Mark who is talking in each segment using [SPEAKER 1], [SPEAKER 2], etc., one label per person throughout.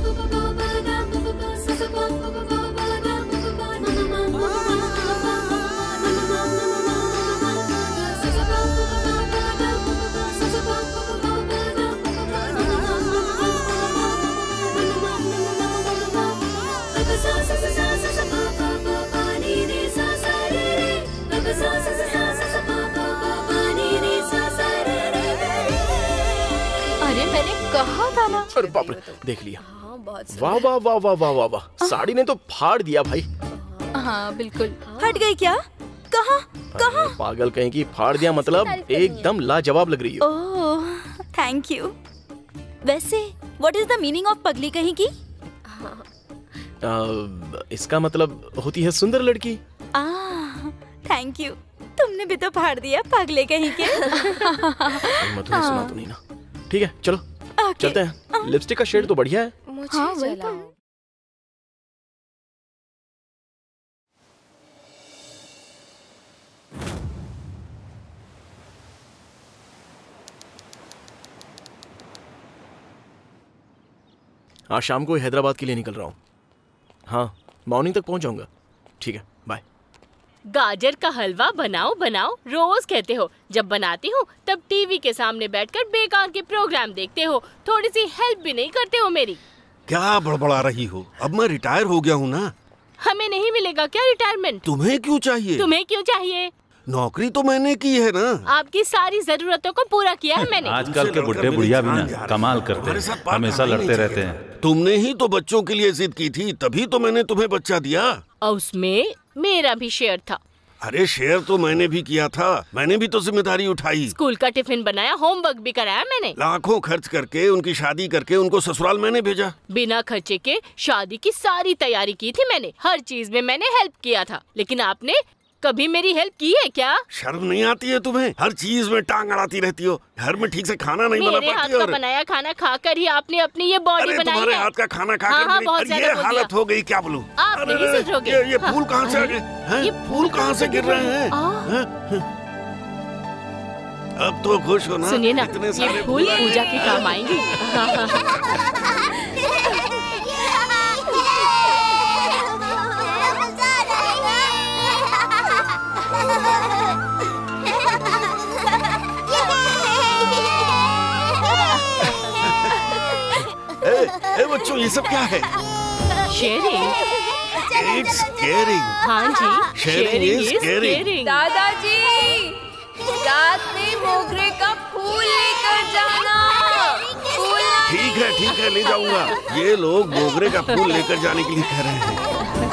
[SPEAKER 1] अरे मैंने कहा था ना।
[SPEAKER 2] अरे बाप रे, देख लिया। वाह वाह वाह वाह वाह वाह वाह, साड़ी ने तो फाड़ दिया भाई।
[SPEAKER 1] हाँ बिल्कुल।
[SPEAKER 3] हट गई क्या? कहाँ कहाँ?
[SPEAKER 2] पागल कहीं की फाड़ दिया मतलब एकदम लाजवाब लग रही हो।
[SPEAKER 3] Oh thank you. वैसे what is the meaning of पगली कहीं की?
[SPEAKER 2] इसका मतलब होती है सुंदर लड़की।
[SPEAKER 3] थैंक यू, तुमने भी तो फाड़ दिया पगले कहीं के।
[SPEAKER 2] मधु ने सुना तो नहीं ना। ठीक है चलो चलते हैं। लिपस्टिक का शेड तो बढ़िया है।
[SPEAKER 1] मुझे चलाओ।
[SPEAKER 2] आज शाम को हैदराबाद के लिए निकल रहा हूँ। हाँ मॉर्निंग तक पहुँच जाऊंगा। ठीक है बाय।
[SPEAKER 4] गाजर का हलवा बनाओ बनाओ रोज कहते हो, जब बनाती हूँ तब टीवी के सामने बैठकर बेकार के प्रोग्राम देखते हो, थोड़ी सी हेल्प भी नहीं करते हो मेरी।
[SPEAKER 5] क्या बड़बड़ा रही हो? अब मैं रिटायर हो गया हूँ ना।
[SPEAKER 4] हमें नहीं मिलेगा क्या रिटायरमेंट?
[SPEAKER 5] तुम्हें क्यों चाहिए?
[SPEAKER 4] तुम्हें क्यों चाहिए?
[SPEAKER 5] नौकरी तो मैंने की है ना।
[SPEAKER 4] आपकी सारी जरूरतों को पूरा किया है मैंने।
[SPEAKER 6] आजकल के बुढ़े बुढ़िया भी ना कमाल करते हैं, हमेशा लड़ते रहते हैं।
[SPEAKER 5] तुमने ही तो बच्चों के लिए जिद की थी, तभी तो मैंने तुम्हें बच्चा दिया।
[SPEAKER 4] और उसमें मेरा भी शेयर था।
[SPEAKER 5] अरे शेयर तो मैंने भी किया था, मैंने भी तो जिम्मेदारी उठाई।
[SPEAKER 4] स्कूल का टिफिन बनाया, होमवर्क भी कराया मैंने।
[SPEAKER 5] लाखों खर्च करके उनकी शादी करके उनको ससुराल मैंने भेजा।
[SPEAKER 4] बिना खर्चे के शादी की सारी तैयारी की थी मैंने, हर चीज में मैंने हेल्प किया था। लेकिन आपने कभी मेरी हेल्प की है क्या?
[SPEAKER 5] शर्म नहीं आती है तुम्हें? हर चीज में टांग अड़ाती रहती हो, घर में ठीक से खाना नहीं बना पाती।
[SPEAKER 4] मेरे हाथ का बनाया खाना खाकर ही आपने अपनी ये बॉडी बनाई है।
[SPEAKER 5] तुम्हारे हाथ का खाना खाकर ये हालत हो गई, क्या बोलूं?
[SPEAKER 4] आप नहीं सुधरोगे।
[SPEAKER 5] ये फूल कहाँ से आ गए? ये फूल कहाँ से गिर रहे हैं? अब तो खुश हो ना?
[SPEAKER 4] सुनिए ना, ये फूल पूजा के काम आएंगे।
[SPEAKER 5] ए बच्चों, ये सब क्या है?
[SPEAKER 4] शेयरिंग।
[SPEAKER 5] It's caring.
[SPEAKER 4] हाँ जी,
[SPEAKER 5] शेयरिंग इज केयरिंग।
[SPEAKER 1] दादाजी, रात में मोगरे का फूल लेकर जाना।
[SPEAKER 5] ठीक है ले जाऊंगा। ये लोग मोगरे का फूल लेकर जाने के लिए कह रहे हैं।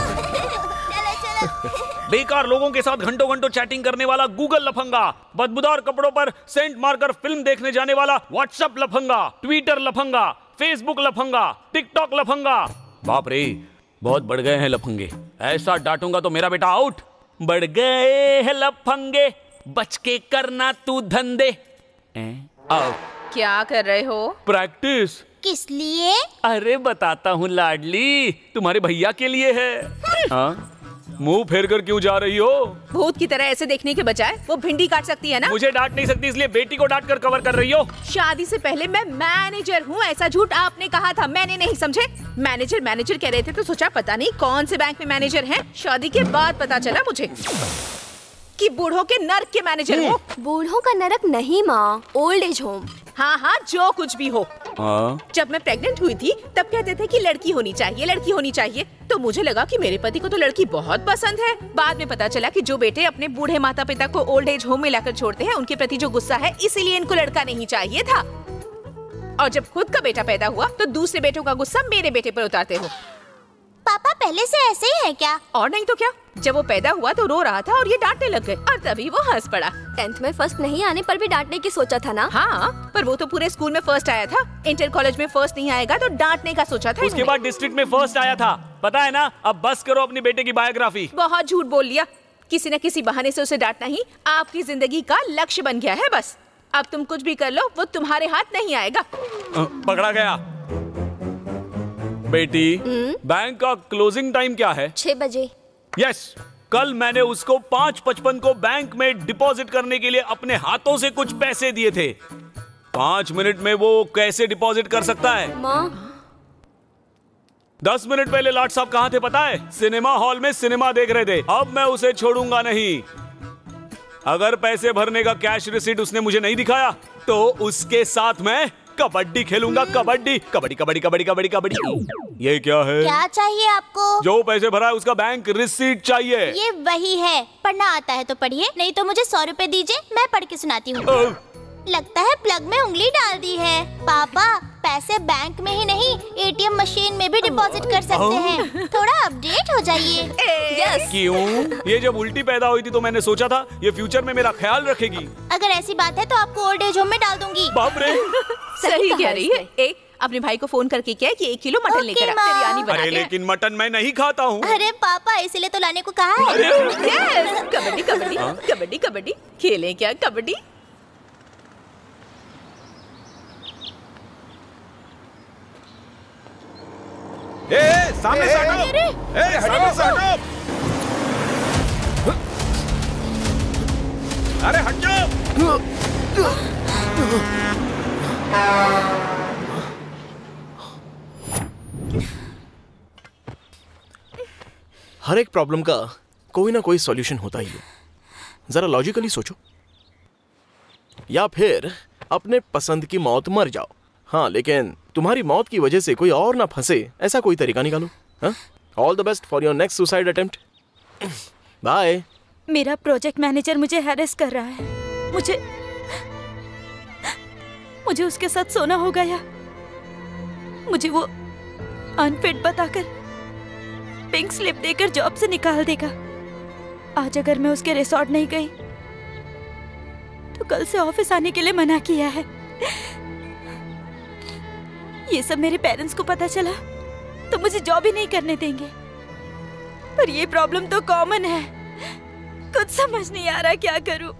[SPEAKER 7] बेकार लोगों के साथ घंटों घंटों चैटिंग करने वाला गूगल लफंगा, बदबूदार कपड़ों पर सेंट मारकर फिल्म देखने जाने वाला व्हाट्सएप लफंगा, ट्विटर लफंगा, फेसबुक लफंगा, टिकटॉक लफंगा। बाप रे, बहुत बढ़ गए हैं लफंगे। ऐसा डांटूंगा तो मेरा बेटा आउट। बढ़ गए हैं लफंगे, बच के करना तू धंधे।
[SPEAKER 1] क्या कर रहे हो?
[SPEAKER 7] प्रैक्टिस।
[SPEAKER 8] किस लिए?
[SPEAKER 7] अरे बताता हूँ लाडली, तुम्हारे भैया के लिए है। हाँ, मुंह फेर कर क्यों जा रही हो?
[SPEAKER 1] भूत की तरह ऐसे देखने के बजाय वो भिंडी काट सकती है ना।
[SPEAKER 7] मुझे डांट नहीं सकती, इसलिए बेटी को डांट कर कवर कर रही हो।
[SPEAKER 1] शादी से पहले मैं मैनेजर हूँ, ऐसा झूठ आपने कहा था, मैंने नहीं समझे। मैनेजर कह रहे थे तो सोचा पता नहीं कौन से बैंक में मैनेजर हैं। शादी के बाद पता चला मुझे कि बूढ़ों के नर्क के मैनेजर हो।
[SPEAKER 8] बूढ़ों का नरक नहीं माँ, ओल्ड एज होम।
[SPEAKER 1] हाँ, जो कुछ भी हो। जब मैं प्रेग्नेंट हुई थी तब कहते थे कि लड़की होनी चाहिए, तो मुझे लगा कि मेरे पति को तो लड़की बहुत पसंद है। बाद में पता चला कि जो बेटे अपने बूढ़े माता पिता को ओल्ड एज होम में लाकर छोड़ते हैं, उनके प्रति जो गुस्सा है, इसीलिए इनको लड़का नहीं चाहिए था। और जब खुद का बेटा पैदा हुआ तो दूसरे बेटों का गुस्सा मेरे बेटे पर उतारते हो।
[SPEAKER 8] पापा पहले से ऐसे ही है क्या?
[SPEAKER 1] और नहीं तो क्या। जब वो पैदा हुआ तो रो रहा था और ये डांटने लग गए, और तभी वो हंस पड़ा।
[SPEAKER 8] 10th में फर्स्ट नहीं आने पर भी डांटने की सोचा था ना?
[SPEAKER 1] हाँ, पर वो तो पूरे स्कूल में फर्स्ट आया था। इंटर कॉलेज में फर्स्ट नहीं आएगा तो डांटने का सोचा था।
[SPEAKER 7] उसके बाद डिस्ट्रिक्ट में फर्स्ट आया था, पता है ना। अब बस करो अपने बेटे की बायोग्राफी।
[SPEAKER 1] बहुत झूठ बोल लिया। किसी न किसी बहाने से उसे डांटना ही आपकी जिंदगी का लक्ष्य बन गया है। बस अब तुम कुछ भी कर लो, वो तुम्हारे हाथ नहीं आएगा।
[SPEAKER 7] पकड़ा गया। बेटी, बैंक का क्लोजिंग टाइम क्या है?
[SPEAKER 8] 6 बजे।
[SPEAKER 7] यस, कल मैंने उसको 5:55 को बैंक में डिपॉजिट करने के लिए अपने हाथों से कुछ पैसे दिए थे। 5 मिनट में वो कैसे डिपॉजिट कर सकता है?
[SPEAKER 8] माँ,
[SPEAKER 7] 10 मिनट पहले लाट साहब कहाँ थे पता है? सिनेमा हॉल में सिनेमा देख रहे थे। अब मैं उसे छोड़ूंगा नहीं। अगर पैसे भरने का कैश रिसीट उसने मुझे नहीं दिखाया तो उसके साथ मैं कबड्डी खेलूंगा। कबड्डी कबड्डी कबड्डी कबड्डी कबड्डी कबड्डी। ये क्या है?
[SPEAKER 8] क्या चाहिए आपको?
[SPEAKER 7] जो पैसे भरा है उसका बैंक रिसीट चाहिए।
[SPEAKER 8] ये वही है। पढ़ना आता है तो पढ़िए, नहीं तो मुझे 100 रुपए दीजिए, मैं पढ़ के सुनाती हूँ। लगता है प्लग में उंगली डाल दी है। पापा, पैसे बैंक में ही नहीं एटीएम मशीन में भी डिपॉजिट कर सकते हैं। थोड़ा अपडेट हो जाइए।
[SPEAKER 3] यस।
[SPEAKER 7] क्यों? ये जब उल्टी पैदा हुई थी तो मैंने सोचा था ये फ्यूचर में मेरा ख्याल रखेगी।
[SPEAKER 8] अगर ऐसी बात है तो आपको ओल्ड एज होम में डाल दूंगी।
[SPEAKER 7] बाप रे।
[SPEAKER 1] सही कह रही है। अपने भाई को फोन करके क्या कि 1 किलो मटन लेकर आ, बिरयानी बना
[SPEAKER 7] अरे
[SPEAKER 1] दे।
[SPEAKER 7] लेकिन मटन मैं नहीं खाता हूँ।
[SPEAKER 8] अरे पापा, इसीलिए तो लाने को कहा है।
[SPEAKER 1] यस, कबड्डी कबड्डी कबड्डी कबड्डी खेलें क्या? कबड्डी।
[SPEAKER 6] सामने से हटो। सामने से हटो। अरे हट जाओ।
[SPEAKER 2] हर एक प्रॉब्लम का कोई ना कोई सॉल्यूशन होता ही है। जरा लॉजिकली सोचो, या फिर अपने पसंद की मौत मर जाओ। हाँ, लेकिन तुम्हारी मौत की वजह से कोई और ना फंसे, ऐसा कोई तरीका निकालो। All the best for your next suicide attempt. Bye.
[SPEAKER 3] मेरा प्रोजेक्ट मैनेजर मुझे हैरेस कर रहा है। मुझे उसके साथ सोना होगा या मुझे वो अनफिट बताकर पिंक स्लिप देकर जॉब से निकाल देगा। आज अगर मैं उसके रिसोर्ट नहीं गई तो कल से ऑफिस आने के लिए मना किया है। ये सब मेरे पेरेंट्स को पता चला तो मुझे जॉब ही नहीं करने देंगे। पर ये प्रॉब्लम तो कॉमन है। कुछ समझ नहीं आ रहा क्या करूं।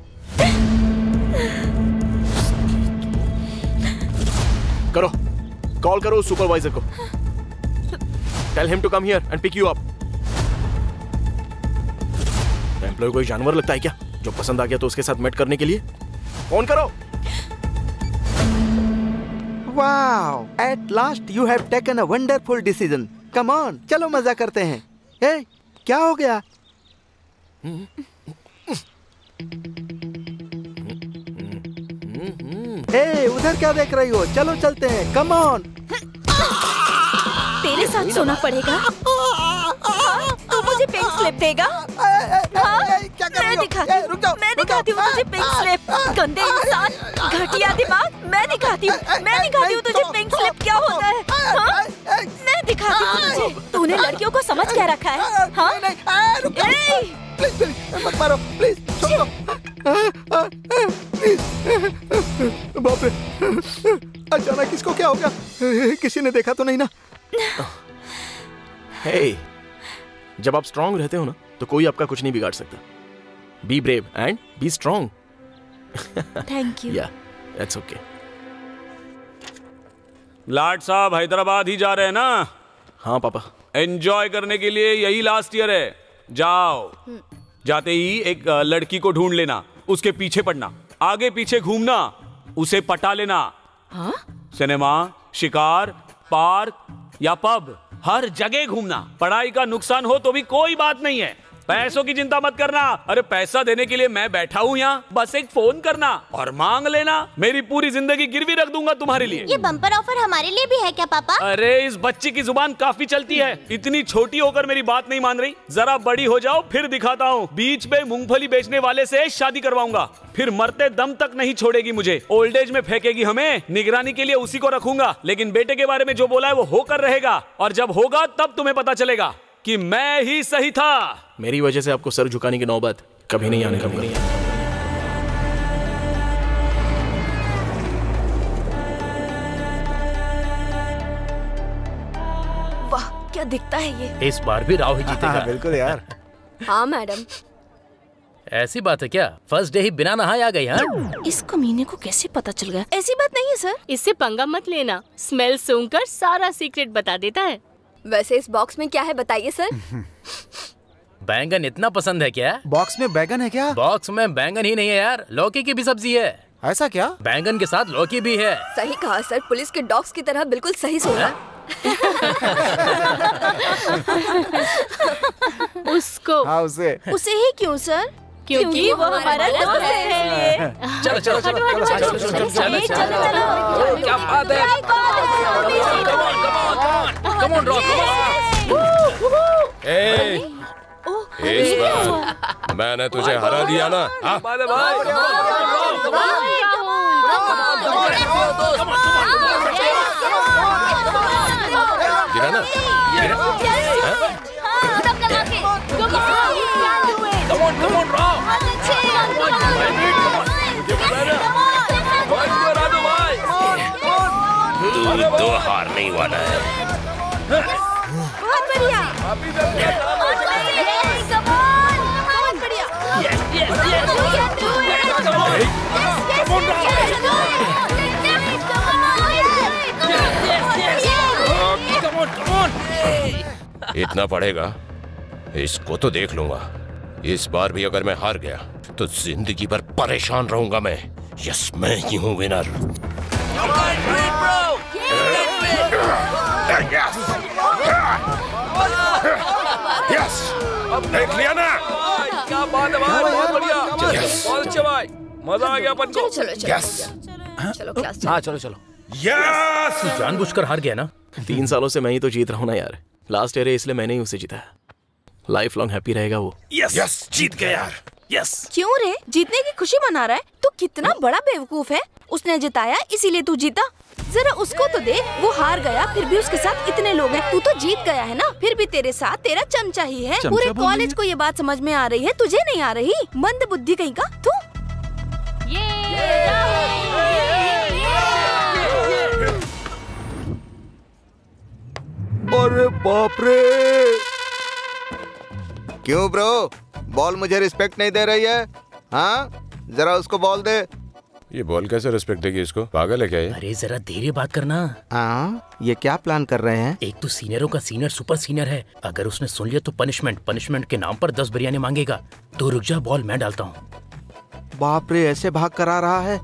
[SPEAKER 2] करो, कॉल करो सुपरवाइजर को। Tell him to come here and pick you up. Employee कोई जानवर लगता है क्या जो पसंद आ गया तो उसके साथ मेट करने के लिए? फोन करो।
[SPEAKER 9] Wow! At last you have taken a wonderful decision. Come on, चलो मजा करते हैं। Hey, क्या हो गया? Hey, उधर क्या देख रही हो? चलो चलते हैं। Come on.
[SPEAKER 3] तेरे साथ सोना पड़ेगा। तू मुझे पिंक स्लिप देगा?
[SPEAKER 9] क्या कर रही हो?
[SPEAKER 3] मैं दिखाती हूँ तुझे पिंक स्लिप। गंदे इंसान, घटिया दिमाग। मैं दिखाती हूँ तुझे पिंक स्लिप क्या होता है। हाँ? मैं दिखाती हूँ तुझे। तूने लड़कियों को समझ क्या रखा है? हाँ?
[SPEAKER 9] प्लीज मत मारो, प्लीज छोड़ दो। बाप रे, अचानक इसको क्या हो गया? किसी ने देखा तो नहीं ना?
[SPEAKER 2] Hey, जब आप स्ट्रांग रहते हो ना तो कोई आपका कुछ नहीं बिगाड़ सकता। Be brave and be strong.
[SPEAKER 3] Thank you.
[SPEAKER 2] Yeah, that's okay.
[SPEAKER 7] लाट साहब हैदराबाद ही जा रहे हैं ना?
[SPEAKER 2] हाँ पापा।
[SPEAKER 7] एंजॉय करने के लिए यही लास्ट ईयर है। जाओ, जाते ही एक लड़की को ढूंढ लेना, उसके पीछे पड़ना, आगे पीछे घूमना, उसे पटा लेना।
[SPEAKER 1] हाँ?
[SPEAKER 7] सिनेमा, शिकार, पार्क या पब, हर जगह घूमना। पढ़ाई का नुकसान हो तो भी कोई बात नहीं है। पैसों की चिंता मत करना। अरे पैसा देने के लिए मैं बैठा हूँ यहाँ। बस एक फोन करना और मांग लेना। मेरी पूरी जिंदगी गिरवी रख दूंगा तुम्हारे लिए।
[SPEAKER 8] ये बम्पर ऑफर हमारे लिए भी है क्या पापा?
[SPEAKER 7] अरे इस बच्ची की जुबान काफी चलती है। इतनी छोटी होकर मेरी बात नहीं मान रही। जरा बड़ी हो जाओ फिर दिखाता हूँ। बीच पे मूंगफली बेचने वाले से शादी करवाऊंगा, फिर मरते दम तक नहीं छोड़ेगी मुझे। ओल्ड एज में फेंकेगी हमें। निगरानी के लिए उसी को रखूंगा, लेकिन बेटे के बारे में जो बोला है वो होकर रहेगा। और जब होगा तब तुम्हें पता चलेगा कि मैं ही सही था।
[SPEAKER 2] मेरी वजह से आपको सर झुकाने की नौबत कभी नहीं आने दूंगा।
[SPEAKER 3] वाह, क्या दिखता है ये।
[SPEAKER 10] इस बार भी राव ही जीतेगा।
[SPEAKER 9] बिल्कुल यार।
[SPEAKER 8] हाँ मैडम।
[SPEAKER 10] ऐसी बात है क्या? फर्स्ट डे ही बिना नहाए आ गई? हाँ,
[SPEAKER 3] इस कमीने को कैसे पता चल गया? ऐसी बात नहीं है सर।
[SPEAKER 4] इससे पंगा मत लेना। स्मेल सूंघकर सारा सीक्रेट बता देता है।
[SPEAKER 8] वैसे इस बॉक्स में क्या है बताइए सर?
[SPEAKER 10] बैंगन इतना पसंद है क्या?
[SPEAKER 9] बॉक्स में बैगन है क्या?
[SPEAKER 10] बॉक्स में बैंगन ही नहीं है यार, लौकी की भी सब्जी है।
[SPEAKER 9] ऐसा क्या?
[SPEAKER 10] बैंगन के साथ लौकी भी है।
[SPEAKER 8] सही कहा सर, पुलिस के डॉग्स की तरह बिल्कुल सही सुना।
[SPEAKER 4] उसको।
[SPEAKER 11] हाँ उसे।
[SPEAKER 3] उसे ही क्यों सर? क्योंकि वो हमारा दोस्त है।
[SPEAKER 10] चलो चलो चलो क्या बात है। कम ऑन रॉक,
[SPEAKER 12] इस बार मैंने तुझे हरा दिया ना। गिरा ना, तू तो हारने ही वाला है।
[SPEAKER 3] बहुत बढ़िया।
[SPEAKER 12] इतना पड़ेगा, इसको तो देख लूंगा। इस बार भी अगर मैं हार गया तो जिंदगी भर परेशान रहूंगा मैं। यस, मैं ही हूँ विनर। यस, देख लिया ना।
[SPEAKER 10] क्या बात है भाई, बहुत बढ़िया, बहुत अच्छे भाई, मजा आ गया अपन को।
[SPEAKER 1] चलो क्लास।
[SPEAKER 10] हाँ चलो चलो।
[SPEAKER 12] यस,
[SPEAKER 10] तू जानबूझकर हार गया ना।
[SPEAKER 2] 3 सालों से मैं ही तो जीत रहा हूँ ना यार। लास्ट ईयर है इसलिए मैंने ही उसे जीता। लाइफ लॉन्ग हैप्पी रहेगा वो।
[SPEAKER 12] यस, जीत गया यार। यस।
[SPEAKER 3] क्यों रे, जीतने की खुशी मना रहा है? तू कितना बड़ा बेवकूफ है। उसने जिताया इसीलिए तू जीता। जरा उसको तो देख, वो हार गया फिर भी उसके साथ इतने लोग हैं। तू तो जीत गया है ना, फिर भी तेरे साथ तेरा चमचा ही है। पूरे कॉलेज को ये बात समझ में आ रही है, तुझे नहीं आ रही? मंद बुद्धि कहीं का तू।
[SPEAKER 9] अरे बाप रे, क्यों ब्रो? बॉल मुझे रिस्पेक्ट नहीं दे रही है? हाँ, जरा उसको बॉल दे।
[SPEAKER 12] ये बॉल कैसे रिस्पेक्ट देगी इसको? पागल है क्या ये?
[SPEAKER 10] अरे जरा धीरे बात करना।
[SPEAKER 9] हाँ, ये क्या प्लान कर रहे हैं?
[SPEAKER 10] एक तो सीनियरों का सीनियर सुपर सीनियर है। अगर उसने सुन लिया तो पनिशमेंट के नाम पर 10 बिरयानी मांगेगा। तो रुक जा, बॉल मैं डालता हूँ।
[SPEAKER 9] बाप रे, ऐसे भाग कर आ रहा है।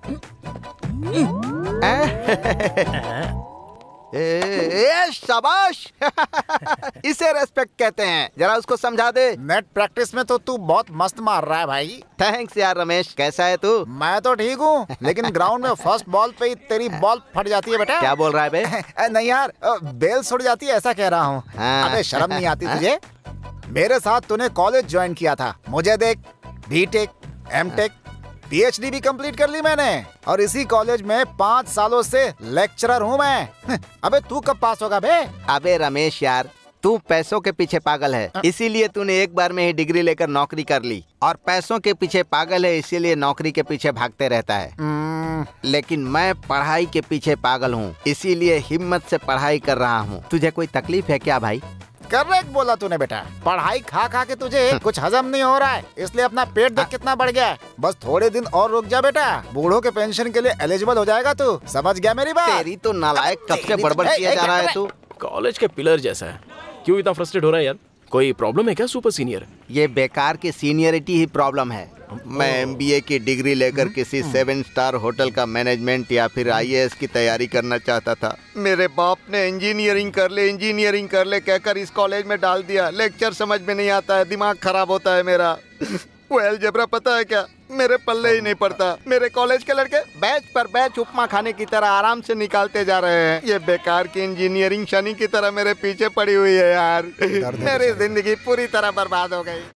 [SPEAKER 9] शाबाश। इसे रेस्पेक्ट कहते हैं। जरा उसको समझा दे।
[SPEAKER 11] नेट प्रैक्टिस में तो तू बहुत मस्त मार रहा है भाई।
[SPEAKER 9] थैंक्स यार रमेश, कैसा है तू?
[SPEAKER 11] मैं तो ठीक हूँ, लेकिन ग्राउंड में फर्स्ट बॉल पे ही तेरी बॉल फट जाती है बेटा।
[SPEAKER 9] क्या बोल रहा है बे?
[SPEAKER 11] नहीं यार, बेल सुट जाती है ऐसा कह रहा हूँ। अबे शर्म नहीं आती तुझे? मेरे साथ तूने कॉलेज ज्वाइन किया था, मुझे देख, बीटेक, एमटेक, पीएचडी भी कंप्लीट कर ली मैंने, और इसी कॉलेज में 5 सालों से लेक्चरर हूँ मैं। अबे तू कब पास होगा बे?
[SPEAKER 9] अबे रमेश यार, तू पैसों के पीछे पागल है, इसीलिए तूने एक बार में ही डिग्री लेकर नौकरी कर ली, और पैसों के पीछे पागल है इसीलिए नौकरी के पीछे भागते रहता है। लेकिन मैं पढ़ाई के पीछे पागल हूँ, इसीलिए हिम्मत से पढ़ाई कर रहा हूँ। तुझे कोई तकलीफ है क्या भाई?
[SPEAKER 11] करेक्ट बोला तूने बेटा। पढ़ाई खा खा के तुझे कुछ हजम नहीं हो रहा है, इसलिए अपना पेट देख कितना बढ़ गया है। बस थोड़े दिन और रुक जा बेटा, बूढ़ों के पेंशन के लिए एलिजिबल हो जाएगा तू। समझ गया मेरी बात?
[SPEAKER 9] तेरी तो नालायक, कब से बड़बड़ किया जा रहा है तू।
[SPEAKER 2] कॉलेज के पिलर जैसा है, क्यों इतना फ्रस्ट्रेट हो रहा है यार? कोई प्रॉब्लम है क्या सुपर सीनियर?
[SPEAKER 9] ये बेकार की सीनियरिटी ही प्रॉब्लम है। मैं एमबीए की डिग्री लेकर किसी 7 स्टार होटल का मैनेजमेंट या फिर आईएएस की तैयारी करना चाहता था। मेरे बाप ने इंजीनियरिंग कर ले कहकर इस कॉलेज में डाल दिया। लेक्चर समझ में नहीं आता है, दिमाग खराब होता है मेरा। वो अलजेब्रा पता है क्या, मेरे पल्ले ही नहीं पड़ता। मेरे कॉलेज के लड़के बैच पर बैच उपमा खाने की तरह आराम से निकालते जा रहे हैं। ये बेकार की इंजीनियरिंग शनि की तरह मेरे पीछे पड़ी हुई है यार। मेरी जिंदगी पूरी तरह बर्बाद हो गई।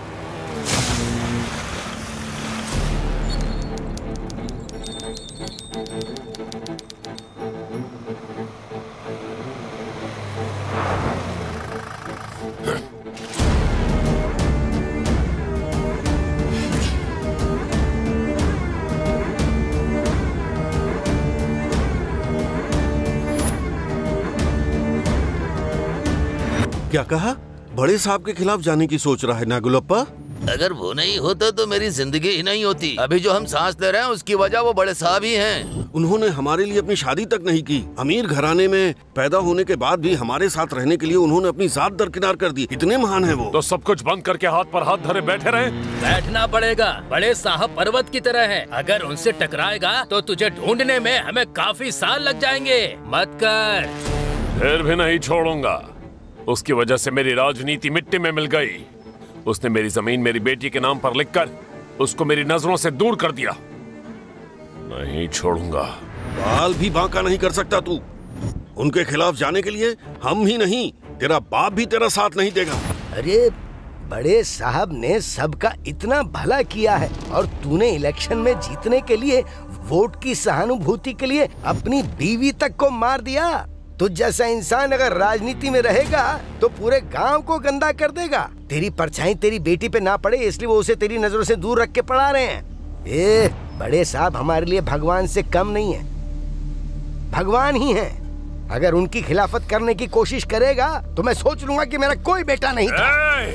[SPEAKER 5] क्या कहा? बड़े साहब के खिलाफ जाने की सोच रहा है नागुलप्पा?
[SPEAKER 13] अगर वो नहीं होता तो मेरी जिंदगी ही नहीं होती। अभी जो हम सांस ले रहे हैं उसकी वजह वो बड़े साहब ही हैं।
[SPEAKER 5] उन्होंने हमारे लिए अपनी शादी तक नहीं की। अमीर घराने में पैदा होने के बाद भी हमारे साथ रहने के लिए उन्होंने अपनी जात दरकिनार कर दी। इतने महान हैं वो।
[SPEAKER 6] तो सब कुछ बंद करके हाथ पर हाथ धरे बैठे रहे?
[SPEAKER 10] बैठना पड़ेगा। बड़े साहब पर्वत की तरह हैं। अगर उनसे टकराएगा तो तुझे ढूंढने में हमें काफी साल लग जाएंगे। मत कर।
[SPEAKER 14] फिर भी नहीं छोड़ूंगा। उसकी वजह से मेरी राजनीति मिट्टी में मिल गई। उसने मेरी जमीन मेरी बेटी के नाम पर लिखकर उसको मेरी नजरों से दूर कर दिया। नहीं छोड़ूंगा।
[SPEAKER 5] बाल भी बांका नहीं कर सकता तू। उनके खिलाफ जाने के लिए हम ही नहीं, तेरा बाप भी तेरा साथ नहीं देगा।
[SPEAKER 15] अरे बड़े साहब ने सबका इतना भला किया है और तूने इलेक्शन में जीतने के लिए वोट की सहानुभूति के लिए अपनी बीवी तक को मार दिया। तुझ जैसा इंसान अगर राजनीति में रहेगा तो पूरे गांव को गंदा कर देगा। तेरी परछाई तेरी बेटी पे ना पड़े इसलिए वो उसे तेरी नजरों से दूर रख के पढ़ा रहे हैं। बड़े साहब हमारे लिए भगवान से कम नहीं है, भगवान ही है। अगर उनकी खिलाफत करने की कोशिश करेगा तो मैं सोच लूंगा कि मेरा कोई बेटा नहीं था।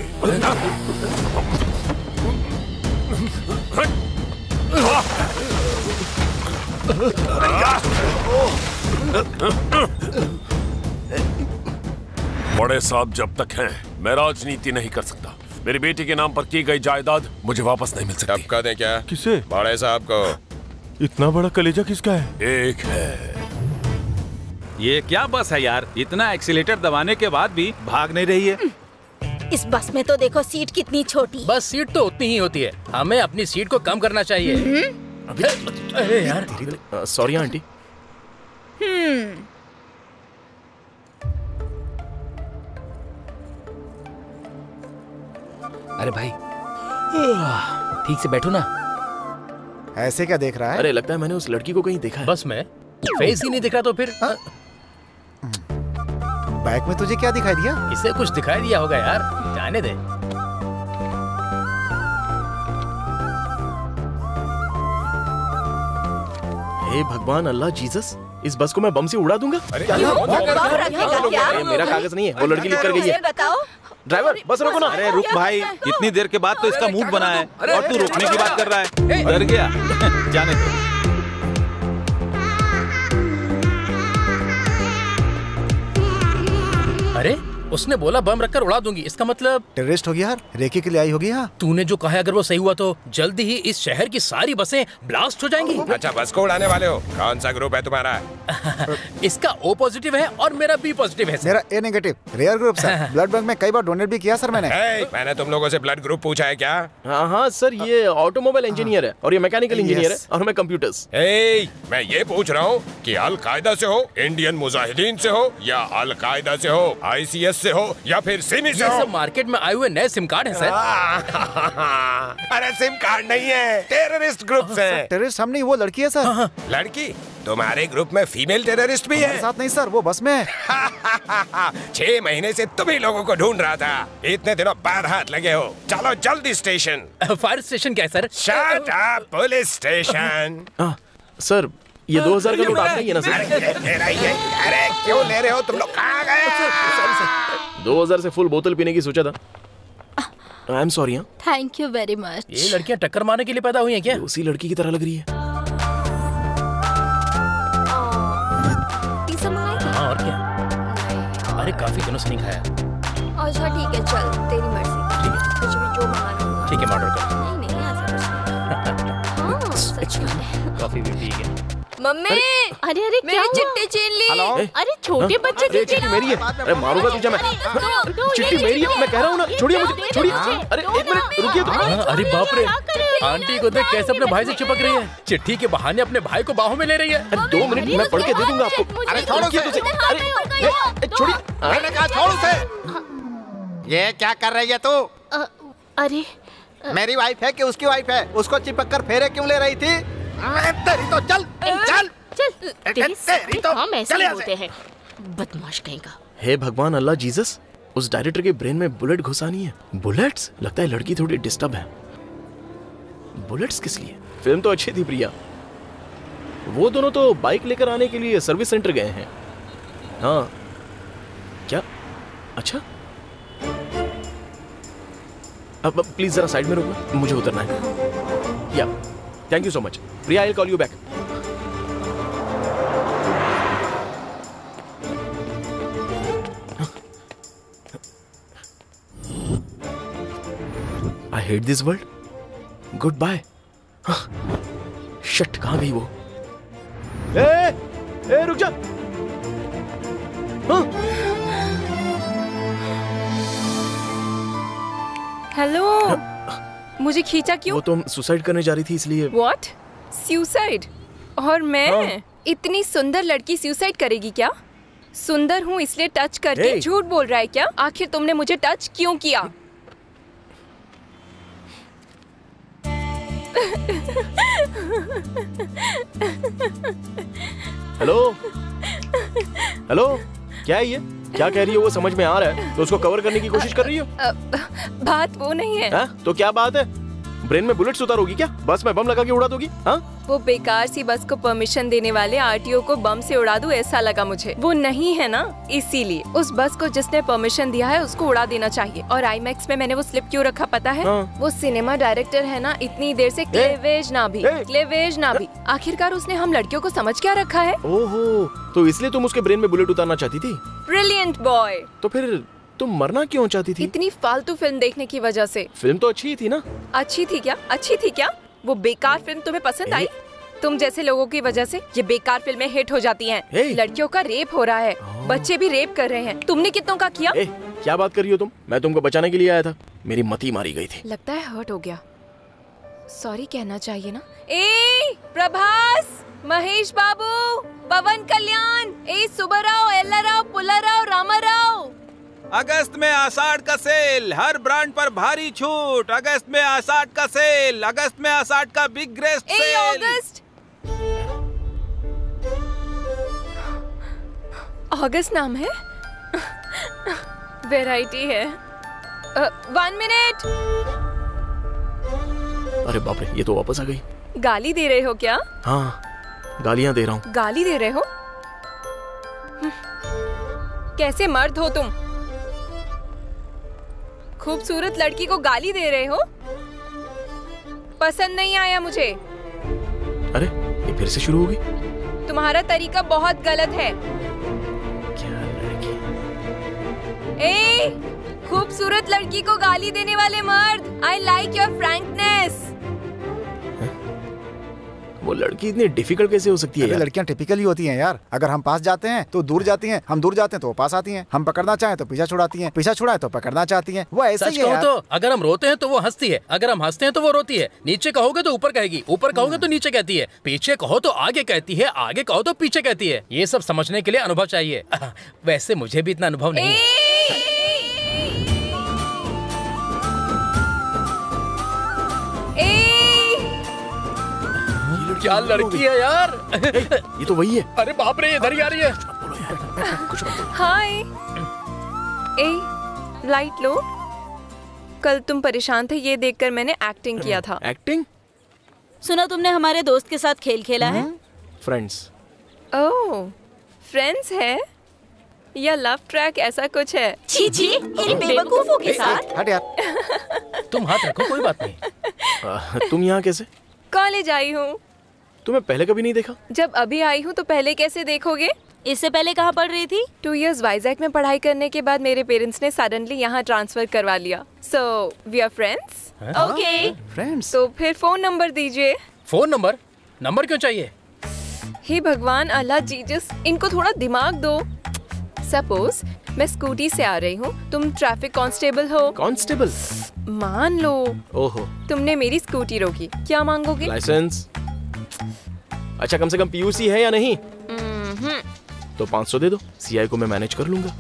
[SPEAKER 14] बड़े साहब जब तक हैं मैं राजनीति नहीं कर सकता। मेरी बेटी के नाम पर की गई जायदाद मुझे वापस नहीं मिल सकती।
[SPEAKER 12] टपका दें क्या?
[SPEAKER 14] किसे?
[SPEAKER 12] बड़े साहब को।
[SPEAKER 14] इतना बड़ा कलेजा किसका है? एक है।
[SPEAKER 6] ये क्या बस है यार, इतना एक्सीलेटर दबाने के बाद भी भाग नहीं रही है।
[SPEAKER 3] इस बस में तो देखो सीट कितनी छोटी।
[SPEAKER 10] बस सीट तो उतनी ही होती है, हमें अपनी सीट को कम करना चाहिए। अरे यार
[SPEAKER 2] सॉरी आंटी।
[SPEAKER 10] अरे भाई ठीक से बैठो ना।
[SPEAKER 11] ऐसे क्या देख रहा है?
[SPEAKER 2] अरे लगता है मैंने उस लड़की को कहीं देखा है।
[SPEAKER 10] बस में फेस ही नहीं दिख रहा तो फिर
[SPEAKER 11] बैग में तुझे क्या दिखाई दिया?
[SPEAKER 10] इसे कुछ दिखाई दिया होगा यार, जाने दे।
[SPEAKER 2] हे भगवान अल्लाह जीसस, इस बस को मैं बम से उड़ा दूंगा।
[SPEAKER 3] अरे
[SPEAKER 2] मेरा कागज नहीं है, वो लड़की लिख कर गई है।
[SPEAKER 3] बताओ
[SPEAKER 2] ड्राइवर बस रोको ना।
[SPEAKER 6] अरे रुक भाई, इतनी देर के बाद तो इसका मूड बना है और तू रोकने की बात कर रहा है। डर गया? जाने दो।
[SPEAKER 10] अरे उसने बोला बम रखकर उड़ा दूंगी, इसका मतलब
[SPEAKER 11] टेररिस्ट होगी यार। रेकी के लिए आई होगी यहाँ।
[SPEAKER 10] तूने जो कहा है अगर वो सही हुआ तो जल्दी ही इस शहर की सारी बसें ब्लास्ट हो जाएंगी।
[SPEAKER 12] अच्छा बस को उड़ाने वाले हो? कौन सा ग्रुप है तुम्हारा?
[SPEAKER 10] इसका O पॉजिटिव है और मेरा B पॉजिटिव है।
[SPEAKER 11] मेरा A negative. Rare group sir. Blood bank में कई बार डोनेट भी किया सर मैंने।
[SPEAKER 12] मैंने तुम लोगों से ब्लड ग्रुप पूछा है क्या?
[SPEAKER 2] हाँ सर, ये ऑटोमोबाइल इंजीनियर है और ये मैकेनिकल इंजीनियर है और मैं कंप्यूटर्स।
[SPEAKER 12] मैं ये पूछ रहा हूँ कि अल कायदा से हो, इंडियन मुजाहिदीन से हो, या अल कायदा से हो, ICS से हो, या फिर सिमी से हो?
[SPEAKER 10] ये सब मार्केट में आए हुए नए सिम कार्ड हैं सर।
[SPEAKER 12] अरे सिम कार्ड नहीं है, टेररिस्ट ग्रुप है।
[SPEAKER 11] टेररिस्ट हम नहीं, वो लड़की है सर।
[SPEAKER 12] लड़की? तुम्हारे ग्रुप में फीमेल टेररिस्ट भी है?
[SPEAKER 11] साथ नहीं सर, वो बस में है।
[SPEAKER 12] 6 महीने से तुम ही लोगों को ढूंढ रहा था, इतने दिनों बाद हाथ लगे हो। चलो जल्दी स्टेशन।
[SPEAKER 10] फायर स्टेशन क्या है sir?
[SPEAKER 12] Shut up, police station.
[SPEAKER 2] Sir ये 2000 का नोट आपका ही है ना सर?
[SPEAKER 12] अरे क्यों ले रहे हो तुम लोग? कहाँ गए?
[SPEAKER 2] 2000 से फुल बोतल पीने की सोचा था। I am sorry.
[SPEAKER 3] Thank you very much.
[SPEAKER 10] ये लड़कियां टक्कर मारने के लिए पैदा हुई हैं क्या?
[SPEAKER 2] उसी लड़की की तरह लग रही है।
[SPEAKER 10] हाँ और क्या? अरे काफी दिनों से नहीं खाया।
[SPEAKER 3] अच्छा ठीक है, चल तेरी मर्जी।
[SPEAKER 10] ठीक है,
[SPEAKER 3] कुछ भी जो मंगाना।
[SPEAKER 10] ठीक है, ऑर्डर कर।
[SPEAKER 3] नहीं ऐसा कुछ नहीं। हाँ सच में।
[SPEAKER 10] कॉफी भी ठीक है।
[SPEAKER 3] मम्मी अरे अरे मेरी चिट्ठी छीन ली।
[SPEAKER 4] अरे छोटे बच्चे की
[SPEAKER 2] चिट्ठी मेरी है। अरे मारूंगा तुझे मैं। चिट्ठी मेरी है, मैं कह रहा हूँ ना। छोड़िए मुझे, छोड़िए। अरे एक मिनट रुकिए तो।
[SPEAKER 10] अरे बाप रे, आंटी को देख कैसे अपने भाई से चिपक रही है। चिट्ठी के बहाने अपने भाई को बाहों में ले रही है।
[SPEAKER 2] 2 मिनट मैं पढ़ के दे दूंगा आपको।
[SPEAKER 11] अरे छोड़ो उसे।
[SPEAKER 2] अरे छोड़िए।
[SPEAKER 11] मैंने कहा छोड़ उसे। ये क्या कर रही है तू?
[SPEAKER 4] अरे
[SPEAKER 11] मेरी वाइफ है कि उसकी वाइफ है? उसको चिपक कर फेरे क्यों ले रही थी? तेरी तो चल चल
[SPEAKER 4] तेरी तो हम ऐसे होते हैं, बदमाश कहीं का।
[SPEAKER 2] हे भगवान अल्लाह जीसस, उस डायरेक्टर के ब्रेन में बुलेट घुसानी है। बुलेट्स? लगता है लड़की थोड़ी डिस्टर्ब है। बुलेट्स किस लिए? फिल्म तो अच्छी थी प्रिया। वो दोनों तो बाइक लेकर आने के लिए सर्विस सेंटर गए हैं। हाँ क्या? अच्छा अब प्लीज जरा साइड में रुकना, मुझे उतरना है। Yeah thank you so much Priya, I will call you back. I hate this world. Goodbye. Shit, कहां गई वो? ए रुक जा। हाँ
[SPEAKER 16] हेलो, मुझे खींचा क्यों?
[SPEAKER 2] वो तुम सुसाइड करने जा रही थी इसलिए।
[SPEAKER 16] व्हाट? सुसाइड? और मैं? इतनी सुंदर लड़की सुसाइड करेगी क्या? सुंदर हूँ इसलिए टच करके झूठ बोल रहा है क्या? आखिर तुमने मुझे टच क्यों किया?
[SPEAKER 2] हेलो हेलो, क्या है ये? क्या कह रही हो वो समझ में आ रहा है, तो उसको कवर करने की कोशिश कर रही हो?
[SPEAKER 16] बात वो नहीं है।
[SPEAKER 2] तो क्या बात है? ब्रेन में बुलेट्स उतारोगी क्या? बस में बम लगा के उड़ा दोगी? हाँ?
[SPEAKER 16] वो बेकार सी बस को परमिशन देने वाले आरटीओ को बम से उड़ा दूं ऐसा लगा मुझे। वो नहीं है ना, इसीलिए उस बस को जिसने परमिशन दिया है उसको उड़ा देना चाहिए। और आईमैक्स में मैंने वो स्लिप क्यों रखा पता है? वो सिनेमा डायरेक्टर है ना, इतनी देर से क्लेवेज ना भी। आखिरकार उसने हम लड़कियों को समझ क्या रखा है?
[SPEAKER 2] ओहो, तो इसलिए तुम उसके ब्रेन में बुलेट उतारना चाहती थी?
[SPEAKER 16] Brilliant boy.
[SPEAKER 2] तो फिर तुम मरना क्यों चाहती थी?
[SPEAKER 16] इतनी फालतू फिल्म देखने की वजह से।
[SPEAKER 2] फिल्म तो अच्छी थी ना?
[SPEAKER 16] अच्छी थी क्या? अच्छी थी क्या? वो बेकार फिल्म तुम्हें पसंद आई? तुम जैसे लोगों की वजह से ये बेकार फिल्में हिट हो जाती हैं। लड़कियों का रेप हो रहा है, बच्चे भी रेप कर रहे हैं। तुमने कितनों का किया?
[SPEAKER 2] क्या बात कर रही हो तुम? मैं तुमको बचाने के लिए आया था, मेरी मती मारी गई थी।
[SPEAKER 16] लगता है हर्ट हो गया। सॉरी कहना चाहिए ना। ए प्रभास, महेश बाबू, पवन कल्याण, सुब्बाराव, एल्लाराव, पुल्लाराव, रामाराव।
[SPEAKER 6] अगस्त में आषाढ़ का सेल, हर ब्रांड पर भारी छूट। अगस्त में आषाढ़ का सेल, अगस्त में आषाढ़ का बिग ग्रेस्ट सेल।
[SPEAKER 16] अगस्त अगस्त नाम है, वैरायटी है। 1 मिनट।
[SPEAKER 2] अरे बाप रे, ये तो वापस आ गई।
[SPEAKER 16] गाली दे रहे हो क्या?
[SPEAKER 2] हाँ, गालियां दे रहा हूँ।
[SPEAKER 16] गाली दे रहे हो? कैसे मर्द हो तुम? खूबसूरत लड़की को गाली दे रहे हो? पसंद नहीं आया मुझे।
[SPEAKER 2] अरे ये फिर से शुरू हो गई।
[SPEAKER 16] तुम्हारा तरीका बहुत गलत है।
[SPEAKER 2] क्या लड़की?
[SPEAKER 16] खूबसूरत लड़की को गाली देने वाले मर्द। I like your frankness.
[SPEAKER 2] वो लड़की इतनी डिफिकल्ट कैसे हो सकती है यार?
[SPEAKER 11] लड़कियां टिपिकल ही होती हैं यार। अगर हम पास जाते हैं तो दूर जाती हैं, हम दूर जाते हैं तो वो पास आती हैं। हम पकड़ना चाहें तो पीछा छुड़ाती हैं, पीछा छुड़ाए तो पकड़ना चाहती हैं। वो ऐसे ही है यार।
[SPEAKER 10] तो अगर हम रोते हैं तो वो हंसती है, अगर हम हंसते हैं तो वो रोती है। नीचे कहोगे तो ऊपर कहेगी, ऊपर कहोगे तो नीचे कहती है, पीछे कहो तो आगे कहती है, आगे कहो तो पीछे कहती है। ये सब समझने के लिए अनुभव चाहिए। वैसे मुझे भी इतना अनुभव नहीं है। क्या लड़की है यार?
[SPEAKER 2] ये तो वही है।
[SPEAKER 10] अरे बाप रे, इधर ही आ रही है।
[SPEAKER 16] हाय। लाइट लो। कल तुम परेशान थे, ये देखकर मैंने एक्टिंग किया था।
[SPEAKER 2] एक्टिंग?
[SPEAKER 3] सुना तुमने हमारे दोस्त के साथ खेल खेला है?
[SPEAKER 2] फ्रेंड्स।
[SPEAKER 16] ओह, फ्रेंड्स है या लव ट्रैक ऐसा कुछ है?
[SPEAKER 3] छी छी, इन बेवकूफों के साथ।
[SPEAKER 11] हट यार।
[SPEAKER 10] तुम हाथ रखो, कोई बात नहीं।
[SPEAKER 2] तुम यहाँ कैसे?
[SPEAKER 16] कॉलेज आई हूँ।
[SPEAKER 2] तुम्हें पहले कभी नहीं देखा?
[SPEAKER 16] जब अभी आई हूँ तो पहले कैसे देखोगे?
[SPEAKER 3] इससे पहले कहाँ पढ़ रही थी?
[SPEAKER 16] 2 years वाइजैक में पढ़ाई करने के बाद मेरे पेरेंट्स ने सडनली यहाँ ट्रांसफर करवा लिया। So we are friends.
[SPEAKER 3] Okay
[SPEAKER 11] friends.
[SPEAKER 16] तो फिर फोन नंबर दीजिए।
[SPEAKER 10] Phone number? नंबर क्यों चाहिए?
[SPEAKER 16] हे भगवान, अल्लाह, जीसस, इनको थोड़ा दिमाग दो। सपोज मैं स्कूटी से आ रही हूँ, तुम ट्रैफिक कांस्टेबल हो।
[SPEAKER 2] कांस्टेबल?
[SPEAKER 16] मान लो।
[SPEAKER 2] ओहो।
[SPEAKER 16] तुमने मेरी स्कूटी रोकी, क्या मांगोगे?
[SPEAKER 2] लाइसेंस। अच्छा, कम से कम पीयूसी है या नहीं? तो 500 दे दो, सीआई को मैं मैनेज कर लूंगा।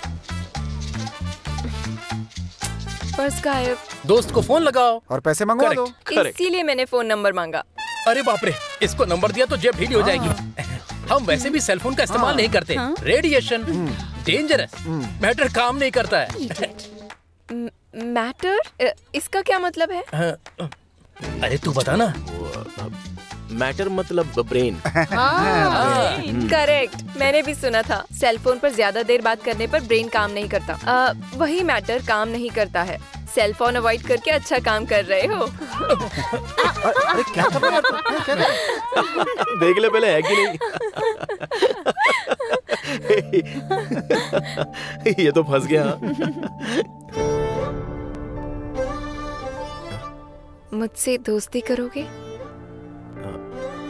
[SPEAKER 16] पर्स गायब।
[SPEAKER 10] दोस्त को फोन लगाओ
[SPEAKER 11] और पैसे मंगवा दो।
[SPEAKER 16] इसीलिए मैंने फोन नंबर मांगा।
[SPEAKER 10] अरे बाप रे, इसको नंबर दिया तो जेब ढीली हो जाएगी। हम वैसे भी सेल फोन का इस्तेमाल नहीं करते। रेडिएशन डेंजरस मैटर काम नहीं करता है।
[SPEAKER 16] मैटर? इसका क्या मतलब है?
[SPEAKER 10] अरे तू बता ना।
[SPEAKER 2] मैटर मतलब ब्रेन।
[SPEAKER 16] करेक्ट, मैंने भी सुना था सेल फोन पर ज्यादा देर बात करने पर ब्रेन काम नहीं करता। वही मैटर काम नहीं करता है। सेल फोन अवॉइड करके अच्छा काम कर रहे हो।
[SPEAKER 11] अरे क्या कर रहे हो?
[SPEAKER 2] देख ले पहले है कि नहीं। ये तो फंस गया।
[SPEAKER 16] मुझसे दोस्ती करोगे?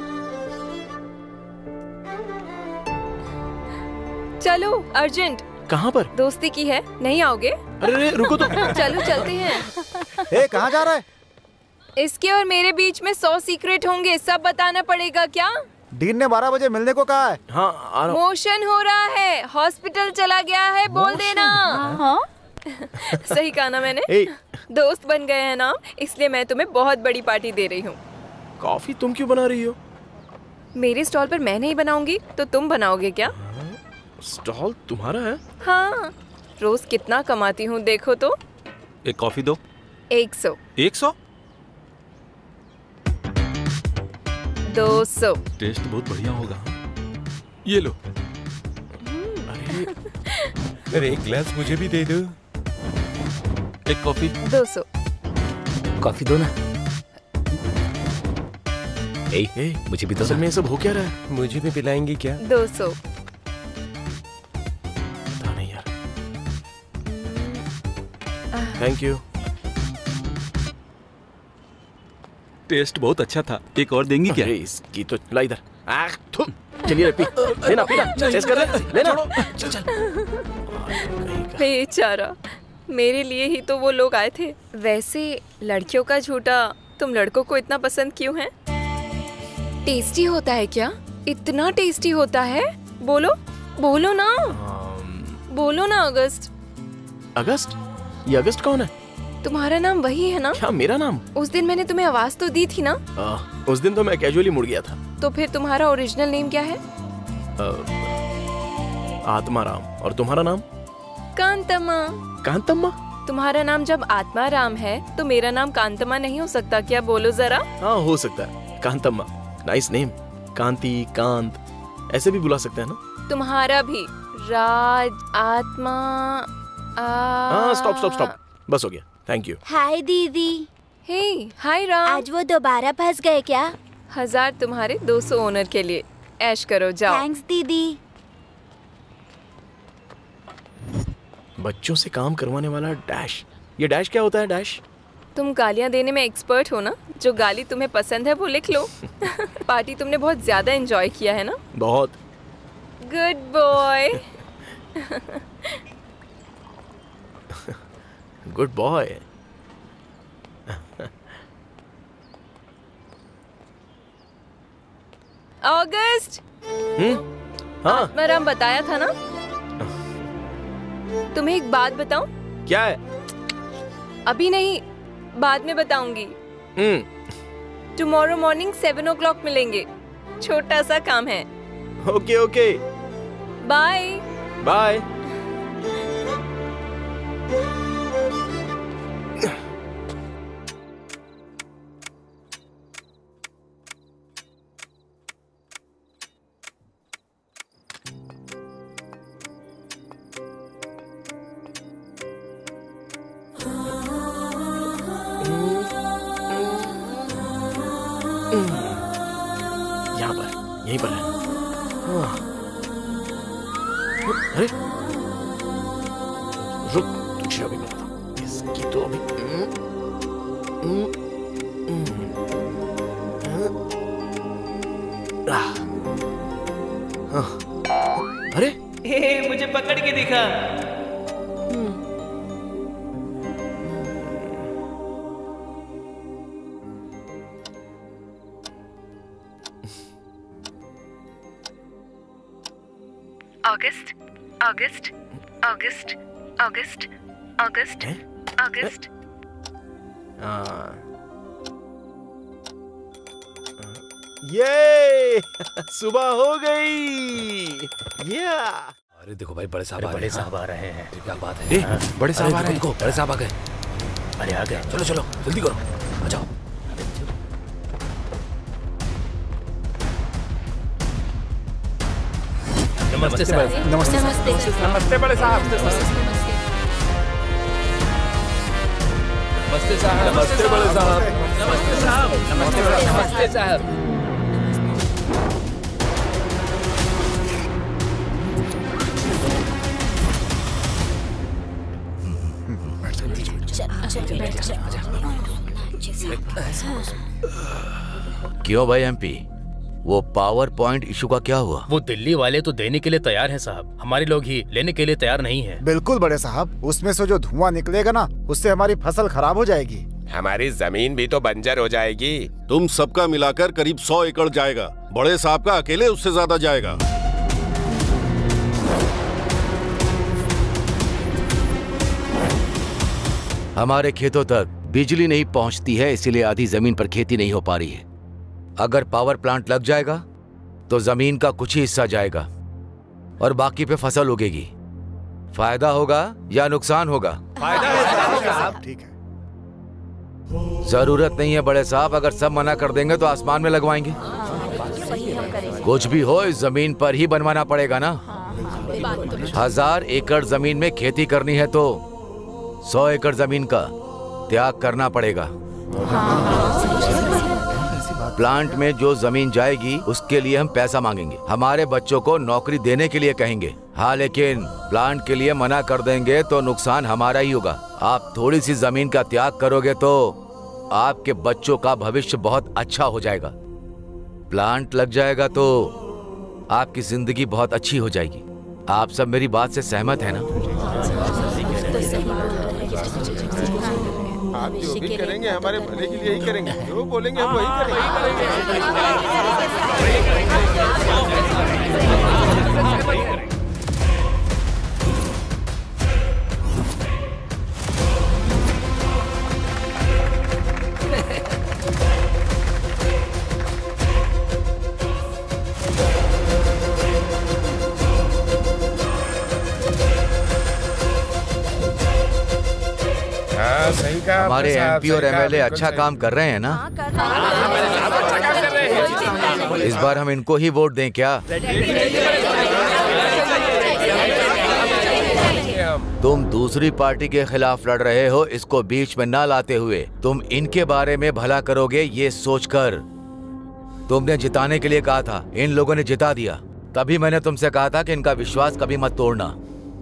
[SPEAKER 16] चलो अर्जेंट।
[SPEAKER 2] कहाँ पर?
[SPEAKER 16] दोस्ती की है, नहीं आओगे?
[SPEAKER 2] अरे रुको तो।
[SPEAKER 16] चलो चलते हैं।
[SPEAKER 11] ए, कहाँ जा रहा है?
[SPEAKER 16] इसके और मेरे बीच में 100 सीक्रेट होंगे, सब बताना पड़ेगा क्या?
[SPEAKER 11] डीन ने 12 बजे मिलने को कहा है।
[SPEAKER 2] हाँ, आ रहा हूँ।
[SPEAKER 16] मोशन हो रहा है, हॉस्पिटल चला गया है, बोल देना। हाँ? सही कहा ना मैंने? दोस्त बन गए हैं ना, इसलिए मैं तुम्हें बहुत बड़ी पार्टी दे रही हूँ।
[SPEAKER 2] कॉफी तुम क्यों बना रही हो?
[SPEAKER 16] मेरे स्टॉल पर मैं नहीं बनाऊंगी तो तुम बनाओगे क्या?
[SPEAKER 2] स्टॉल तुम्हारा है?
[SPEAKER 16] हाँ, रोज कितना कमाती हूँ देखो तो।
[SPEAKER 6] एक कॉफी दो।
[SPEAKER 16] 100।
[SPEAKER 6] 100?
[SPEAKER 16] 200।
[SPEAKER 6] टेस्ट बहुत बढ़िया होगा। ये लो।
[SPEAKER 12] अरे एक ग्लास मुझे भी दे दो।
[SPEAKER 6] एक कॉफी।
[SPEAKER 16] 200।
[SPEAKER 10] कॉफी दो ना। मुझे भी तो।
[SPEAKER 2] असल में सब हो क्या रहा है?
[SPEAKER 12] मुझे भी पिलाएंगी क्या?
[SPEAKER 16] 200।
[SPEAKER 2] पता नहीं यार। Thank you.
[SPEAKER 6] टेस्ट बहुत अच्छा था, एक और देंगी क्या?
[SPEAKER 2] इसकी तो ला इधर। चलिए पी लेना, पीना टेस्ट कर ले, लेना।
[SPEAKER 16] चल। बेचारा, मेरे लिए ही तो वो लोग आए थे। वैसे लड़कियों का झूठा तुम लड़कों को इतना पसंद क्यों है? टेस्टी होता है क्या? इतना टेस्टी होता है? बोलो बोलो ना। बोलो ना अगस्त।
[SPEAKER 2] अगस्त? ये अगस्त कौन है?
[SPEAKER 16] तुम्हारा नाम वही है ना?
[SPEAKER 2] क्या मेरा नाम?
[SPEAKER 16] उस दिन मैंने तुम्हें आवाज तो दी थी ना?
[SPEAKER 2] उस दिन तो मैं कैजुअली मुड़ गया था।
[SPEAKER 16] तो फिर तुम्हारा ओरिजिनल नेम क्या है?
[SPEAKER 2] आत्माराम। और तुम्हारा नाम?
[SPEAKER 16] कांतम्मा।
[SPEAKER 2] कांतम्मा?
[SPEAKER 16] तुम्हारा नाम जब आत्माराम है तो मेरा नाम कांतम्मा नहीं हो सकता क्या? बोलो जरा।
[SPEAKER 2] हाँ हो सकता है, कांतम्मा। Nice name. कांति, कांत, ऐसे भी बुला सकते हैं ना?
[SPEAKER 16] तुम्हारा भी। राज, आत्मा।
[SPEAKER 2] स्टॉप स्टॉप स्टॉप, बस हो गया। Thank you.
[SPEAKER 8] हाय दीदी।
[SPEAKER 16] हे, हाय राम।
[SPEAKER 8] आज वो दोबारा फंस गए क्या?
[SPEAKER 16] 1000 तुम्हारे, 200 ओनर के लिए। ऐश करो, जाओ।
[SPEAKER 8] थैंक्स दीदी।
[SPEAKER 2] बच्चों से काम करवाने वाला डैश। ये डैश क्या होता है? डैश?
[SPEAKER 16] तुम गालियाँ देने में एक्सपर्ट हो ना, जो गाली तुम्हें पसंद है वो लिख लो। पार्टी तुमने बहुत ज्यादा एंजॉय किया है ना?
[SPEAKER 2] बहुत।
[SPEAKER 16] Good boy.
[SPEAKER 2] Good boy.
[SPEAKER 16] अगस्त।
[SPEAKER 2] हाँ।
[SPEAKER 16] आत्माराम बताया था ना? तुम्हें एक बात बताऊं?
[SPEAKER 2] क्या है?
[SPEAKER 16] अभी नहीं, बाद में बताऊंगी। टुमारो मॉर्निंग 7 o'clock मिलेंगे, छोटा सा काम है।
[SPEAKER 2] Okay okay,
[SPEAKER 16] bye
[SPEAKER 2] bye. यहाँ पर, यहीं पर है। अरे रुक, तुझे अभी बताता हूँ। इसकी तो अभी अरे
[SPEAKER 17] मुझे पकड़ के दिखा।
[SPEAKER 16] अगस्त, अगस्त, अगस्त, अगस्त, अगस्त, अगस्त।
[SPEAKER 2] ये सुबह हो गई।
[SPEAKER 10] अरे देखो भाई, बड़े साहब आ रहे हैं। क्या बात है?
[SPEAKER 12] बड़े साहब आ रहे हैं।
[SPEAKER 10] बड़े साहब आ गए। अरे आ गए। चलो चलो जल्दी करो, आ जाओ। नमस्ते साहब।
[SPEAKER 11] नमस्ते
[SPEAKER 10] नमस्ते बड़े साहब। नमस्ते साहब। नमस्ते बड़े साहब। नमस्ते साहब। नमस्ते साहब।
[SPEAKER 13] क्यों भाई एमपी, वो पावर पॉइंट इशू का क्या हुआ?
[SPEAKER 10] वो दिल्ली वाले तो देने के लिए तैयार हैं साहब, हमारे लोग ही लेने के लिए तैयार नहीं है।
[SPEAKER 11] बिल्कुल बड़े साहब, उसमें से जो धुआं निकलेगा ना, उससे हमारी फसल खराब हो जाएगी।
[SPEAKER 12] हमारी जमीन भी तो बंजर हो जाएगी।
[SPEAKER 5] तुम सबका मिलाकर करीब 100 एकड़ जाएगा। बड़े साहब का अकेले उससे ज्यादा जाएगा।
[SPEAKER 13] हमारे खेतों तक बिजली नहीं पहुंचती है, इसीलिए आधी जमीन पर खेती नहीं हो पा रही है। अगर पावर प्लांट लग जाएगा तो जमीन का कुछ ही हिस्सा जाएगा और बाकी पे फसल उगेगी। फायदा होगा या नुकसान होगा?
[SPEAKER 11] फायदा है साहब। ठीक है।
[SPEAKER 13] जरूरत नहीं है बड़े साहब, अगर सब मना कर देंगे तो आसमान में लगवाएंगे। कुछ भी हो इस जमीन पर ही बनवाना पड़ेगा ना। 1000 एकड़ जमीन में खेती करनी है तो 100 एकड़ जमीन का त्याग करना पड़ेगा। प्लांट में जो जमीन जाएगी उसके लिए हम पैसा मांगेंगे, हमारे बच्चों को नौकरी देने के लिए कहेंगे। हाँ, लेकिन प्लांट के लिए मना कर देंगे तो नुकसान हमारा ही होगा। आप थोड़ी सी जमीन का त्याग करोगे तो आपके बच्चों का भविष्य बहुत अच्छा हो जाएगा। प्लांट लग जाएगा तो आपकी जिंदगी बहुत अच्छी हो जाएगी। आप सब मेरी बात से सहमत है ना?
[SPEAKER 18] आप जो भी करेंगे हमारे भले के लिए ही करेंगे, जो बोलेंगे हम वही करेंगे। सही कहा।
[SPEAKER 13] हमारे एमपी और एमएलए अच्छा काम कर रहे हैं ना? इस बार हम इनको ही वोट दें क्या? तुम दूसरी पार्टी के खिलाफ लड़ रहे हो, इसको बीच में ना लाते हुए तुम इनके बारे में भला करोगे ये सोचकर। तुमने जिताने के लिए कहा था, इन लोगों ने जिता दिया। तभी मैंने तुमसे कहा था कि इनका विश्वास कभी मत तोड़ना।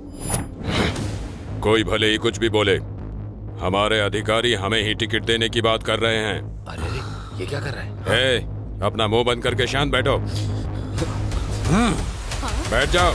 [SPEAKER 14] कोई भले ही कुछ भी बोले, हमारे अधिकारी हमें ही टिकट देने की बात कर रहे हैं।
[SPEAKER 13] अरे ये क्या कर रहे हैं?
[SPEAKER 14] अपना मुंह बंद करके शांत बैठो। बैठ जाओ।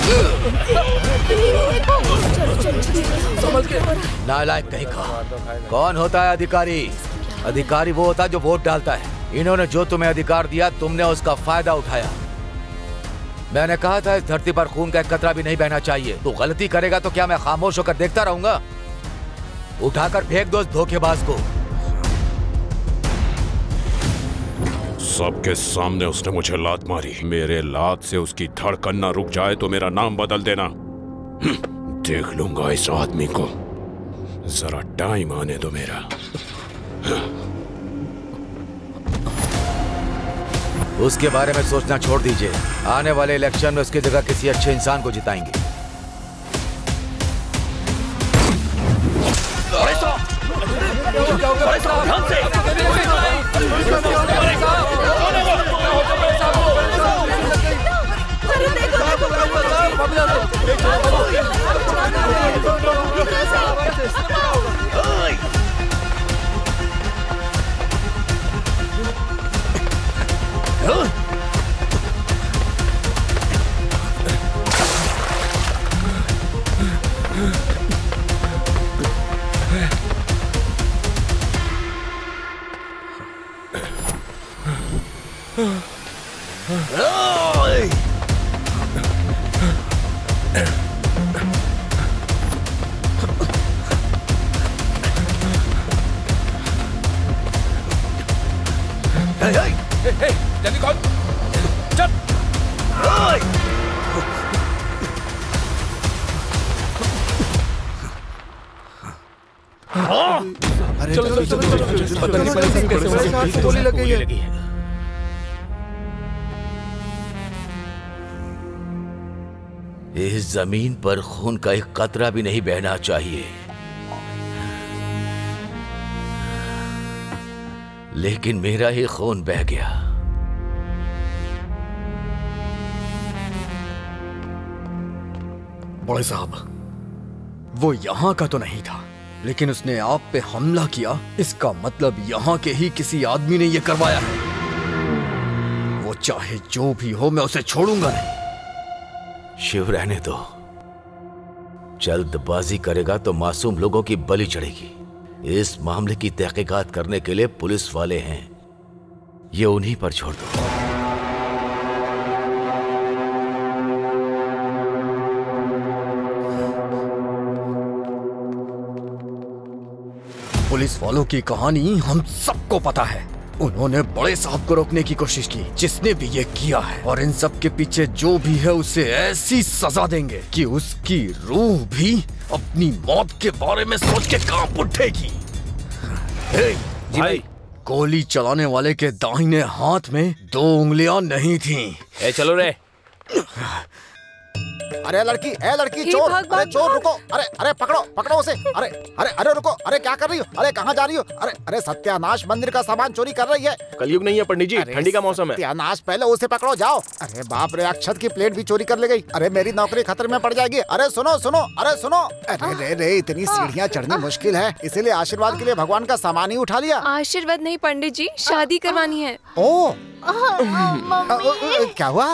[SPEAKER 13] नालायक कहीं का। कौन होता है अधिकारी? अधिकारी वो होता है जो वोट डालता है। इन्होंने जो तुम्हें अधिकार दिया, तुमने उसका फायदा उठाया। मैंने कहा था इस धरती पर खून का एक कतरा भी नहीं बहना चाहिए। तू गलती करेगा तो क्या मैं खामोश होकर देखता रहूंगा? उठाकर फेंक दो उस धोखेबाज को।
[SPEAKER 14] सबके सामने उसने मुझे लात मारी। मेरे लात से उसकी धड़कन ना रुक जाए तो मेरा नाम बदल देना। देख लूंगा इस आदमी को, जरा टाइम आने दो मेरा।
[SPEAKER 13] उसके बारे में सोचना छोड़ दीजिए। आने वाले इलेक्शन में उसकी जगह किसी अच्छे इंसान को जिताएंगे।
[SPEAKER 18] जल्दी कौन? चल। चलो पता नहीं कैसे गोली लग गई है।
[SPEAKER 13] इस जमीन पर खून का एक कतरा भी नहीं बहना चाहिए, लेकिन मेरा ही खून बह गया।
[SPEAKER 19] बड़े साहब, वो यहाँ का तो नहीं था, लेकिन उसने आप पे हमला किया, इसका मतलब यहाँ के ही किसी आदमी ने ये करवाया है। वो चाहे जो भी हो मैं उसे छोड़ूंगा नहीं।
[SPEAKER 13] शिव रहने दो, जल्दबाजी करेगा तो मासूम लोगों की बलि चढ़ेगी। इस मामले की तहकीकात करने के लिए पुलिस वाले हैं, ये उन्हीं पर छोड़ दो।
[SPEAKER 19] पुलिस वालों की कहानी हम सबको पता है। उन्होंने बड़े साहब को रोकने की कोशिश की, जिसने भी ये किया है, और इन सब के पीछे जो भी है उसे ऐसी सजा देंगे कि उसकी रूह भी अपनी मौत के बारे में सोच के कांप उठेगी। जी भाई, गोली चलाने वाले के दाहिने हाथ में 2 उंगलियां नहीं थीं।
[SPEAKER 2] चलो रे।
[SPEAKER 11] अरे लड़की, चोर, अरे चोर रुको, अरे पकड़ो उसे, अरे रुको, अरे क्या कर रही हो, अरे कहाँ जा रही हो, अरे सत्यानाश, मंदिर का सामान चोरी कर रही है।
[SPEAKER 2] कलयुग नहीं है पंडित जी, ठंडी का मौसम है।
[SPEAKER 11] सत्यानाश, पहले उसे पकड़ो, जाओ। अरे बाप रे, अक्षत की प्लेट भी चोरी कर ले गई। अरे मेरी नौकरी खतरे में पड़ जाएगी। अरे सुनो, अरे रे, इतनी सीढ़ियाँ चढ़नी मुश्किल है, इसीलिए आशीर्वाद के लिए भगवान का सामान ही उठा लिया।
[SPEAKER 16] आशीर्वाद नहीं पंडित जी, शादी करवानी है।
[SPEAKER 11] ओ, क्या हुआ?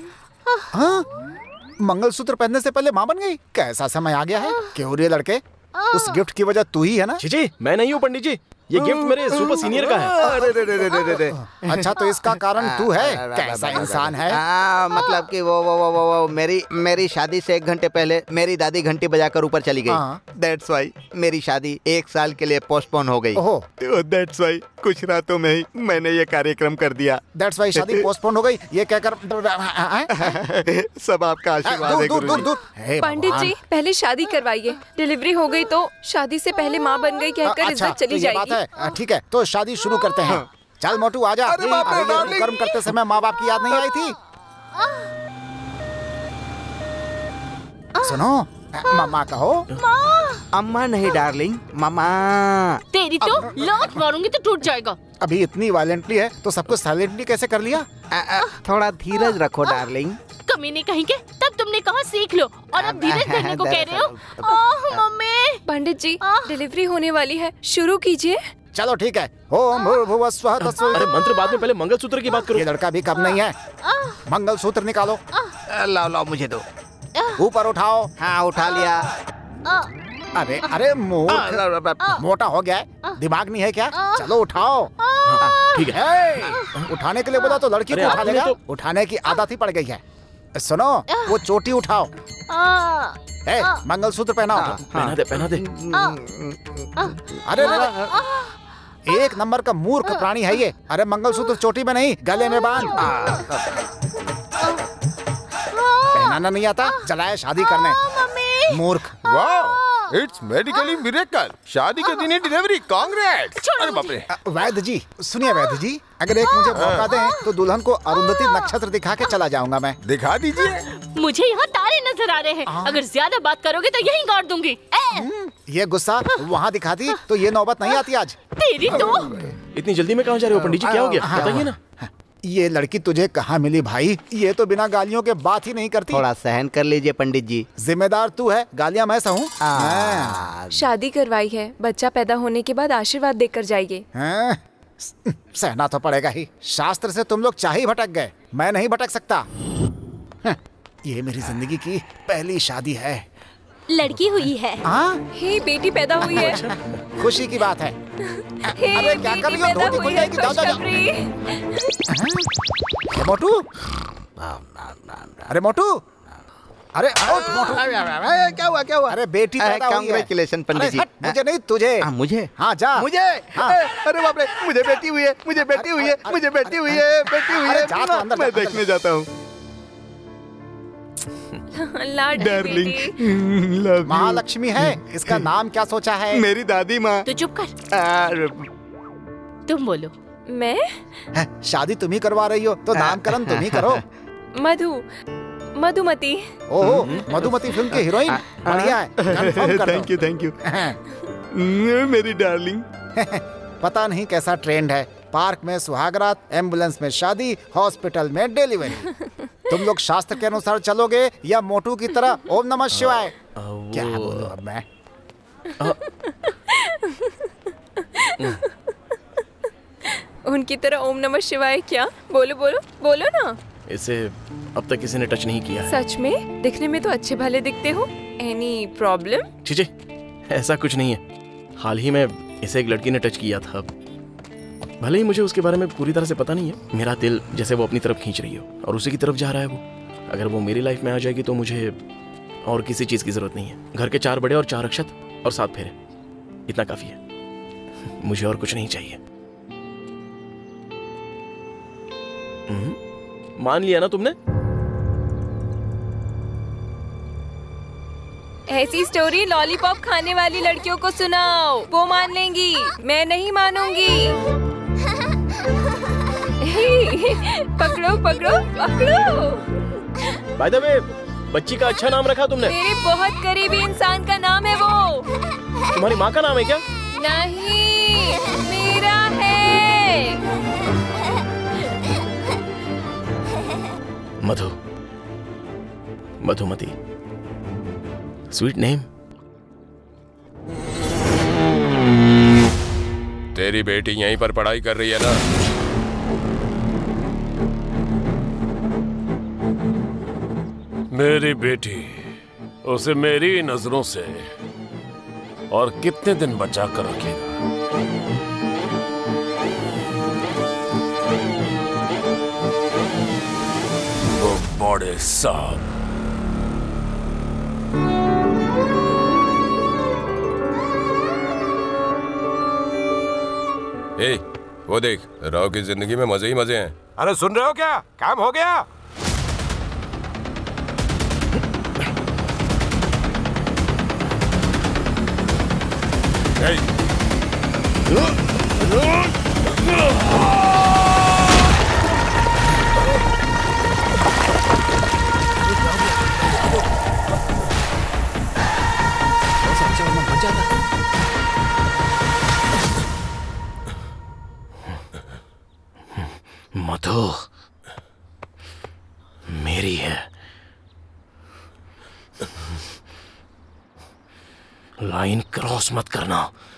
[SPEAKER 11] मंगलसूत्र पहनने से पहले मां बन गई? कैसा समय आ गया है। क्यों रे लड़के, उस गिफ्ट की वजह तू ही है ना?
[SPEAKER 2] जी मैं नहीं हूँ पंडित जी, ये गिफ्ट मेरे सुपर सीनियर का है।
[SPEAKER 9] अरे
[SPEAKER 11] अच्छा, तो इसका कारण तू है? कैसा इंसान है?
[SPEAKER 9] मतलब कि वो मेरी शादी से 1 घंटे पहले मेरी दादी घंटी बजाकर ऊपर चली गई। That's why मेरी शादी 1 साल के लिए पोस्टपोन हो गई। That's why कुछ रातों में ही मैंने ये कार्यक्रम कर दिया।
[SPEAKER 11] That's why शादी पोस्टपोन हो गई, ये कहकर
[SPEAKER 9] सब आपका आशीर्वाद है गुरुजी।
[SPEAKER 16] पंडित जी, पहले शादी करवाइए, डिलीवरी हो गई तो शादी से पहले माँ बन गई कहकर इज्जत चली जाएगी।
[SPEAKER 11] ठीक है, तो शादी शुरू करते हैं। चल मोटू आजा। अरे कर्म करते समय माँ बाप की याद नहीं आई थी? सुनो, मम्मा कहो।
[SPEAKER 9] अम्मा नहीं डार्लिंग, मामा।
[SPEAKER 4] तेरी तो लात मारूंगी तो टूट जाएगा।
[SPEAKER 11] अभी इतनी वायलेंटली है तो सब कुछ साइलेंटली कैसे कर लिया?
[SPEAKER 9] थोड़ा धीरज रखो डार्लिंग।
[SPEAKER 4] कमीने कहीं के, तब तुमने कहा सीख लो और अब धीरज धरने को कह रहे हो। मम्मी।
[SPEAKER 16] पंडित जी, डिलीवरी होने वाली है, शुरू कीजिए।
[SPEAKER 11] चलो ठीक है। ओम भूर्भुवः स्वः तस्मै।
[SPEAKER 2] अरे मंत्र बाद में, पहले मंगलसूत्र की बात करो।
[SPEAKER 11] ये लड़का भी कम नहीं है। मंगलसूत्र निकालो।
[SPEAKER 9] लाओ मुझे दो।
[SPEAKER 11] ऊपर उठाओ।
[SPEAKER 9] हाँ, उठा लिया।
[SPEAKER 11] अरे मोटा हो गया है, दिमाग नहीं है क्या? चलो उठाओ।
[SPEAKER 2] ठीक
[SPEAKER 11] है, उठाने के लिए बोला तो लड़की को उठा लेगा। उठाने की आदत ही पड़ गई है। सुनो, वो चोटी उठाओ। मंगलसूत्र पहनाओ।
[SPEAKER 2] पहना दे।
[SPEAKER 11] अरे 1 नंबर का मूर्ख प्राणी है ये। अरे मंगलसूत्र चोटी में नहीं, गले में बांध। पहनाना नहीं आता, चलाए शादी करने, मूर्ख।
[SPEAKER 20] वाह, इट्स मेडिकली मिरेकल। शादी के दिन ही डिलीवरी, कांग्रेट्स। अरे बाप रे।
[SPEAKER 11] वैद्य जी सुनिए, वैद्य जी अगर एक मुझे मौका दें तो दुल्हन को अरुंधति नक्षत्र दिखा के चला जाऊंगा मैं।
[SPEAKER 20] दिखा दीजिए।
[SPEAKER 4] मुझे यहाँ तारे नजर आ रहे हैं, अगर ज्यादा बात करोगे तो यहीं गाड़ दूंगी।
[SPEAKER 11] ये गुस्सा वहाँ दिखाती तो ये नौबत नहीं आती आज।
[SPEAKER 4] तेरी तो।
[SPEAKER 2] इतनी जल्दी में कहाँ जा रहे हो पंडित जी, क्या हो गया बताइए ना।
[SPEAKER 11] ये लड़की तुझे कहाँ मिली भाई? ये तो बिना गालियों के बात ही नहीं करती।
[SPEAKER 9] थोड़ा सहन कर लीजिए पंडित जी।
[SPEAKER 11] जिम्मेदार तू है, गालियाँ मैं सहूँ।
[SPEAKER 16] शादी करवाई है, बच्चा पैदा होने के बाद आशीर्वाद देकर जाइए।
[SPEAKER 11] सहना तो पड़ेगा ही। शास्त्र से तुम लोग चाहे भटक गए, मैं नहीं भटक सकता। ये मेरी जिंदगी की पहली शादी है।
[SPEAKER 8] लड़की हुई है।
[SPEAKER 16] हे, बेटी पैदा हुई है।
[SPEAKER 11] खुशी की बात है। अरे क्या कर रही हो? धोती खुल जाएगी। जाओ। मोटू, अरे मोटू, अरे मोटू,
[SPEAKER 9] क्या हुआ?
[SPEAKER 11] अरे बेटी पैदा हुई है।
[SPEAKER 9] कांग्रेचुलेशन पंडित जी।
[SPEAKER 11] मुझे नहीं, तुझे।
[SPEAKER 9] मुझे?
[SPEAKER 11] हाँ जा।
[SPEAKER 9] मुझे? अरे बाप रे, मुझे बेटी हुई है। मैं देखने जाता हूँ।
[SPEAKER 11] डार्लिंग, महालक्ष्मी है। इसका नाम क्या सोचा है?
[SPEAKER 9] मेरी दादी माँ।
[SPEAKER 4] तो चुप कर। तुम बोलो।
[SPEAKER 16] मैं?
[SPEAKER 11] शादी तुम ही करवा रही हो तो नामकरण तुम ही करो।
[SPEAKER 16] मधुमती।
[SPEAKER 11] ओह, मधुमती फिल्म की हीरोइन। बढ़िया है, कंफर्म कर दो।
[SPEAKER 9] Thank you. मेरी डार्लिंग।
[SPEAKER 11] पता नहीं कैसा ट्रेंड है। पार्क में सुहागरात, एम्बुलेंस में शादी, हॉस्पिटल में डिलीवरी। तुम लोग शास्त्र के अनुसार चलोगे या मोटू की तरह ओम नमः शिवाय? क्या बोलूं अब मैं?
[SPEAKER 16] उनकी तरह ओम नमः शिवाय क्या? बोलो बोलो बोलो ना।
[SPEAKER 2] इसे अब तक किसी ने टच नहीं किया है।
[SPEAKER 16] सच में? दिखने में तो अच्छे भले दिखते हो। Any problem?
[SPEAKER 2] चीचे, ऐसा कुछ नहीं है। हाल ही में इसे एक लड़की ने टच किया था। भले ही मुझे उसके बारे में पूरी तरह से पता नहीं है, मेरा दिल जैसे वो अपनी तरफ खींच रही हो और उसी की तरफ जा रहा है वो। अगर वो मेरी लाइफ में आ जाएगी तो मुझे और किसी चीज की जरूरत नहीं है। घर के 4 बड़े और 4 अक्षत और 7 फेरे, इतना काफी है। मुझे और कुछ नहीं चाहिए। मान लिया ना तुमने?
[SPEAKER 16] ऐसी स्टोरी लॉलीपॉप खाने वाली लड़कियों को सुनाओ, वो मान लेंगी, मैं नहीं मानूंगी। पकड़ो पकड़ो पकड़ो।
[SPEAKER 2] बाय द वे, बच्ची का अच्छा नाम रखा तुमने।
[SPEAKER 16] मेरे बहुत करीबी इंसान का नाम है वो।
[SPEAKER 2] तुम्हारी माँ का नाम है क्या?
[SPEAKER 16] नहीं, मेरा है।
[SPEAKER 2] Madhu, Madhumati, sweet name.
[SPEAKER 12] तेरी बेटी यहीं पर पढ़ाई कर रही है ना?
[SPEAKER 14] मेरी बेटी, उसे मेरी नजरों से और कितने दिन बचा कर रखेगा? वो बड़े साहब।
[SPEAKER 12] ए, वो देख, राव की जिंदगी में मजे ही मजे हैं।
[SPEAKER 20] अरे सुन रहे हो क्या? काम हो गया।
[SPEAKER 2] मधु मेरी है। लाइन क्रॉस मत करना।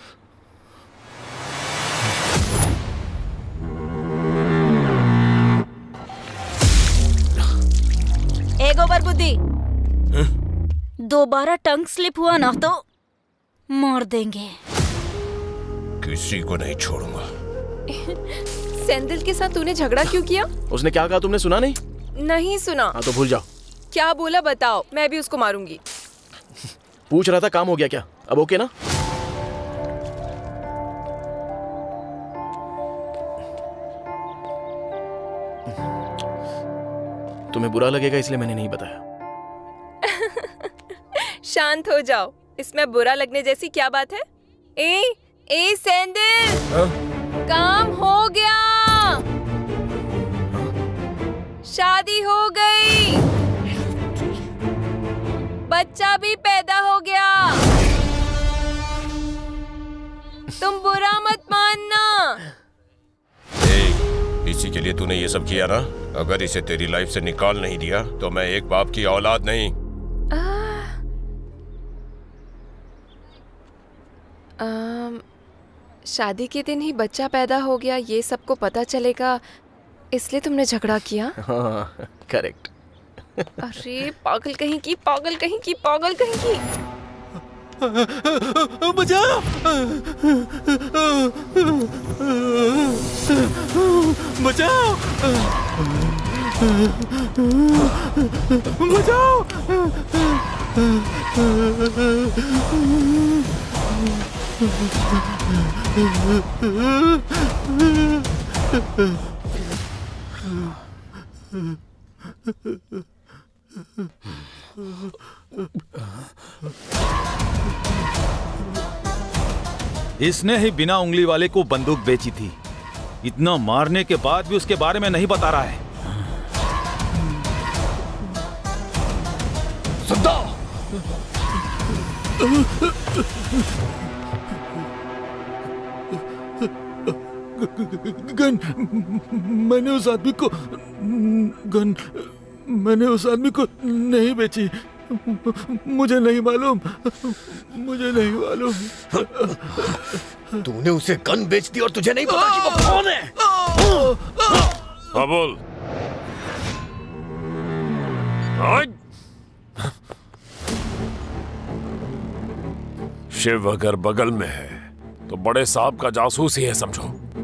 [SPEAKER 3] ए गोबर बुद्धि, दोबारा टंग स्लिप हुआ ना तो मार देंगे।
[SPEAKER 12] किसी को नहीं छोड़ूंगा।
[SPEAKER 16] सेंदिल के साथ तूने झगड़ा क्यों किया?
[SPEAKER 2] उसने क्या कहा तुमने सुना नहीं?
[SPEAKER 16] नहीं सुना।
[SPEAKER 2] हाँ तो भूल जाओ।
[SPEAKER 16] क्या बोला बताओ, मैं भी उसको मारूंगी।
[SPEAKER 2] पूछ रहा था काम हो गया क्या? अब ओके ना? तुम्हें बुरा लगेगा इसलिए मैंने नहीं बताया।
[SPEAKER 16] शांत हो जाओ, इसमें बुरा लगने जैसी क्या बात है? ए सेंदिल, काम हो गया, शादी हो गई, बच्चा भी पैदा हो गया। तुम बुरा मत मानना।
[SPEAKER 12] इसी के लिए तूने ये सब किया ना? अगर इसे तेरी लाइफ से निकाल नहीं दिया तो मैं एक बाप की औलाद नहीं।
[SPEAKER 16] शादी के दिन ही बच्चा पैदा हो गया, ये सबको पता चलेगा, इसलिए तुमने झगड़ा किया?
[SPEAKER 2] हाँ, करेक्ट।
[SPEAKER 16] अरे पागल कहीं की, पागल कहीं की, पागल कहीं की।
[SPEAKER 6] बचाओ! बचाओ! बचाओ! इसने ही बिना उंगली वाले को बंदूक बेची थी। इतना मारने के बाद भी उसके बारे में नहीं बता रहा है।
[SPEAKER 19] सद्दा!
[SPEAKER 6] गन मैंने उस आदमी को मैंने उस आदमी को नहीं बेची। मुझे नहीं मालूम, मुझे नहीं मालूम।
[SPEAKER 19] तूने उसे गन बेच दी और तुझे नहीं पता कि वो कौन है?
[SPEAKER 14] हाँ बोल। शिव अगर बगल में है तो बड़े साहब का जासूस ही है समझो।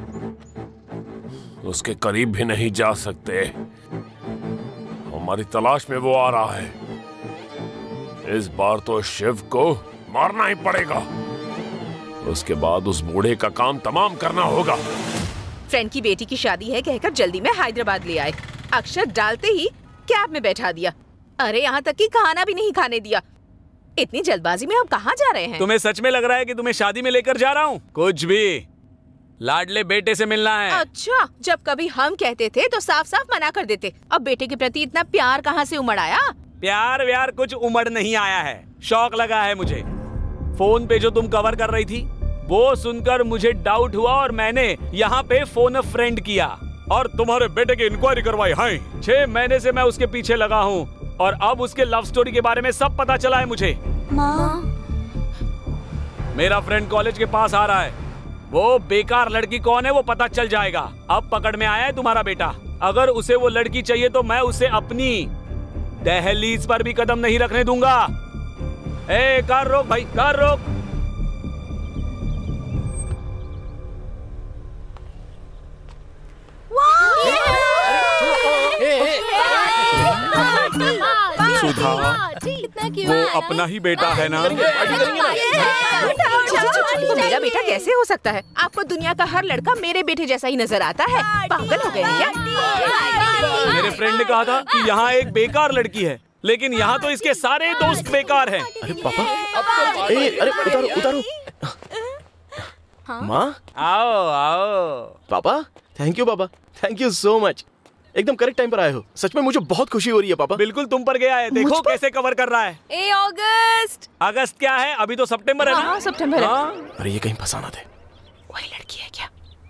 [SPEAKER 14] उसके करीब भी नहीं जा सकते। हमारी तलाश में वो आ रहा है। इस बार तो शिव को मारना ही पड़ेगा। उसके बाद उस बूढ़े का काम तमाम करना होगा।
[SPEAKER 1] फ्रेंड की बेटी की शादी है कहकर जल्दी में हैदराबाद ले आए। अक्षर डालते ही कैब में बैठा दिया। अरे यहाँ तक कि खाना भी नहीं खाने दिया। इतनी जल्दबाजी में हम कहाँ जा रहे हैं?
[SPEAKER 7] तुम्हें सच में लग रहा है कि तुम्हें शादी में लेकर जा रहा हूँ? कुछ भी, लाडले बेटे से मिलना है।
[SPEAKER 1] अच्छा, जब कभी हम कहते थे तो साफ साफ मना कर देते। अब बेटे के प्रति इतना प्यार कहाँ से उमड़ आया?
[SPEAKER 7] प्यार व्यार कुछ उमड़ नहीं आया है, शौक लगा है मुझे। फोन पे जो तुम कवर कर रही थी वो सुनकर मुझे डाउट हुआ और मैंने यहाँ पे फोन अ फ्रेंड किया और तुम्हारे बेटे की इंक्वायरी करवाई। हाँ, 6 महीने से मैं उसके पीछे लगा हूँ और अब उसके लव स्टोरी के बारे में सब पता चला है मुझे।
[SPEAKER 8] माँ,
[SPEAKER 7] मेरा फ्रेंड कॉलेज के पास आ रहा है। वो बेकार लड़की कौन है वो पता चल जाएगा। अब पकड़ में आया है तुम्हारा बेटा। अगर उसे वो लड़की चाहिए तो मैं उसे अपनी दहलीज पर भी कदम नहीं रखने दूंगा। ए, कार रोक भाई, कार रोक। सुधा, वो अपना ही बेटा है ना?
[SPEAKER 1] तो मेरा बेटा कैसे हो सकता है? आपको दुनिया का हर लड़का मेरे बेटे जैसा ही नजर आता है। पागल हो गए हैं क्या?
[SPEAKER 7] मेरे फ्रेंड ने कहा था कि यहाँ एक बेकार लड़की है, लेकिन यहाँ तो इसके सारे दोस्त बेकार हैं।
[SPEAKER 2] अरे पापा, अरे उतारो उतारो। माँ,
[SPEAKER 7] आओ आओ।
[SPEAKER 2] Papa, thank you papa, thank you so much. एकदम करेक्ट टाइम पर आए हो। सच में मुझे बहुत खुशी हो रही है पापा।
[SPEAKER 7] बिल्कुल तुम पर गया है, देखो कैसे कवर कर रहा है।
[SPEAKER 16] ए अगस्त।
[SPEAKER 7] अगस्त क्या है? अभी तो सितंबर है ना?
[SPEAKER 1] हाँ, सितंबर है।
[SPEAKER 2] अरे ये कहीं फंसा ना दे।
[SPEAKER 1] वही लड़की है क्या?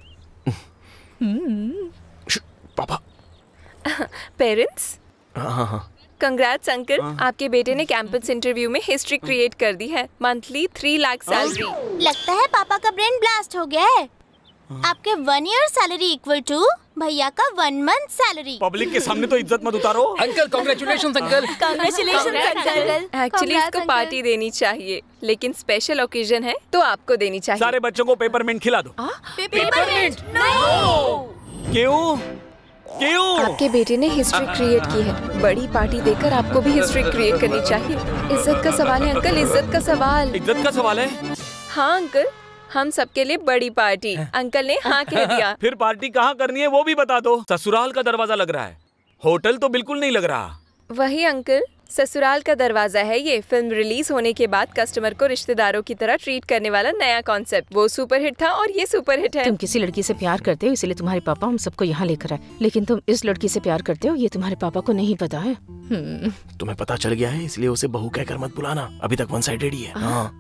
[SPEAKER 2] पापा।
[SPEAKER 16] पेरेंट्स,
[SPEAKER 2] हाँ।
[SPEAKER 16] कंग्रेट्स अंकल, आपके बेटे ने कैंपस इंटरव्यू में हिस्ट्री क्रिएट कर दी है। Monthly 3 lakh salary.
[SPEAKER 8] लगता है पापा का ब्रेन ब्लास्ट हो गया है। आपके 1 ईयर सैलरी इक्वल टू भैया का 1 मंथ सैलरी।
[SPEAKER 7] पब्लिक के सामने तो इज्जत मत उतारो।
[SPEAKER 10] Uncle congratulations uncle.
[SPEAKER 16] Congratulations uncle. Actually इसको पार्टी देनी चाहिए, लेकिन स्पेशल ओकेजन है तो आपको देनी चाहिए।
[SPEAKER 7] सारे बच्चों को पेपरमिंट खिला दो।
[SPEAKER 16] पेपरमिंट?
[SPEAKER 7] क्यों? क्यों?
[SPEAKER 16] आपके बेटे ने हिस्ट्री क्रिएट की है, बड़ी पार्टी देकर आपको भी हिस्ट्री क्रिएट करनी चाहिए। इज्जत का सवाल है अंकल, इज्जत का सवाल।
[SPEAKER 7] इज्जत का सवाल है?
[SPEAKER 16] हाँ अंकल, हम सबके लिए बड़ी पार्टी। अंकल ने हाँ कह दिया।
[SPEAKER 7] फिर पार्टी कहाँ करनी है वो भी बता दो। ससुराल का दरवाजा लग रहा है, होटल तो बिल्कुल नहीं लग रहा।
[SPEAKER 16] वही अंकल, ससुराल का दरवाजा है ये। फिल्म रिलीज होने के बाद कस्टमर को रिश्तेदारों की तरह ट्रीट करने वाला नया कॉन्सेप्ट। वो सुपरहिट था और ये सुपरहिट है।
[SPEAKER 1] तुम किसी लड़की से प्यार करते हो इसलिए तुम्हारे पापा हम सबको यहाँ लेकर आए, लेकिन तुम इस लड़की से प्यार करते हो ये तुम्हारे पापा को नहीं पता है।
[SPEAKER 2] तुम्हें पता चल गया है इसलिए उसे बहू कहकर मत बुलाना। अभी तक 1 साइडेड ही है। हाँ।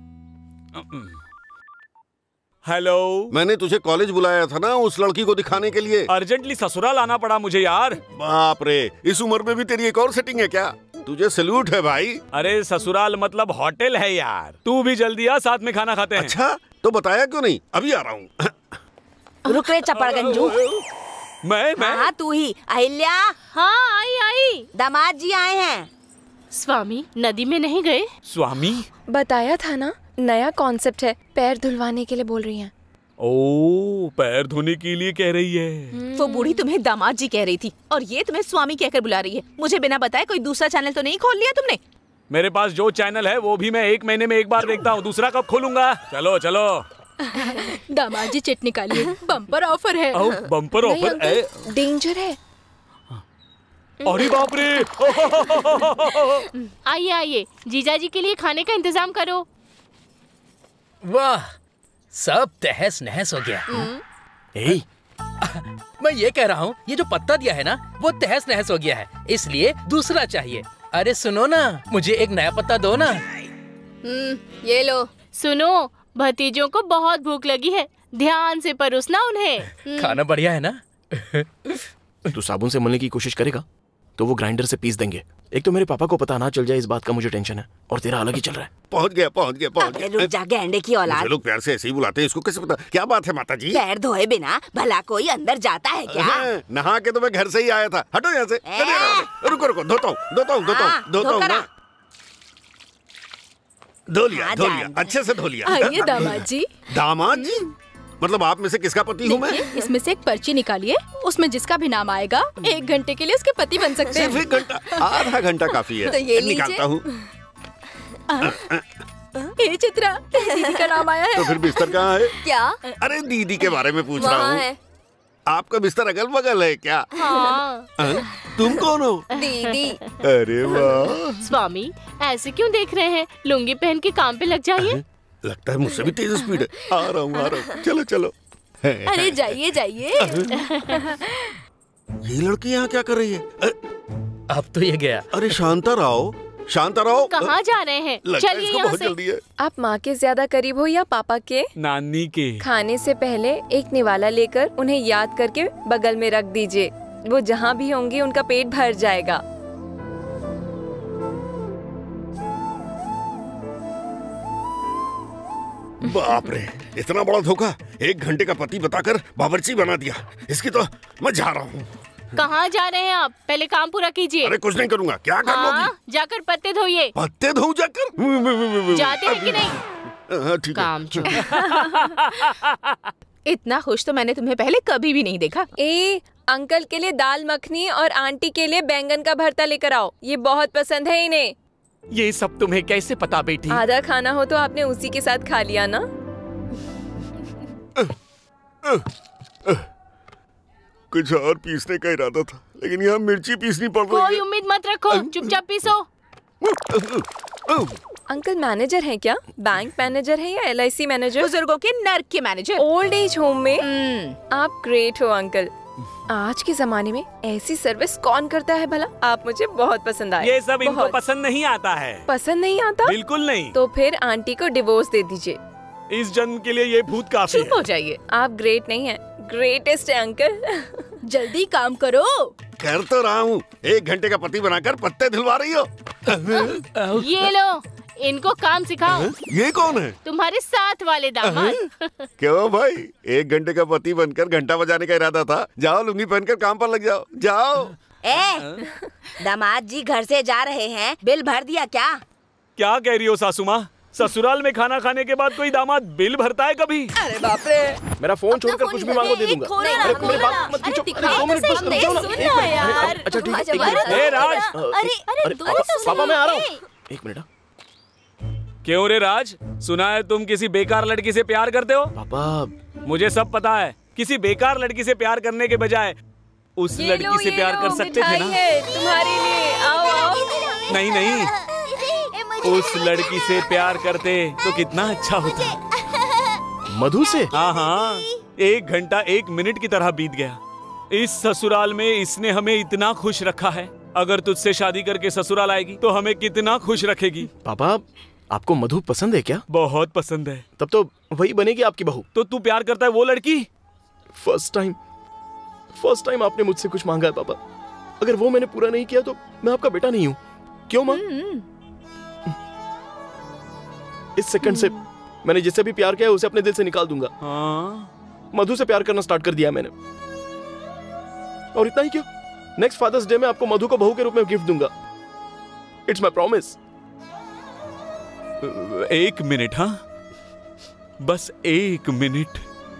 [SPEAKER 5] हेलो, मैंने तुझे कॉलेज बुलाया था ना उस लड़की को दिखाने के लिए।
[SPEAKER 7] अर्जेंटली ससुराल आना पड़ा मुझे यार।
[SPEAKER 5] बाप रे, इस उम्र में भी तेरी एक और सेटिंग है क्या? तुझे सैल्यूट है भाई।
[SPEAKER 7] अरे ससुराल मतलब होटल है यार। तू भी जल्दी आ, साथ में खाना खाते हैं।
[SPEAKER 5] अच्छा, तो बताया क्यों नहीं? अभी आ रहा हूँ।
[SPEAKER 21] रुक रे चपड़गंजू।
[SPEAKER 7] मैं
[SPEAKER 21] हाँ तू ही। अहिल्या।
[SPEAKER 4] हाँ आई।
[SPEAKER 21] दामाद जी आए हैं।
[SPEAKER 4] स्वामी नदी में नहीं गए?
[SPEAKER 7] स्वामी
[SPEAKER 16] बताया था ना, नया कॉन्सेप्ट है। पैर धुलवाने के लिए बोल रही हैं।
[SPEAKER 7] ओ, पैर धोने के लिए कह रही है।
[SPEAKER 1] वो बूढ़ी तुम्हें दामाद जी कह रही थी और ये तुम्हें स्वामी कहकर बुला रही है। मुझे बिना बताए कोई दूसरा चैनल तो नहीं खोल लिया तुमने?
[SPEAKER 7] मेरे पास जो चैनल है वो भी मैं 1 महीने में एक बार देखता हूँ, दूसरा कब खोलूंगा? चलो चलो।
[SPEAKER 3] दामाद जी चिट निकालिए, बम्पर ऑफर है।
[SPEAKER 7] बम्पर ऑफर है?
[SPEAKER 16] डेंजर है।
[SPEAKER 7] अरे बाप रे।
[SPEAKER 4] आइए आइए, जीजा जी के लिए खाने का इंतजाम करो।
[SPEAKER 10] वाह, सब तहस नहस हो गया। मैं ये कह रहा हूँ, ये जो पत्ता दिया है ना वो तहस नहस हो गया है, इसलिए दूसरा चाहिए। अरे सुनो ना, मुझे एक नया पत्ता दो ना।
[SPEAKER 4] ये लो। सुनो, भतीजों को बहुत भूख लगी है, ध्यान से परोसना उन्हें।
[SPEAKER 10] खाना बढ़िया है ना?
[SPEAKER 2] तू साबुन से मलने की कोशिश करेगा तो वो ग्राइंडर से पीस देंगे। एक तो मेरे पापा को पता ना चल जाए, इस बात का मुझे टेंशन है, और तेरा अलग ही चल रहा है।
[SPEAKER 5] पहुंच गया।
[SPEAKER 21] अबे रुक जा, गैंडे की औलाद।
[SPEAKER 5] मुझे लोग प्यार से ऐसे ही बुलाते हैं, इसको कैसे पता? क्या बात है माता जी?
[SPEAKER 21] पैर धोए बिना भला कोई अंदर जाता है क्या?
[SPEAKER 5] नहा के तो मैं घर से ही आया था। हटो यहाँ से। रुको, धोता हूँ ना। धो लिया, अच्छे से धो लिया।
[SPEAKER 15] आइए दामाद जी।
[SPEAKER 5] दामाद जी? मतलब आप में से किसका पति हूँ मैं?
[SPEAKER 15] इसमें से एक पर्ची निकालिए, उसमें जिसका भी नाम आएगा 1 घंटे के लिए उसके पति बन सकते हैं।
[SPEAKER 5] सिर्फ 1 घंटा? आधा घंटा काफी है।
[SPEAKER 15] तो ये
[SPEAKER 5] निकालता हूँ।
[SPEAKER 15] ये चित्रा, दीदी का नाम आया है।
[SPEAKER 5] तो फिर बिस्तर कहाँ है?
[SPEAKER 15] क्या?
[SPEAKER 5] अरे दीदी के बारे में पूछ रहा हूँ। आपका बिस्तर अगल बगल है क्या?
[SPEAKER 4] हाँ।
[SPEAKER 5] तुम कौन हो?
[SPEAKER 4] दीदी।
[SPEAKER 5] अरे वाह।
[SPEAKER 4] स्वामी ऐसे क्यों देख रहे हैं? लुंगी पहन के काम पे लग जाइए।
[SPEAKER 5] लगता है मुझसे भी तेज स्पीड है। आ रहा हूँ। चलो।
[SPEAKER 15] अरे जाइए।
[SPEAKER 5] ये लड़की यहाँ क्या कर रही है?
[SPEAKER 10] अब तो ये गया।
[SPEAKER 5] अरे शांता राव।
[SPEAKER 4] कहाँ जा रहे हैं? चलिए यहाँ से।
[SPEAKER 16] आप माँ के ज्यादा करीब हो या पापा के?
[SPEAKER 7] नानी के।
[SPEAKER 16] खाने से पहले एक निवाला लेकर उन्हें याद करके बगल में रख दीजिए। वो जहाँ भी होंगी उनका पेट भर जाएगा।
[SPEAKER 5] बाप रे, इतना बड़ा धोखा। 1 घंटे का पति बताकर बावर्ची बना दिया। इसकी तो मैं जा रहा हूँ।
[SPEAKER 4] कहाँ जा रहे हैं आप? पहले काम पूरा कीजिए।
[SPEAKER 5] अरे कुछ नहीं करूँगा। क्या कर लोगी?
[SPEAKER 4] जाकर पत्ते धोइए।
[SPEAKER 5] पत्ते धोऊं जाकर?
[SPEAKER 4] जाते हैं कि नहीं?
[SPEAKER 5] ठीक
[SPEAKER 1] काम चोर। इतना खुश तो मैंने तुम्हें पहले कभी भी नहीं देखा।
[SPEAKER 16] अंकल के लिए दाल मखनी और आंटी के लिए बैंगन का भरता लेकर आओ। ये बहुत पसंद है इन्हें।
[SPEAKER 7] ये सब तुम्हें कैसे पता बेटी?
[SPEAKER 16] आधा खाना हो तो आपने उसी के साथ खा लिया ना।
[SPEAKER 5] कुछ और पीसने का इरादा था, लेकिन यहाँ मिर्ची पीसनी पड़ रही है।
[SPEAKER 4] कोई उम्मीद मत रखो, चुपचाप पीसो।
[SPEAKER 16] अंकल मैनेजर हैं क्या? बैंक मैनेजर है या LIC मैनेजर?
[SPEAKER 1] बुजुर्गों के नर्क के मैनेजर।
[SPEAKER 16] ओल्ड एज होम में? आप ग्रेट हो अंकल। आज के जमाने में ऐसी सर्विस कौन करता है भला? आप मुझे बहुत पसंद आए।
[SPEAKER 7] ये सब इनको पसंद नहीं आता है।
[SPEAKER 16] पसंद नहीं आता?
[SPEAKER 7] बिल्कुल नहीं।
[SPEAKER 16] तो फिर आंटी को डिवोर्स दे दीजिए।
[SPEAKER 7] इस जन्म के लिए ये भूत काफी है।
[SPEAKER 1] चुप हो जाइए।
[SPEAKER 16] आप ग्रेट नहीं है, ग्रेटेस्ट है अंकल।
[SPEAKER 15] जल्दी काम करो।
[SPEAKER 5] कर तो रहा हूँ। 1 घंटे का पति बनाकर पत्ते धुलवा रही हो।
[SPEAKER 4] ये लो, इनको काम सिखाओ।
[SPEAKER 5] ये कौन है?
[SPEAKER 4] तुम्हारे साथ वाले दामाद।
[SPEAKER 5] क्यों भाई? 1 घंटे का पति बनकर घंटा बजाने का इरादा था। जाओ लुंगी पहनकर काम पर लग जाओ। जाओ।
[SPEAKER 21] दामाद जी घर से जा रहे हैं, बिल भर दिया क्या?
[SPEAKER 7] क्या कह रही हो सासू माँ? ससुराल में खाना खाने के बाद कोई दामाद बिल भरता है कभी?
[SPEAKER 15] अरे बाप रे।
[SPEAKER 2] मेरा फोन छोड़कर कुछ भी मांगो दे दूंगा। मेरे बात मत खींचो। 2 मिनट बस रुक जाओ ना। अच्छा ठीक है।
[SPEAKER 7] राज।
[SPEAKER 15] अरे
[SPEAKER 2] पापा मैं आ रहा हूँ। 1 मिनट।
[SPEAKER 7] क्यों रे राज? सुना है तुम किसी बेकार लड़की से प्यार करते हो?
[SPEAKER 2] पापा
[SPEAKER 7] मुझे सब पता है। किसी बेकार लड़की से प्यार करने के बजाय उस लड़की से प्यार कर सकते थे ना?
[SPEAKER 16] तुम्हारे लिए। आओ।
[SPEAKER 7] नहीं, उस लड़की से प्यार करते तो कितना अच्छा होता।
[SPEAKER 2] मधु से?
[SPEAKER 7] हाँ। 1 घंटा 1 मिनट की तरह बीत गया। इस ससुराल में इसने हमें इतना खुश रखा है। अगर तुझसे शादी करके ससुराल आएगी तो हमें कितना खुश रखेगी।
[SPEAKER 2] पापा आपको मधु पसंद है क्या?
[SPEAKER 7] बहुत पसंद है।
[SPEAKER 2] तब तो वही बनेगी आपकी बहू।
[SPEAKER 7] तो तू प्यार करता है वो लड़की?
[SPEAKER 2] फर्स्ट टाइम आपने मुझसे कुछ मांगा है पापा। अगर वो मैंने पूरा नहीं किया तो मैं आपका बेटा नहीं हूँ। क्यों माँ? इस सेकंड से मैंने जिससे भी प्यार किया है उसे अपने दिल से निकाल दूंगा। मधु से प्यार करना स्टार्ट कर दिया मैंने। और इतना ही क्यों, नेक्स्ट फादर्स डे में आपको मधु को बहू के रूप में गिफ्ट दूंगा। It's my promise.
[SPEAKER 7] 1 मिनट। हाँ, बस 1 मिनट।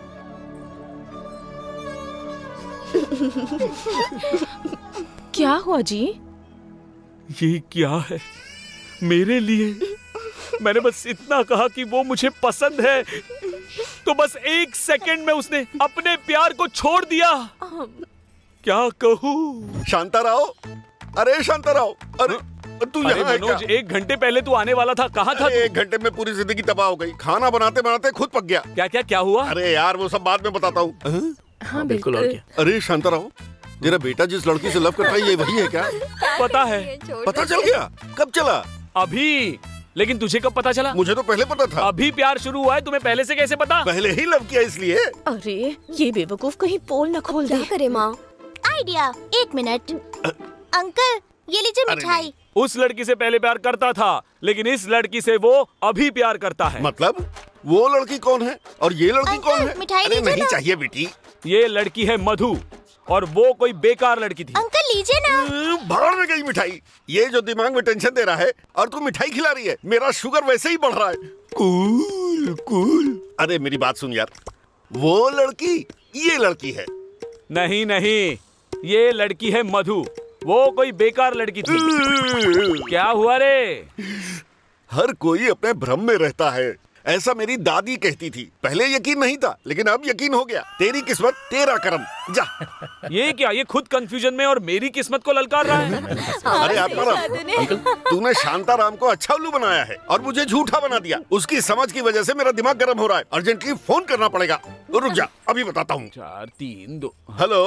[SPEAKER 1] क्या हुआ जी?
[SPEAKER 7] ये क्या है मेरे लिए? मैंने बस इतना कहा कि वो मुझे पसंद है, तो बस 1 सेकंड में उसने अपने प्यार को छोड़ दिया। क्या कहूँ?
[SPEAKER 5] शांताराव, अरे शांताराव, अरे तू यहाँ है क्या?
[SPEAKER 7] 1 घंटे पहले तू आने वाला था, कहाँ था?
[SPEAKER 5] 1 घंटे में पूरी जिंदगी तबाह हो गई। खाना बनाते बनाते खुद पक गया।
[SPEAKER 7] क्या हुआ?
[SPEAKER 5] अरे यार वो सब बाद में बताता हूँ।
[SPEAKER 15] हाँ बिल्कुल। और
[SPEAKER 5] क्या? अरे शांताराव, तेरा बेटा जिस लड़की से लव करता है ये वही है क्या?
[SPEAKER 7] पता है।
[SPEAKER 5] पता चल गया? कब चला?
[SPEAKER 7] अभी। लेकिन तुझे कब पता चला?
[SPEAKER 5] मुझे तो पहले पता था।
[SPEAKER 7] अभी प्यार शुरू हुआ है, तुम्हें पहले से कैसे पता?
[SPEAKER 5] पहले ही लव किया इसलिए।
[SPEAKER 1] अरे ये बेवकूफ कहीं पोल न खोल दे।
[SPEAKER 15] क्या करे माँ?
[SPEAKER 8] आइडिया। 1 मिनट। अंकल ये लीजिए मिठाई।
[SPEAKER 7] उस लड़की से पहले प्यार करता था, लेकिन इस लड़की से वो अभी प्यार करता है।
[SPEAKER 5] मतलब वो लड़की कौन है और ये लड़की कौन है?
[SPEAKER 8] मिठाई
[SPEAKER 5] अरे
[SPEAKER 8] लीजिए
[SPEAKER 5] नहीं
[SPEAKER 8] ना।
[SPEAKER 5] चाहिए बेटी।
[SPEAKER 7] ये लड़की है मधु और वो कोई बेकार लड़की थी।
[SPEAKER 8] अंकल लीजिए ना।
[SPEAKER 5] भाड़ में गई मिठाई। ये जो दिमाग में टेंशन दे रहा है और तू मिठाई खिला रही है, मेरा शुगर वैसे ही बढ़ रहा है। Cool cool. अरे मेरी बात सुन यार, वो लड़की ये लड़की है।
[SPEAKER 7] नहीं नहीं, ये लड़की है मधु, वो कोई बेकार लड़की थी। क्या हुआ रे?
[SPEAKER 5] हर कोई अपने भ्रम में रहता है, ऐसा मेरी दादी कहती थी। पहले यकीन नहीं था, लेकिन अब यकीन हो गया। तेरी किस्मत तेरा कर्म, जा।
[SPEAKER 7] ये क्या, ये खुद कंफ्यूजन में और मेरी किस्मत को ललकार रहा है।
[SPEAKER 5] अरे अंकल, तूने शांताराम को अच्छा उल्लू बनाया है और मुझे झूठा बना दिया। उसकी समझ की वजह से मेरा दिमाग गर्म हो रहा है। अर्जेंटली फोन करना पड़ेगा। रुक जा, अभी बताता हूँ।
[SPEAKER 7] 4 3 2।
[SPEAKER 5] Hello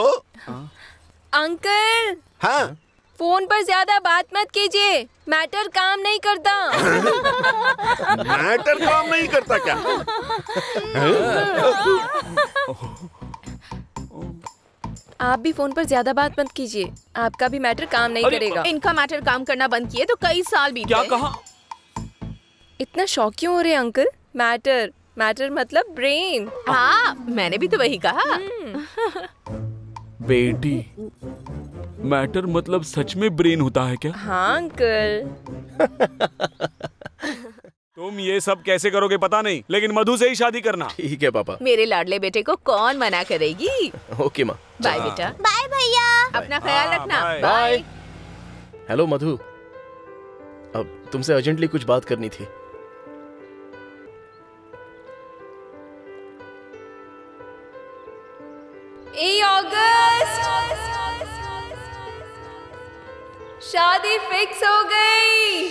[SPEAKER 16] uncle.
[SPEAKER 5] हाँ
[SPEAKER 16] फोन पर ज्यादा बात मत कीजिए, मैटर काम नहीं करता।
[SPEAKER 5] मैटर काम नहीं करता क्या?
[SPEAKER 16] आप भी फोन पर ज्यादा बात मत कीजिए, आपका भी मैटर काम नहीं करेगा।
[SPEAKER 1] इनका मैटर काम करना बंद किए तो कई साल बीत गए।
[SPEAKER 7] क्या कहा?
[SPEAKER 16] इतना शौक क्यों हो रहे हैं अंकल? मैटर मैटर मतलब ब्रेन।
[SPEAKER 1] हाँ, मैंने भी तो वही कहा।
[SPEAKER 7] बेटी, मैटर मतलब सच में ब्रेन होता है क्या?
[SPEAKER 16] हाँ अंकल।
[SPEAKER 7] तुम ये सब कैसे करोगे पता नहीं, लेकिन मधु से ही शादी करना।
[SPEAKER 2] ठीक है पापा।
[SPEAKER 1] मेरे लाडले बेटे को कौन मना करेगी।
[SPEAKER 2] ओके माँ।
[SPEAKER 1] बाय बेटा।
[SPEAKER 8] बाय भैया।
[SPEAKER 1] अपना ख्याल रखना।
[SPEAKER 2] बाय। हेलो मधु, अब तुमसे अर्जेंटली कुछ बात करनी थी।
[SPEAKER 16] ए अगस्त, शादी फिक्स हो गई।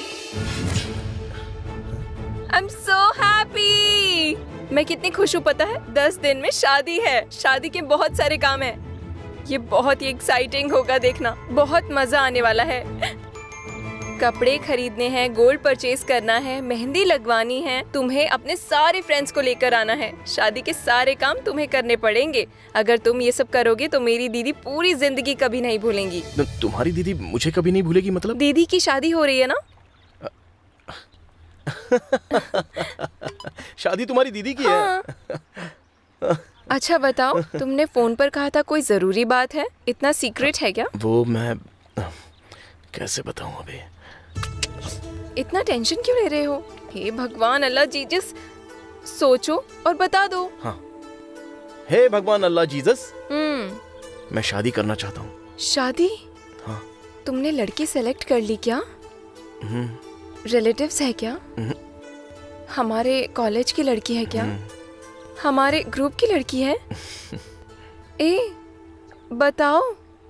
[SPEAKER 16] I am so happy. मैं कितनी खुश हूँ पता है? 10 दिन में शादी है। शादी के बहुत सारे काम हैं। ये बहुत ही एक्साइटिंग होगा, देखना बहुत मजा आने वाला है। कपड़े खरीदने हैं, गोल्ड परचेज करना है, मेहंदी लगवानी है, तुम्हें अपने सारे फ्रेंड्स को लेकर आना है। शादी के सारे काम तुम्हें करने पड़ेंगे। अगर तुम ये सब करोगे तो मेरी दीदी पूरी जिंदगी कभी नहीं भूलेंगी।
[SPEAKER 2] तुम्हारी दीदी मुझे कभी नहीं भूलेगी मतलब?
[SPEAKER 16] दीदी की शादी हो रही है ना?
[SPEAKER 2] शादी तुम्हारी दीदी की है?
[SPEAKER 16] अच्छा बताओ, तुमने फोन पर कहा था कोई जरूरी बात है, इतना सीक्रेट है क्या?
[SPEAKER 2] वो मैं कैसे बताऊं अभी?
[SPEAKER 16] इतना टेंशन क्यों ले रहे हो? हे भगवान अल्लाह जीसस, सोचो और बता दो।
[SPEAKER 2] हाँ, हे भगवान अल्लाह जीसस, मैं शादी करना चाहता हूँ।
[SPEAKER 16] शादी?
[SPEAKER 2] हाँ।
[SPEAKER 16] तुमने लड़की सेलेक्ट कर ली क्या? रिलेटिव्स है क्या? हमारे कॉलेज की लड़की है क्या? हमारे ग्रुप की लड़की है? ए बताओ,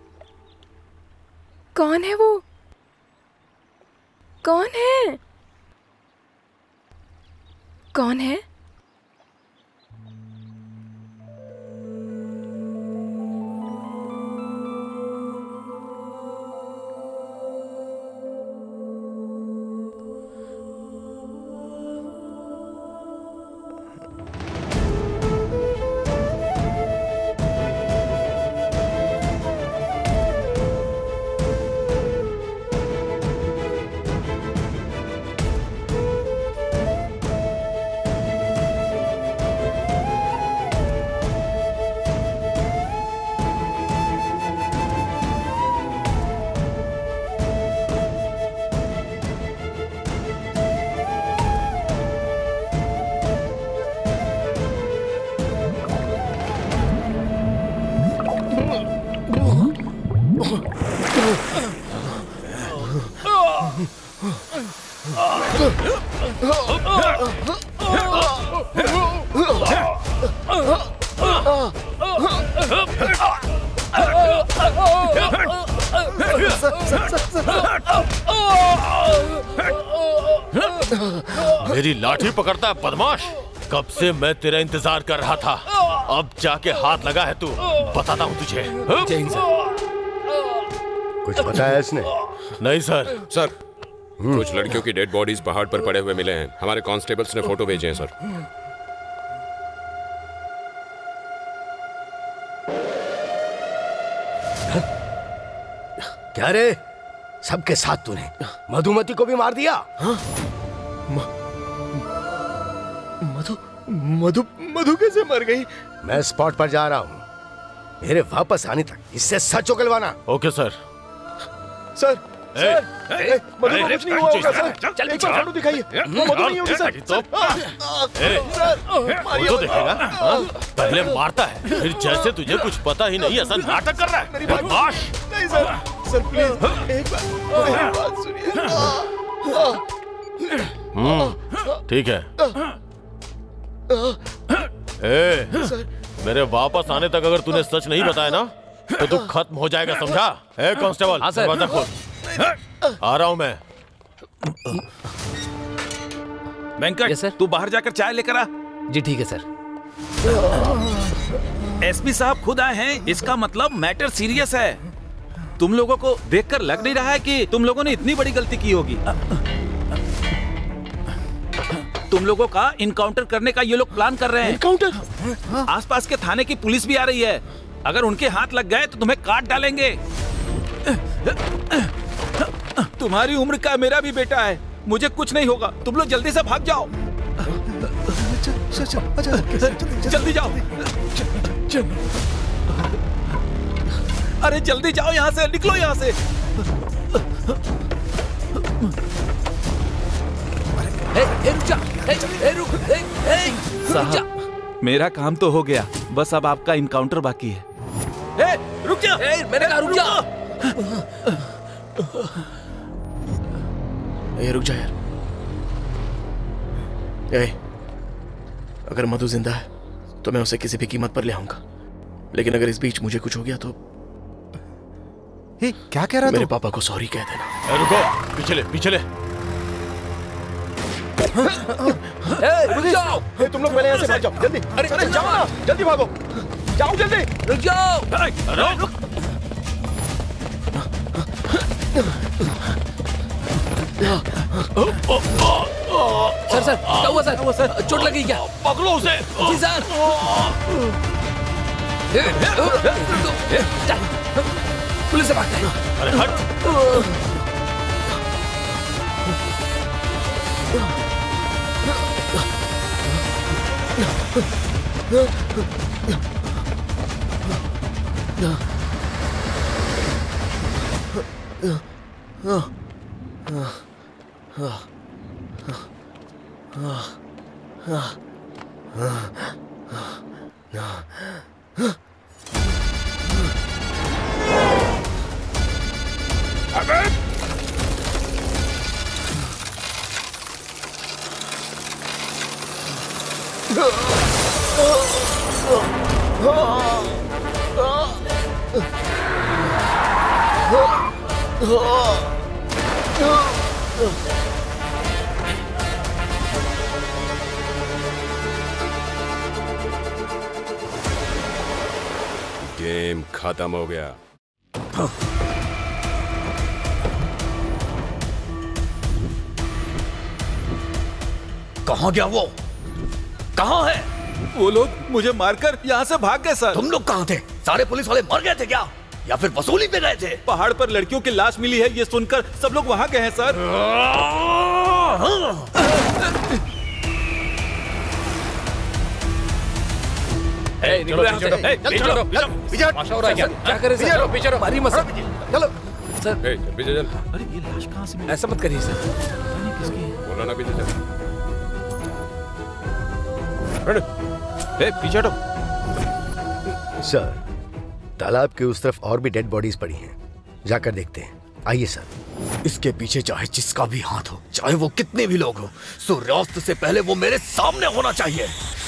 [SPEAKER 16] कौन है वो? कौन है? कौन है?
[SPEAKER 12] मेरी लाठी पकड़ता है बदमाश। कब से मैं तेरा इंतजार कर रहा था, अब जाके हाथ लगा है तू। बताता हूँ तुझे।
[SPEAKER 20] कुछ बताया इसने?
[SPEAKER 12] नहीं सर।
[SPEAKER 17] सर, कुछ लड़कियों की डेड बॉडीज पहाड़ पर पड़े हुए मिले हैं। हमारे कांस्टेबल्स ने फोटो भेजे हैं सर।
[SPEAKER 19] क्या रे,
[SPEAKER 18] सबके साथ तूने मधुमती को भी मार दिया।
[SPEAKER 2] मधु मधु मधु कैसे मर गई?
[SPEAKER 18] मैं स्पॉट पर जा रहा हूँ, मेरे वापस आने तक इससे सच उगलवाना।
[SPEAKER 2] Okay sir. सर मधु को कुछ नहीं हुआ होगा सर। चल एक बार फोटो दिखाइए। वो मधु नहीं होगी सर। सर
[SPEAKER 22] तो देखेगा पहले मारता है फिर जैसे तुझे कुछ पता ही नहीं ऐसा नाटक कर रहा है।
[SPEAKER 2] मेरी बात नहीं सर। सर प्लीज एक बात सुनिए।
[SPEAKER 22] ठीक है। मेरे वापस आने तक अगर तूने सच नहीं बताया ना तो तू खत्म हो जाएगा, समझा? कांस्टेबल दरवाजा खोल। आ रहा हूं मैं।
[SPEAKER 6] वेंकट सर, तू बाहर जाकर चाय लेकर आ।
[SPEAKER 10] जी ठीक है सर।
[SPEAKER 6] एसपी साहब खुद आए हैं, इसका मतलब मैटर सीरियस है। तुम लोगों को देखकर लग नहीं रहा है कि तुम लोगों ने इतनी बड़ी गलती की होगी। तुम लोगों का इनकाउंटर करने का ये लोग प्लान कर रहे हैं।
[SPEAKER 2] इनकाउंटर?
[SPEAKER 6] आसपास के थाने की पुलिस भी आ रही है। अगर उनके हाथ लग गए तो तुम्हें काट डालेंगे। तुम्हारी उम्र का मेरा भी बेटा है, मुझे कुछ नहीं होगा। तुम लोग जल्दी से भाग जाओ। जल्दी जाओ। अरे जल्दी जाओ, यहाँ से निकलो, यहाँ से। साहब मेरा काम तो हो गया, बस अब आपका इनकाउंटर बाकी है। रुक जा।
[SPEAKER 10] मैंने कहा रुक जा।
[SPEAKER 2] रुक जा यार। अगर मधु जिंदा है तो मैं उसे किसी भी कीमत पर ले आऊंगा, लेकिन अगर इस बीच मुझे कुछ हो गया तो
[SPEAKER 11] क्या कह रहा है?
[SPEAKER 2] मेरे पापा को सॉरी कह देना।
[SPEAKER 22] रुको, पीछे ले, पीछे ले।
[SPEAKER 2] रुक जाओ। तुम लोग पहले यहाँ से भाग जाओ, जल्दी। अरे जाओ ना, जल्दी भागो, जाओ जल्दी।
[SPEAKER 10] रुक जाओ।
[SPEAKER 22] रुक।
[SPEAKER 10] सर क्या हुआ सर? चोट लगी क्या?
[SPEAKER 22] पकड़ो उसे।
[SPEAKER 10] जी सर। पुलिस से भागते हैं।
[SPEAKER 22] अरे हट।
[SPEAKER 17] गेम खत्म हो गया।
[SPEAKER 18] कहाँ गया वो? कहाँ है?
[SPEAKER 6] वो लोग मुझे मारकर यहाँ से भाग गए सर।
[SPEAKER 18] तुम लोग कहाँ थे? सारे पुलिस वाले मर गए थे क्या, या फिर वसूली पे गए थे?
[SPEAKER 6] पहाड़ पर लड़कियों की लाश मिली है, ये सुनकर सब लोग वहाँ गए हैं सर।
[SPEAKER 10] क्या करे सर? पीछे रहो। मारी मत चलो सर।
[SPEAKER 17] पीछे चल।
[SPEAKER 6] अरे ये लाश कहाँ से मिली?
[SPEAKER 10] ऐसा मत करिए सर।
[SPEAKER 17] बोलो ना, पीछे चल।
[SPEAKER 6] पीछे हटो।
[SPEAKER 18] सर तालाब के उस तरफ और भी डेड बॉडीज पड़ी हैं, जाकर देखते हैं। आइए सर। इसके पीछे चाहे जिसका भी हाथ हो, चाहे वो कितने भी लोग हो, सूर्यास्त से पहले वो मेरे सामने होना चाहिए।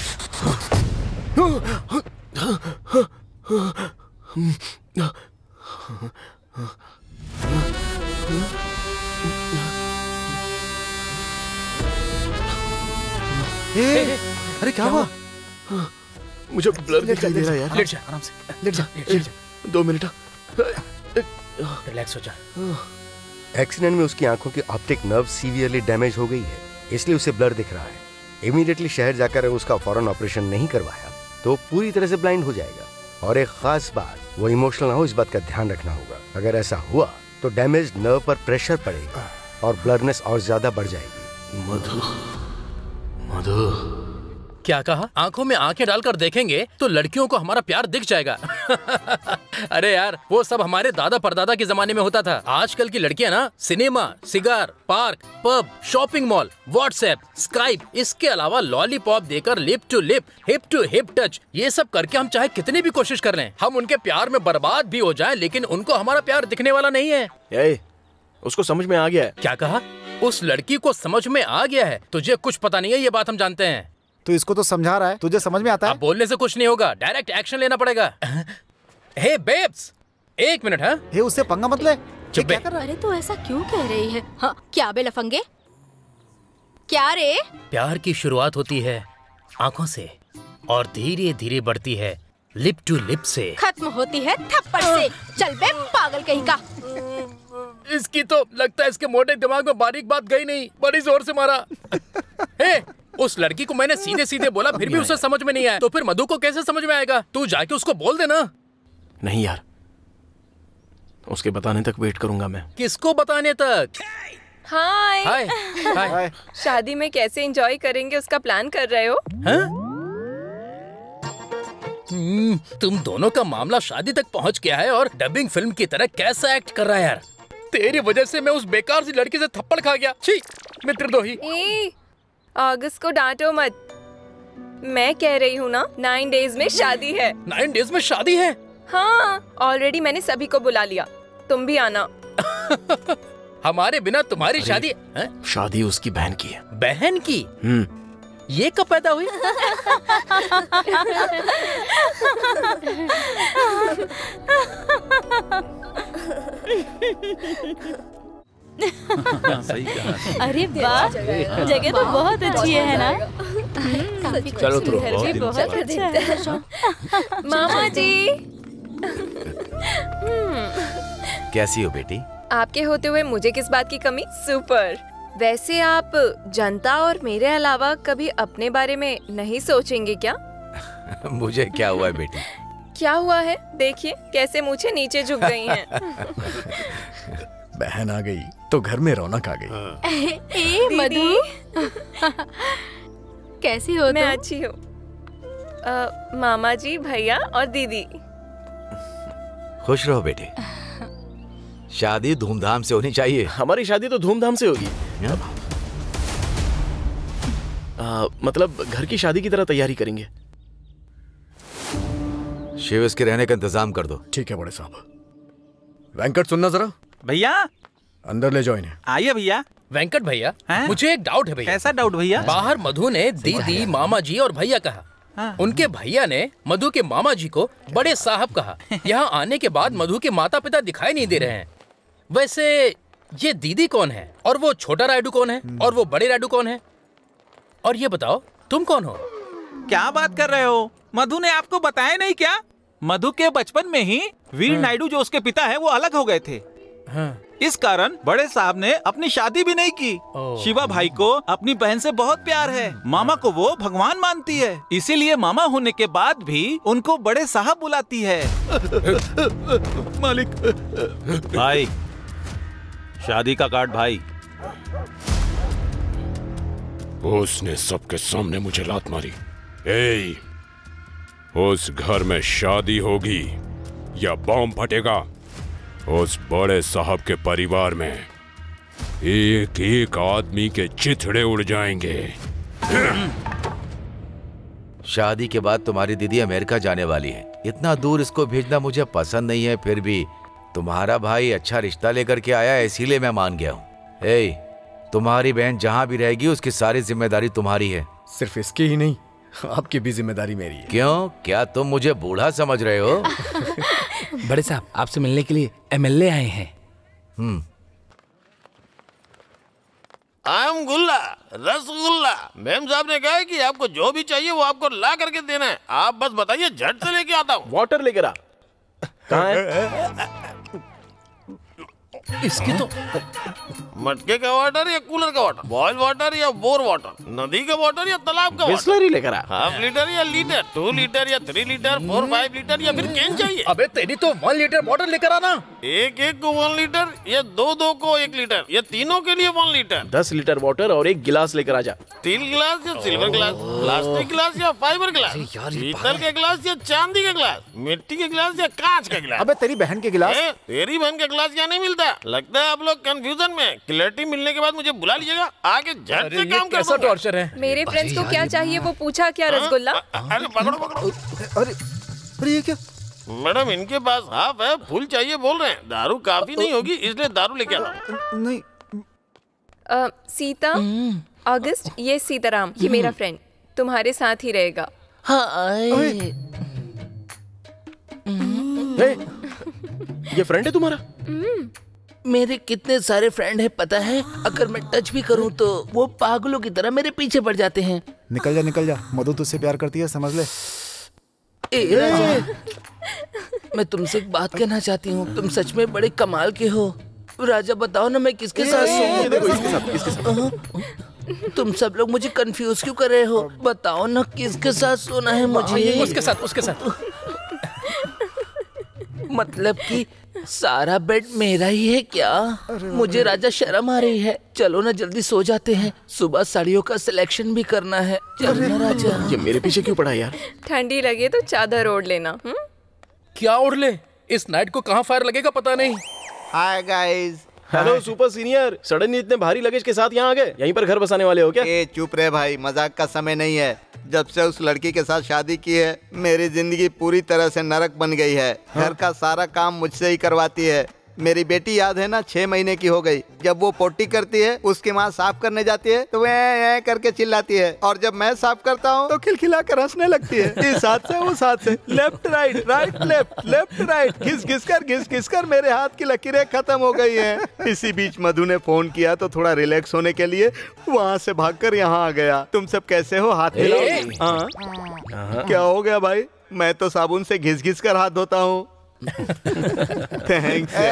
[SPEAKER 11] अरे क्या हुआ?
[SPEAKER 2] मुझे ब्लर दिखाई दे रहा है यार।
[SPEAKER 10] लेट जा, आराम से लेट जा।
[SPEAKER 2] 2 मिनट।
[SPEAKER 10] रिलैक्स हो जा।
[SPEAKER 18] एक्सीडेंट में उसकी आंखों की ऑप्टिक नर्व सीवियरली डैमेज हो गई है, इसलिए उसे ब्लर दिख रहा है। इमीडिएटली शहर जाकर उसका फौरन ऑपरेशन नहीं करवाया तो पूरी तरह से ब्लाइंड हो जाएगा। और एक खास बात, वो इमोशनल ना हो, इस बात का ध्यान रखना होगा। अगर ऐसा हुआ तो डैमेज नर्व पर प्रेशर पड़ेगा और ब्लरनेस और ज्यादा बढ़ जाएगी।
[SPEAKER 2] मधु, मधु
[SPEAKER 10] क्या कहा? आंखों में आंखें डालकर देखेंगे तो लड़कियों को हमारा प्यार दिख जाएगा। अरे यार, वो सब हमारे दादा परदादा के जमाने में होता था। आजकल की लड़कियां ना cinema, cigar, park, pub, shopping mall, WhatsApp, Skype, इसके अलावा लॉलीपॉप देकर lip to lip, hip to hip touch, ये सब करके हम चाहे कितनी भी कोशिश कर लें, हम उनके प्यार में बर्बाद भी हो जाएं, लेकिन उनको हमारा प्यार दिखने वाला नहीं है।
[SPEAKER 2] उसको समझ में आ गया है।
[SPEAKER 10] क्या कहा? उस लड़की को समझ में आ गया है? तुझे कुछ पता नहीं है, ये बात हम जानते हैं।
[SPEAKER 11] तो इसको तो समझा रहा है, तुझे समझ में आता है?
[SPEAKER 10] अब बोलने से कुछ नहीं होगा, डायरेक्ट एक्शन लेना पड़ेगा। हे बेब्स, एक मिनट। हाँ,
[SPEAKER 11] हे उससे पंगा मत ले।
[SPEAKER 10] चुप बे।
[SPEAKER 15] अरे तू ऐसा क्यों कह रही है? हाँ, क्या बे लफंगे? क्या रे?
[SPEAKER 10] प्यार की शुरुआत होती है आंखों से और धीरे धीरे बढ़ती है लिप टू लिप से,
[SPEAKER 15] खत्म होती है थप्पड़ से। चल बे पागल कहीं का।
[SPEAKER 10] इसकी तो लगता है इसके मोटे दिमाग में बारीक बात गई नहीं, बड़ी जोर से मारा। हे, उस लड़की को मैंने सीधे सीधे बोला, फिर भी उसे समझ में नहीं आया, तो फिर मधु को कैसे समझ में आएगा? तू जाके उसको बोल देना।
[SPEAKER 2] नहीं यार, उसके बताने तक वेट करूंगा मैं।
[SPEAKER 10] किसको बताने तक?
[SPEAKER 16] हाय
[SPEAKER 10] हाय
[SPEAKER 16] हाय। शादी में कैसे एंजॉय करेंगे उसका प्लान कर रहे हो?
[SPEAKER 10] तुम दोनों का मामला शादी तक पहुंच गया है और डबिंग फिल्म की तरह कैसा एक्ट कर रहा है यार। तेरी वजह से मैं उस बेकार सी लड़की से थप्पड़ खा गया। छी, मित्रद्रोही।
[SPEAKER 16] अगस्त को डांटो मत, मैं कह रही हूँ ना, 9 डेज में शादी है।
[SPEAKER 10] 9 डेज में शादी है?
[SPEAKER 16] हाँ, ऑलरेडी मैंने सभी को बुला लिया, तुम भी आना।
[SPEAKER 10] हमारे बिना तुम्हारी शादी?
[SPEAKER 2] शादी उसकी बहन की है।
[SPEAKER 10] बहन की? ये कब पैदा हुई?
[SPEAKER 15] सही कहा। अरे वाह, जगह तो बहुत अच्छी है ना?
[SPEAKER 9] चलो तो
[SPEAKER 15] बहुत अच्छा है।
[SPEAKER 16] मामा जी।
[SPEAKER 9] कैसी हो बेटी?
[SPEAKER 16] आपके होते हुए मुझे किस बात की कमी? सुपर। वैसे आप जनता और मेरे अलावा कभी अपने बारे में नहीं सोचेंगे क्या?
[SPEAKER 9] मुझे क्या हुआ है बेटी?
[SPEAKER 16] क्या हुआ है? देखिए कैसे मुझे नीचे झुक गई हैं।
[SPEAKER 19] बहन आ गई तो घर में रौनक आ गई।
[SPEAKER 15] ए मधु, कैसी हो?
[SPEAKER 16] मैं अच्छी हूँ। मामा जी, भैया और दीदी।
[SPEAKER 9] खुश रहो बेटे। शादी धूमधाम से होनी चाहिए।
[SPEAKER 2] हमारी शादी तो धूमधाम से होगी। मतलब घर की शादी की तरह तैयारी करेंगे।
[SPEAKER 9] शिव इसके रहने का इंतजाम कर दो।
[SPEAKER 19] ठीक है बड़े साहब। वेंकट सुनना जरा।
[SPEAKER 6] भैया
[SPEAKER 19] अंदर ले जाओ इन्हें।
[SPEAKER 6] आइए भैया।
[SPEAKER 10] वेंकट भैया, मुझे एक डाउट है भैया।
[SPEAKER 6] कैसा डाउट भैया?
[SPEAKER 10] बाहर मधु ने दीदी, मामा जी और भैया कहा। उनके भैया ने मधु के मामा जी को बड़े साहब कहा। यहाँ आने के बाद मधु के माता पिता दिखाई नहीं दे रहे हैं। वैसे ये दीदी कौन है और वो छोटा रायडू कौन है और वो बड़े रायडू कौन है? और ये बताओ तुम कौन हो?
[SPEAKER 6] क्या बात कर रहे हो? मधु ने आपको बताया नहीं क्या? मधु के बचपन में ही वीर नायडू जो उसके पिता है वो अलग हो गए थे। इस कारण बड़े साहब ने अपनी शादी भी नहीं की। शिवा भाई को अपनी बहन से बहुत प्यार है। मामा को वो भगवान मानती है, इसीलिए मामा होने के बाद भी उनको बड़े साहब बुलाती है।
[SPEAKER 2] मालिक।
[SPEAKER 6] भाई, शादी का कार्ड भाई।
[SPEAKER 12] उसने सबके सामने मुझे लात मारी। ए, उस घर में शादी होगी या बॉम्ब फटेगा, उस बड़े साहब के परिवार में एक एक आदमी के चिथड़े उड़ जाएंगे।
[SPEAKER 9] शादी के बाद तुम्हारी दीदी अमेरिका जाने वाली है। इतना दूर इसको भेजना मुझे पसंद नहीं है, फिर भी तुम्हारा भाई अच्छा रिश्ता लेकर के आया, इसीलिए मैं मान गया हूँ। ए, तुम्हारी बहन जहाँ भी रहेगी उसकी सारी जिम्मेदारी तुम्हारी है।
[SPEAKER 19] सिर्फ इसकी ही नहीं, आपकी भी जिम्मेदारी मेरी है।
[SPEAKER 9] क्यों? क्या तुम मुझे बूढ़ा समझ रहे हो?
[SPEAKER 10] बड़े साहब आपसे मिलने के लिए एमएलए आए हैं।
[SPEAKER 22] आम गुल्ला, रसगुल्ला। मैम साहब ने कहा है कि आपको जो भी चाहिए वो आपको ला करके देना है। आप बस बताइए, झट से लेके आता हूँ।
[SPEAKER 2] वाटर लेकर आ। कहाँ है?
[SPEAKER 10] इसकी तो
[SPEAKER 22] मटके का वाटर या कूलर का वाटर, बॉयल वाटर या बोर वाटर, नदी का वाटर या तालाब का
[SPEAKER 2] बिस्लरी लेकर आ।
[SPEAKER 22] हाफ लीटर या लीटर, 2 लीटर या 3 लीटर, 4, 5 लीटर या फिर कैन चाहिए?
[SPEAKER 10] अबे तेरी तो 1 लीटर बॉटल लेकर आना।
[SPEAKER 22] एक को 1 लीटर या दो को 1 लीटर या तीनों के लिए 1 लीटर।
[SPEAKER 2] 10 लीटर वाटर और 1 गिलास लेकर आ जा।
[SPEAKER 22] स्टील गिलास या सिल्वर गिलास, प्लास्टिक गिलास या फाइबर गिलास, पीतल के गिलास या चांदी के गिलास, मिट्टी के गिलास या कांच का गिलास।
[SPEAKER 11] अबे तेरी बहन के गिलास।
[SPEAKER 22] तेरी बहन का गिलास क्या नहीं मिलता? लगता है आप लोग कंफ्यूजन में। क्लैरिटी मिलने के बाद मुझे बुला लीजिएगा, आगे झट से काम कर दूंगा।
[SPEAKER 10] टॉर्चर है।
[SPEAKER 16] मेरे फ्रेंड्स को क्या चाहिए वो पूछा क्या रसगुल्ला?
[SPEAKER 22] अरे पकड़ो।
[SPEAKER 11] अरे ये क्या?
[SPEAKER 22] मैडम इनके पास हाफ है, फुल चाहिए बोल रहे हैं। दारू काफी नहीं होगी इसलिए दारू लेके आना।
[SPEAKER 11] नहीं
[SPEAKER 16] सीता, अगस्त, ये सीताराम, ये मेरा फ्रेंड तुम्हारे साथ ही रहेगा।
[SPEAKER 2] ये फ्रेंड है तुम्हारा?
[SPEAKER 13] मेरे कितने सारे फ्रेंड हैं पता है, अगर मैं टच भी करूं तो वो पागलों की तरह मेरे पीछे पड़ जाते हैं।
[SPEAKER 11] निकल जा, मधु तुझसे प्यार करती है, समझ ले।
[SPEAKER 13] मैं तुमसे एक बात कहना चाहती हूँ, तुम सच में बड़े कमाल के हो। राजा बताओ ना मैं किसके साथ सोऊं? तुम सब लोग मुझे कंफ्यूज क्यों कर रहे हो? बताओ ना किसके साथ सोना है मुझे?
[SPEAKER 10] उसके साथ।
[SPEAKER 13] मतलब कि सारा बेड मेरा ही है क्या? मुझे राजा शर्म आ रही है। चलो ना जल्दी सो जाते हैं, सुबह साड़ियों का सिलेक्शन भी करना है। चलो ना राजा।
[SPEAKER 2] ये मेरे पीछे क्यों पड़ा यार?
[SPEAKER 16] ठंडी लगे तो चादर ओढ़ लेना।
[SPEAKER 10] क्या ओढ़ ले? इस नाइट को कहाँ फायर लगेगा पता नहीं।
[SPEAKER 11] Hi guys.
[SPEAKER 2] Hello super senior, suddenly इतने भारी लगेज के साथ यहाँ आ गए? यहीं पर घर बसाने वाले हो क्या?
[SPEAKER 14] चुप रहे भाई, मजाक का समय नहीं है। जब से उस लड़की के साथ शादी की है मेरी जिंदगी पूरी तरह से नरक बन गई है। घर का सारा काम मुझसे ही करवाती है। मेरी बेटी याद है ना, 6 महीने की हो गई। जब वो पोटी करती है उसकी माँ साफ करने जाती है तो वह करके चिल्लाती है, और जब मैं साफ करता हूँ तो खिलखिला कर हंसने लगती है। इस हाथ से उस हाथ से, left right right left left right, घिस घिस कर मेरे हाथ की लकीरें खत्म हो गई हैं। इसी बीच मधु ने फोन किया तो थोड़ा रिलैक्स होने के लिए वहाँ से भागकर यहाँ आ गया। तुम सब कैसे हो? हाथ मिलाओ। हाँ क्या हो गया भाई? मैं तो साबुन से घिस कर हाथ धोता हूँ। थैंक्स।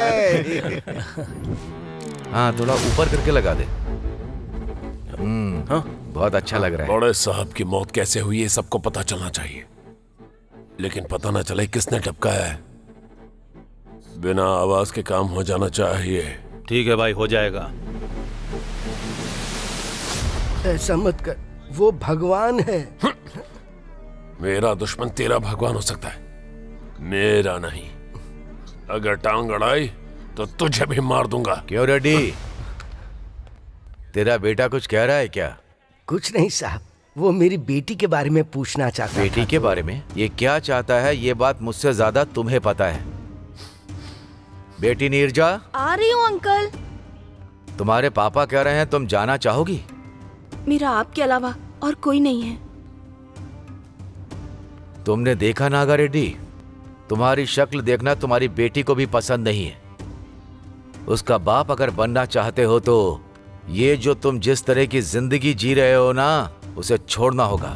[SPEAKER 9] हाँ थोड़ा ऊपर करके लगा दे। हाँ बहुत अच्छा लग रहा है।
[SPEAKER 12] बड़े साहब की मौत कैसे हुई है सबको पता चलना चाहिए, लेकिन पता ना चले किसने टपकाया है। बिना आवाज के काम हो जाना चाहिए।
[SPEAKER 7] ठीक है भाई, हो जाएगा।
[SPEAKER 18] ऐसा मत कर, वो भगवान है।
[SPEAKER 12] मेरा दुश्मन तेरा भगवान हो सकता है, मेरा नहीं। अगर टांग अड़ाई तो तुझे भी मार दूंगा।
[SPEAKER 9] क्यों रेड्डी, तेरा बेटा कुछ कह रहा है क्या?
[SPEAKER 18] कुछ नहीं साहब, वो मेरी बेटी के बारे में पूछना चाहता है।
[SPEAKER 9] बेटी के बारे में? ये क्या चाहता है ये बात मुझसे ज्यादा तुम्हें पता है। बेटी नीरजा।
[SPEAKER 15] आ रही हूँ अंकल।
[SPEAKER 9] तुम्हारे पापा कह रहे हैं तुम जाना चाहोगी?
[SPEAKER 15] मेरा आपके अलावा और कोई नहीं है।
[SPEAKER 9] तुमने देखा नागा रेड्डी, तुम्हारी शक्ल देखना तुम्हारी बेटी को भी पसंद नहीं है। उसका बाप अगर बनना चाहते हो तो ये जो तुम जिस तरह की जिंदगी जी रहे हो ना, उसे छोड़ना होगा।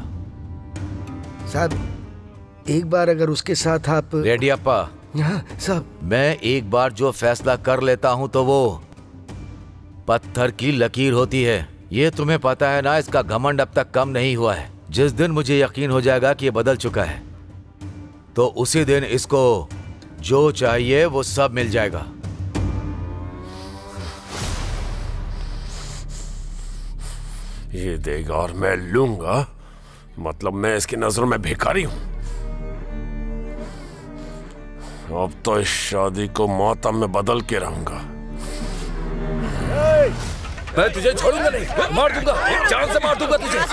[SPEAKER 18] साहब एक बार अगर उसके साथ आप।
[SPEAKER 9] रेड्डी अप्पा।
[SPEAKER 18] साहब
[SPEAKER 9] मैं एक बार जो फैसला कर लेता हूं तो वो पत्थर की लकीर होती है। ये तुम्हें पता है ना, इसका घमंड अब तक कम नहीं हुआ है। जिस दिन मुझे यकीन हो जाएगा कि ये बदल चुका है तो उसी दिन इसको जो चाहिए वो सब मिल जाएगा।
[SPEAKER 12] ये देगा और मैं लूंगा, मतलब मैं इसकी नजरों में भिखारी हूं। अब तो इस शादी को मातम में बदल के रहूंगा।
[SPEAKER 10] मैं तुझे छोड़ूंगा नहीं, मार दूंगा, जान से मार दूंगा तुझे।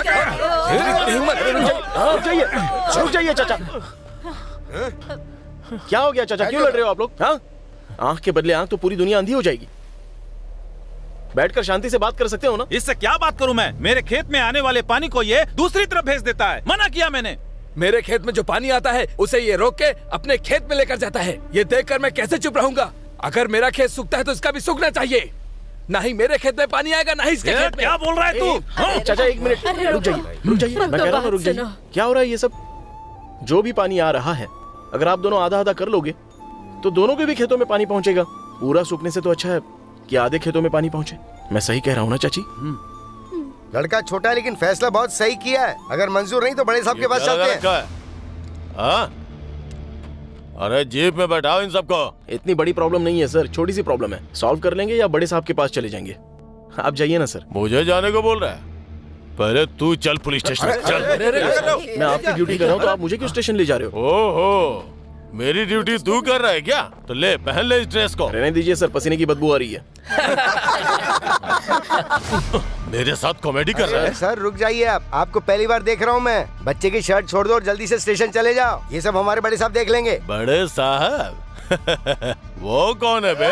[SPEAKER 2] रुक जाइए चाचा। क्या हो गया चाचा, क्यों लड़ रहे हो आप लोग? हाँ, आंख के बदले आंख तो पूरी दुनिया अंधी हो जाएगी। बैठकर शांति से बात कर सकते हो ना?
[SPEAKER 6] इससे क्या बात करूं मैं? मेरे खेत में आने वाले पानी को ये दूसरी तरफ भेज देता है। मना किया मैंने।
[SPEAKER 10] मेरे खेत में जो पानी आता है उसे ये रोक के अपने खेत में लेकर जाता है। ये देखकर मैं कैसे चुप रहूंगा? अगर मेरा खेत सूखता है तो इसका भी सूखना चाहिए। ना ही मेरे खेत में पानी आएगा ना ही इसके खेत में।
[SPEAKER 6] क्या बोल रहा है तू?
[SPEAKER 2] चाचा एक मिनट रुक जाइए। मैं कह रहा हूँ रुक जाइए। क्या हो रहा है ये सब? जो भी पानी आ रहा है अगर आप दोनों आधा आधा कर लोगे तो दोनों के भी खेतों में पानी पहुंचेगा। पूरा सूखने से तो अच्छा है कि आधे खेतों में पानी पहुंचे। मैं सही कह रहा हूँ ना चाची?
[SPEAKER 18] लड़का छोटा है लेकिन फैसला बहुत सही किया है। अगर मंजूर नहीं तो बड़े साहब के पास चलते हैं।
[SPEAKER 22] अरे जीप में बैठाओ इन सबको।
[SPEAKER 2] इतनी बड़ी प्रॉब्लम नहीं है सर, छोटी सी प्रॉब्लम है, सॉल्व कर लेंगे या बड़े साहब के पास चले जाएंगे। आप जाइए ना सर।
[SPEAKER 22] मुझे जाने को बोल रहा है? पहले तू चल पुलिस स्टेशन। चल।
[SPEAKER 2] मैं आपकी ड्यूटी कर रहा हूँ तो आप मुझे क्यों स्टेशन ले जा रहे हो?
[SPEAKER 22] ओहो, मेरी ड्यूटी तू कर रहा है क्या? तो ले पहन ले इस ड्रेस को।
[SPEAKER 2] रहने दीजिए सर, पसीने की बदबू आ रही है।
[SPEAKER 22] मेरे साथ कॉमेडी कर रहा है?
[SPEAKER 18] सर रुक जाइए, आप आपको पहली बार देख रहा हूँ मैं। बच्चे की शर्ट छोड़ दो और जल्दी से स्टेशन चले जाओ। ये सब हमारे बड़े साहब देख लेंगे।
[SPEAKER 22] बड़े साहब? वो कौन है बे?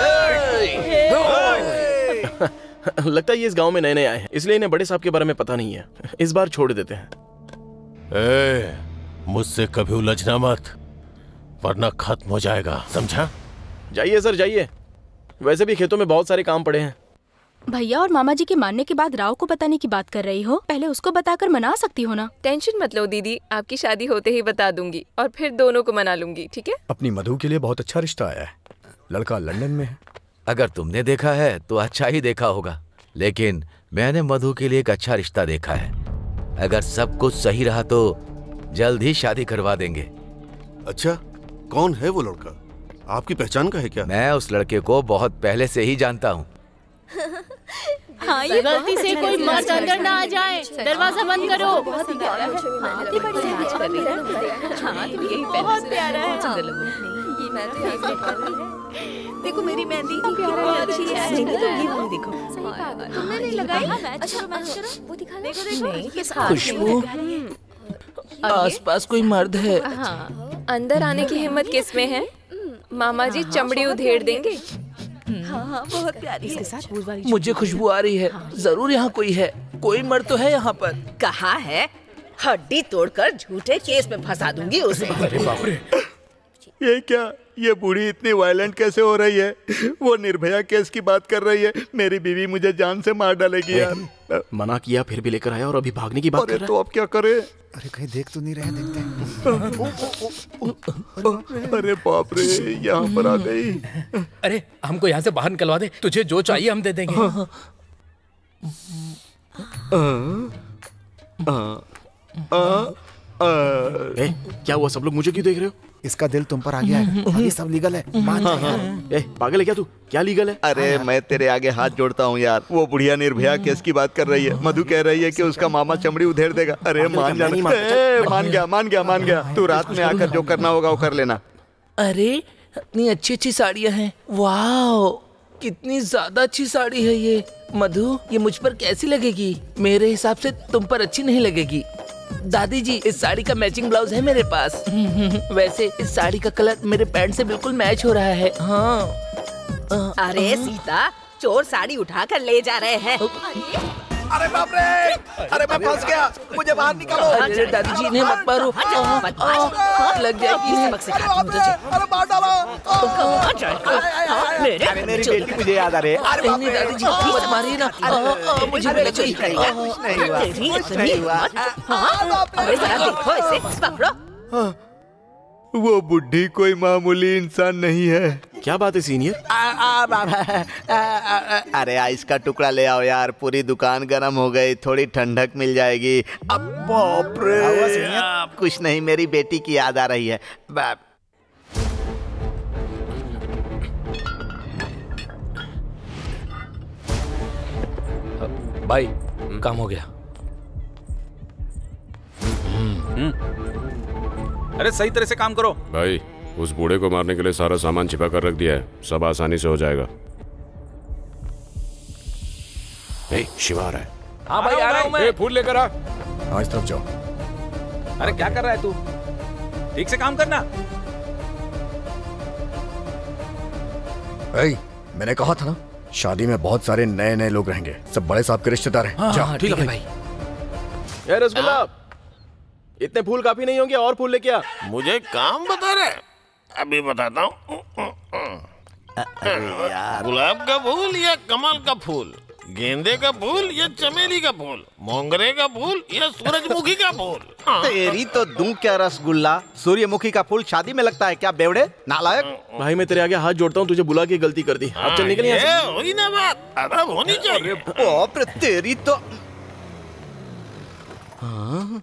[SPEAKER 2] लगता है ये इस गांव में नए नए आए हैं, इसलिए इन्हें बड़े साहब के बारे में पता नहीं है। इस बार छोड़ देते हैं।
[SPEAKER 22] मुझसे कभी उलझना मत, वरना खत्म हो जाएगा, समझा?
[SPEAKER 2] जाइए सर जाइए, वैसे भी खेतों में बहुत सारे काम पड़े हैं।
[SPEAKER 15] भैया और मामा जी के मानने के बाद राव को बताने की बात कर रही हो, पहले उसको बताकर मना सकती हो ना।
[SPEAKER 16] टेंशन मत लो दीदी, आपकी शादी होते ही बता दूंगी और फिर दोनों को मना लूंगी, ठीक है?
[SPEAKER 19] अपनी मधु के लिए बहुत अच्छा रिश्ता आया है, लड़का लंदन में है।
[SPEAKER 9] अगर तुमने देखा है तो अच्छा ही देखा होगा, लेकिन मैंने मधु के लिए एक अच्छा रिश्ता देखा है। अगर सब कुछ सही रहा तो जल्द ही शादी करवा देंगे।
[SPEAKER 5] अच्छा, कौन है वो लड़का? आपकी पहचान का है क्या?
[SPEAKER 9] मैं उस लड़के को बहुत पहले से ही जानता हूँ।
[SPEAKER 3] हाँ, ये गलती से कोई मर्द अंदर ना आ जाए, दरवाजा बंद करो। बहुत प्यारा है।
[SPEAKER 1] देखो मेरी मेहंदी कितनी अच्छी है। देखो
[SPEAKER 3] तुमने नहीं लगाई? अच्छा वो दिखा। देखो
[SPEAKER 13] खुशबू, आसपास कोई मर्द है?
[SPEAKER 16] अंदर आने की हिम्मत किसमें है? मामा जी चमड़ी उधेड़ देंगे।
[SPEAKER 1] हाँ, बहुत प्यारी है।
[SPEAKER 13] मुझे खुशबू आ रही है, जरूर यहाँ कोई है। कोई मर्द तो है यहाँ पर।
[SPEAKER 1] कहाँ है? हड्डी तोड़कर झूठे केस में फंसा दूंगी उसे।
[SPEAKER 19] अरे बाप रे,
[SPEAKER 14] ये क्या? ये बूढ़ी इतनी वायलेंट कैसे हो रही है? वो निर्भया केस की बात कर रही है। मेरी बीवी मुझे जान से मार डालेगी यार।
[SPEAKER 2] मना किया फिर भी लेकर आया और अभी भागने की बात कर रहा है।
[SPEAKER 14] तो अब क्या करे?
[SPEAKER 11] अरे कहीं देख तो नहीं रहे? देखते हैं।
[SPEAKER 14] अरे बाप रे, यहाँ पर आ गई।
[SPEAKER 10] अरे हमको यहाँ से बाहर निकलवा दे, तुझे जो चाहिए हम दे देंगे।
[SPEAKER 2] क्या हुआ? सब लोग मुझे क्यों देख रहे हो?
[SPEAKER 11] इसका दिल तुम पर आ गया है। ये सब लीगल है, मान जा यार।
[SPEAKER 2] पागल है क्या तू? क्या लीगल है?
[SPEAKER 14] अरे मैं तेरे आगे हाथ जोड़ता हूँ यार। वो बुढ़िया निर्भया केस की बात कर रही है। मधु कह रही है कि उसका मामा चमड़ी उधेड़ देगा। अरे मान जा। मान गया। तू रात में आकर जो करना होगा वो कर लेना।
[SPEAKER 13] अरे इतनी अच्छी अच्छी साड़ियाँ हैं। वाह, कितनी ज्यादा अच्छी साड़ी है ये। मधु, ये मुझ पर कैसी लगेगी? मेरे हिसाब से तुम पर अच्छी नहीं लगेगी। दादी जी, इस साड़ी का मैचिंग ब्लाउज है मेरे पास। वैसे इस साड़ी का कलर मेरे पैंट से बिल्कुल मैच हो रहा है। हाँ।
[SPEAKER 1] अरे सीता, चोर साड़ी उठा कर ले जा रहे हैं।
[SPEAKER 14] अरे बाप रे, अरे मैं फंस गया, मुझे बाहर निकालो।
[SPEAKER 13] अरे दादी जी, इन्हें मत मारो, लग जाएगी।
[SPEAKER 1] सबक सिखाती हूँ तुझे।
[SPEAKER 14] अरे मार डालो।
[SPEAKER 1] अरे
[SPEAKER 14] मेरी बेटी मुझे याद आ रही है।
[SPEAKER 13] अरे नहीं दादी जी, मत मारिए ना, मुझे भी लग
[SPEAKER 1] अरे जरा देखो इसे, पकड़ो।
[SPEAKER 14] वो बुढ़ी कोई मामूली इंसान नहीं है।
[SPEAKER 2] क्या बात है सीनियर?
[SPEAKER 14] अरे आइस का टुकड़ा ले आओ यार, पूरी दुकान गर्म हो गई, थोड़ी ठंडक मिल जाएगी। अब बाप रे, कुछ नहीं, मेरी बेटी की याद आ रही है।
[SPEAKER 10] भाई काम हो गया।
[SPEAKER 6] अरे सही तरह से काम करो
[SPEAKER 17] भाई। उस बूढ़े को मारने के लिए सारा सामान छिपा कर रख दिया है, सब आसानी से हो जाएगा। शिवा आ रहा है।
[SPEAKER 6] हाँ भाई आ रहा हूँ मैं।
[SPEAKER 17] फूल लेकर आ।
[SPEAKER 19] हाँ, इस तरफ जाओ।
[SPEAKER 6] अरे क्या कर रहा है तू? ठीक से काम करना।
[SPEAKER 19] मैंने कहा था ना, शादी में बहुत सारे नए नए लोग रहेंगे, सब बड़े साहब के रिश्तेदार हैं।
[SPEAKER 10] हाँ, ठीक है भाई।
[SPEAKER 2] ये रसगुल्ला, इतने फूल काफी नहीं होंगे, और फूल लेके आ।
[SPEAKER 22] मुझे काम बता रहे? अभी बताता हूँ। गुलाब का फूल या कमल का फूल? गेंदे का फूल या चमेली का फूल, मोंगरे का फूल या सूरजमुखी का फूल?
[SPEAKER 14] तेरी तो दूं क्या रसगुल्ला, सूर्यमुखी का फूल शादी में लगता है क्या बेवड़े नालायक।
[SPEAKER 2] भाई मैं तेरे आगे हाथ जोड़ता हूँ, तुझे बुला के गलती कर दी। अब चल निकल यहाँ से।
[SPEAKER 22] हुई ना बात, अब होनी चाहिए।
[SPEAKER 14] बाप रे तेरी तो। हाँ?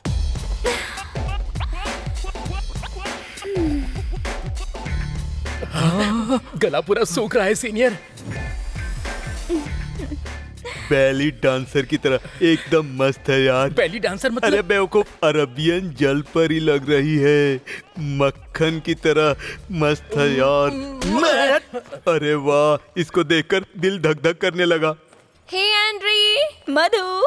[SPEAKER 10] गला पूरा सूख रहा है सीनियर।
[SPEAKER 14] बैली डांसर की तरह एकदम मस्त है यार।
[SPEAKER 10] बैली डांसर मतलब?
[SPEAKER 14] अरे बेवकूफ, अरबियन जल परी लग रही है, मक्खन की तरह मस्त है यार। अरे वाह, इसको देखकर दिल धक धक करने लगा।
[SPEAKER 16] Hey Andrey.
[SPEAKER 4] मधु।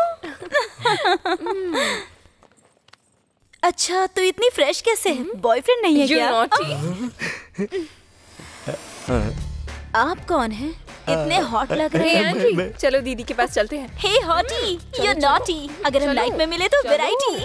[SPEAKER 4] अच्छा तू इतनी फ्रेश कैसे है? बॉयफ्रेंड नहीं है क्या? आप कौन हैं? इतने हॉट लग रहे हैं।
[SPEAKER 16] एंड्री, चलो दीदी के पास चलते हैं।
[SPEAKER 4] Hey hottie, you naughty. अगर हम नाइट में मिले तो वैरायटी।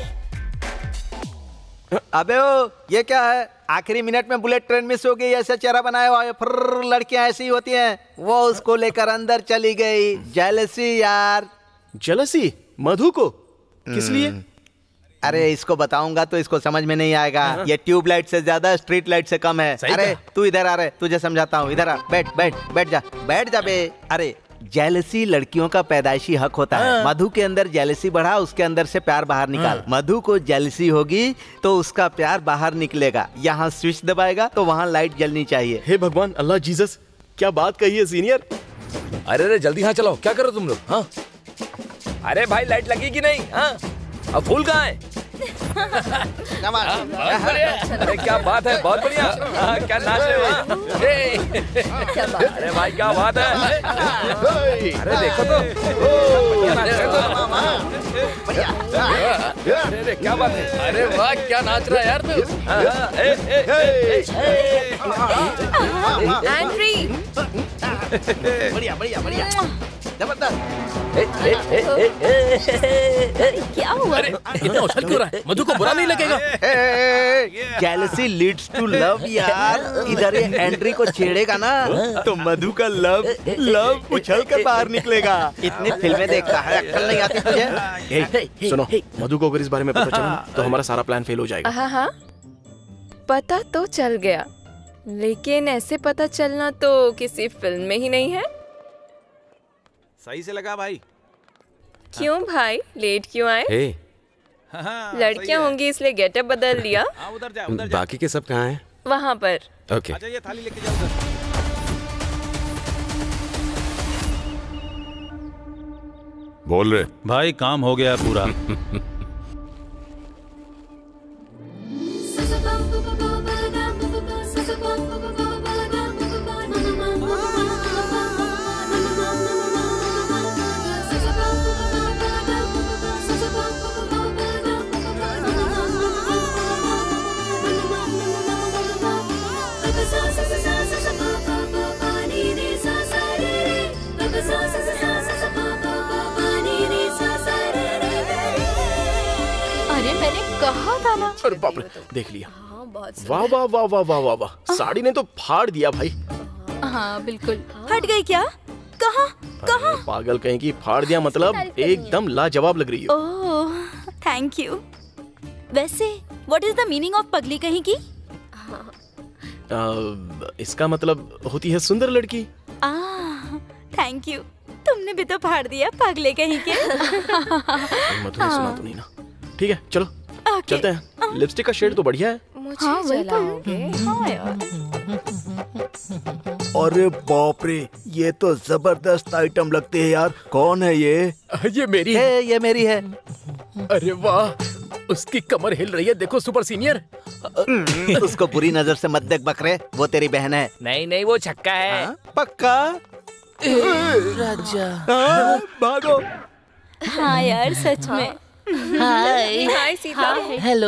[SPEAKER 14] अबे ओ, ये क्या है? आखिरी मिनट में बुलेट ट्रेन मिस हो गई, ऐसा चेहरा बनाया हुआ है। फिर लड़कियां ऐसी होती हैं। वो उसको लेकर अंदर चली गई। जेलसी यार।
[SPEAKER 2] जेलसी? मधु को? किस लिए?
[SPEAKER 14] अरे इसको बताऊंगा तो इसको समझ में नहीं आएगा। ये ट्यूबलाइट से ज्यादा स्ट्रीट लाइट से कम है। अरे तू इधर आ रहे, तुझे समझाता हूँ। इधर आ, बैठ बैठ बैठ जा, बैठ जा बे। अरे जेलसी लड़कियों का पैदाइशी हक होता है। मधु के अंदर जेलसी बढ़ा, उसके अंदर से प्यार बाहर निकाल। मधु को जेलसी होगी तो उसका प्यार बाहर निकलेगा। यहाँ स्विच दबाएगा तो वहाँ लाइट जलनी चाहिए।
[SPEAKER 2] हे भगवान, अल्लाह जीसस, क्या बात कही है सीनियर।
[SPEAKER 21] अरे जल्दी यहाँ चलो, क्या करो तुम लोग? हाँ अरे भाई लाइट लगी कि नहीं? हाँ अब फूल कहाँ है? अरे क्या बात है, बहुत बढ़िया। क्या नाच रहे हो? अरे भाई क्या बात है। अरे देखो तो, अरे क्या बात है।
[SPEAKER 10] अरे वाह क्या नाच रहा है यार तू।
[SPEAKER 16] एंड्री,
[SPEAKER 14] बढ़िया बढ़िया बढ़िया, जबरदस्त।
[SPEAKER 4] क्या हुआ?
[SPEAKER 10] अरे इतना उछल क्यों रहा है? मधु को बुरा नहीं लगेगा?
[SPEAKER 14] जेलसी लीड्स टू लव यार। इधर ये एंड्री को छेड़ेगा ना तो मधु का लव उछल कर बाहर निकलेगा। इतनी फिल्में देखता है, अक्ल नहीं आती तुझे?
[SPEAKER 2] सुनो, मधु को अगर इस बारे में पता चला तो हमारा सारा प्लान फेल हो जाएगा।
[SPEAKER 16] हाँ हाँ, पता तो चल गया, लेकिन ऐसे पता चलना तो किसी फिल्म में ही नहीं है।
[SPEAKER 6] सही से लगा भाई।
[SPEAKER 16] क्यों भाई, लेट क्यों आए? लड़कियां होंगी इसलिए गेटअप बदल लिया।
[SPEAKER 6] उधर जा, उधर जा।
[SPEAKER 17] बाकी के सब कहाँ हैं?
[SPEAKER 16] वहाँ पर।
[SPEAKER 17] ओके।
[SPEAKER 6] अच्छा ये थाली लेके जाओ उधर।
[SPEAKER 12] बोल रहे
[SPEAKER 6] भाई काम हो गया पूरा।
[SPEAKER 4] कहा था ना।
[SPEAKER 2] अरे बाप रे, देख लिया। वाह वाह वाह वाह वाह वाह वाह, साड़ी ने तो फाड़ दिया भाई।
[SPEAKER 4] हाँ बिल्कुल। हट गई क्या? कहाँ कहाँ?
[SPEAKER 2] पागल कहीं की, फाड़ दिया मतलब एकदम लाजवाब लग रही है।
[SPEAKER 4] Oh thank you. वैसे what is the meaning of पगली कहीं की?
[SPEAKER 2] इसका मतलब होती है सुंदर लड़की।
[SPEAKER 4] थैंक यू, तुमने भी तो फाड़ दिया पगले कहीं के।
[SPEAKER 2] मधु ने सुना तो नहीं ना। ठीक है चलो चलते हैं। लिपस्टिक का शेड तो बढ़िया है।
[SPEAKER 16] मुझे जलाओगे?
[SPEAKER 4] हाँ यार।
[SPEAKER 14] अरे बाप रे, ये तो जबरदस्त आइटम लगती है यार। कौन है ये?
[SPEAKER 10] ये मेरी है।
[SPEAKER 14] ये मेरी है।
[SPEAKER 10] अरे वाह, उसकी कमर हिल रही है, देखो सुपर सीनियर।
[SPEAKER 14] उसको बुरी नजर से मत देख बकरे, वो तेरी बहन है।
[SPEAKER 21] नहीं नहीं, वो छक्का है।
[SPEAKER 14] पक्का?
[SPEAKER 21] राजा
[SPEAKER 14] भागो।
[SPEAKER 4] हाँ यार सच में।
[SPEAKER 16] Hi hi Sita.
[SPEAKER 13] हेलो।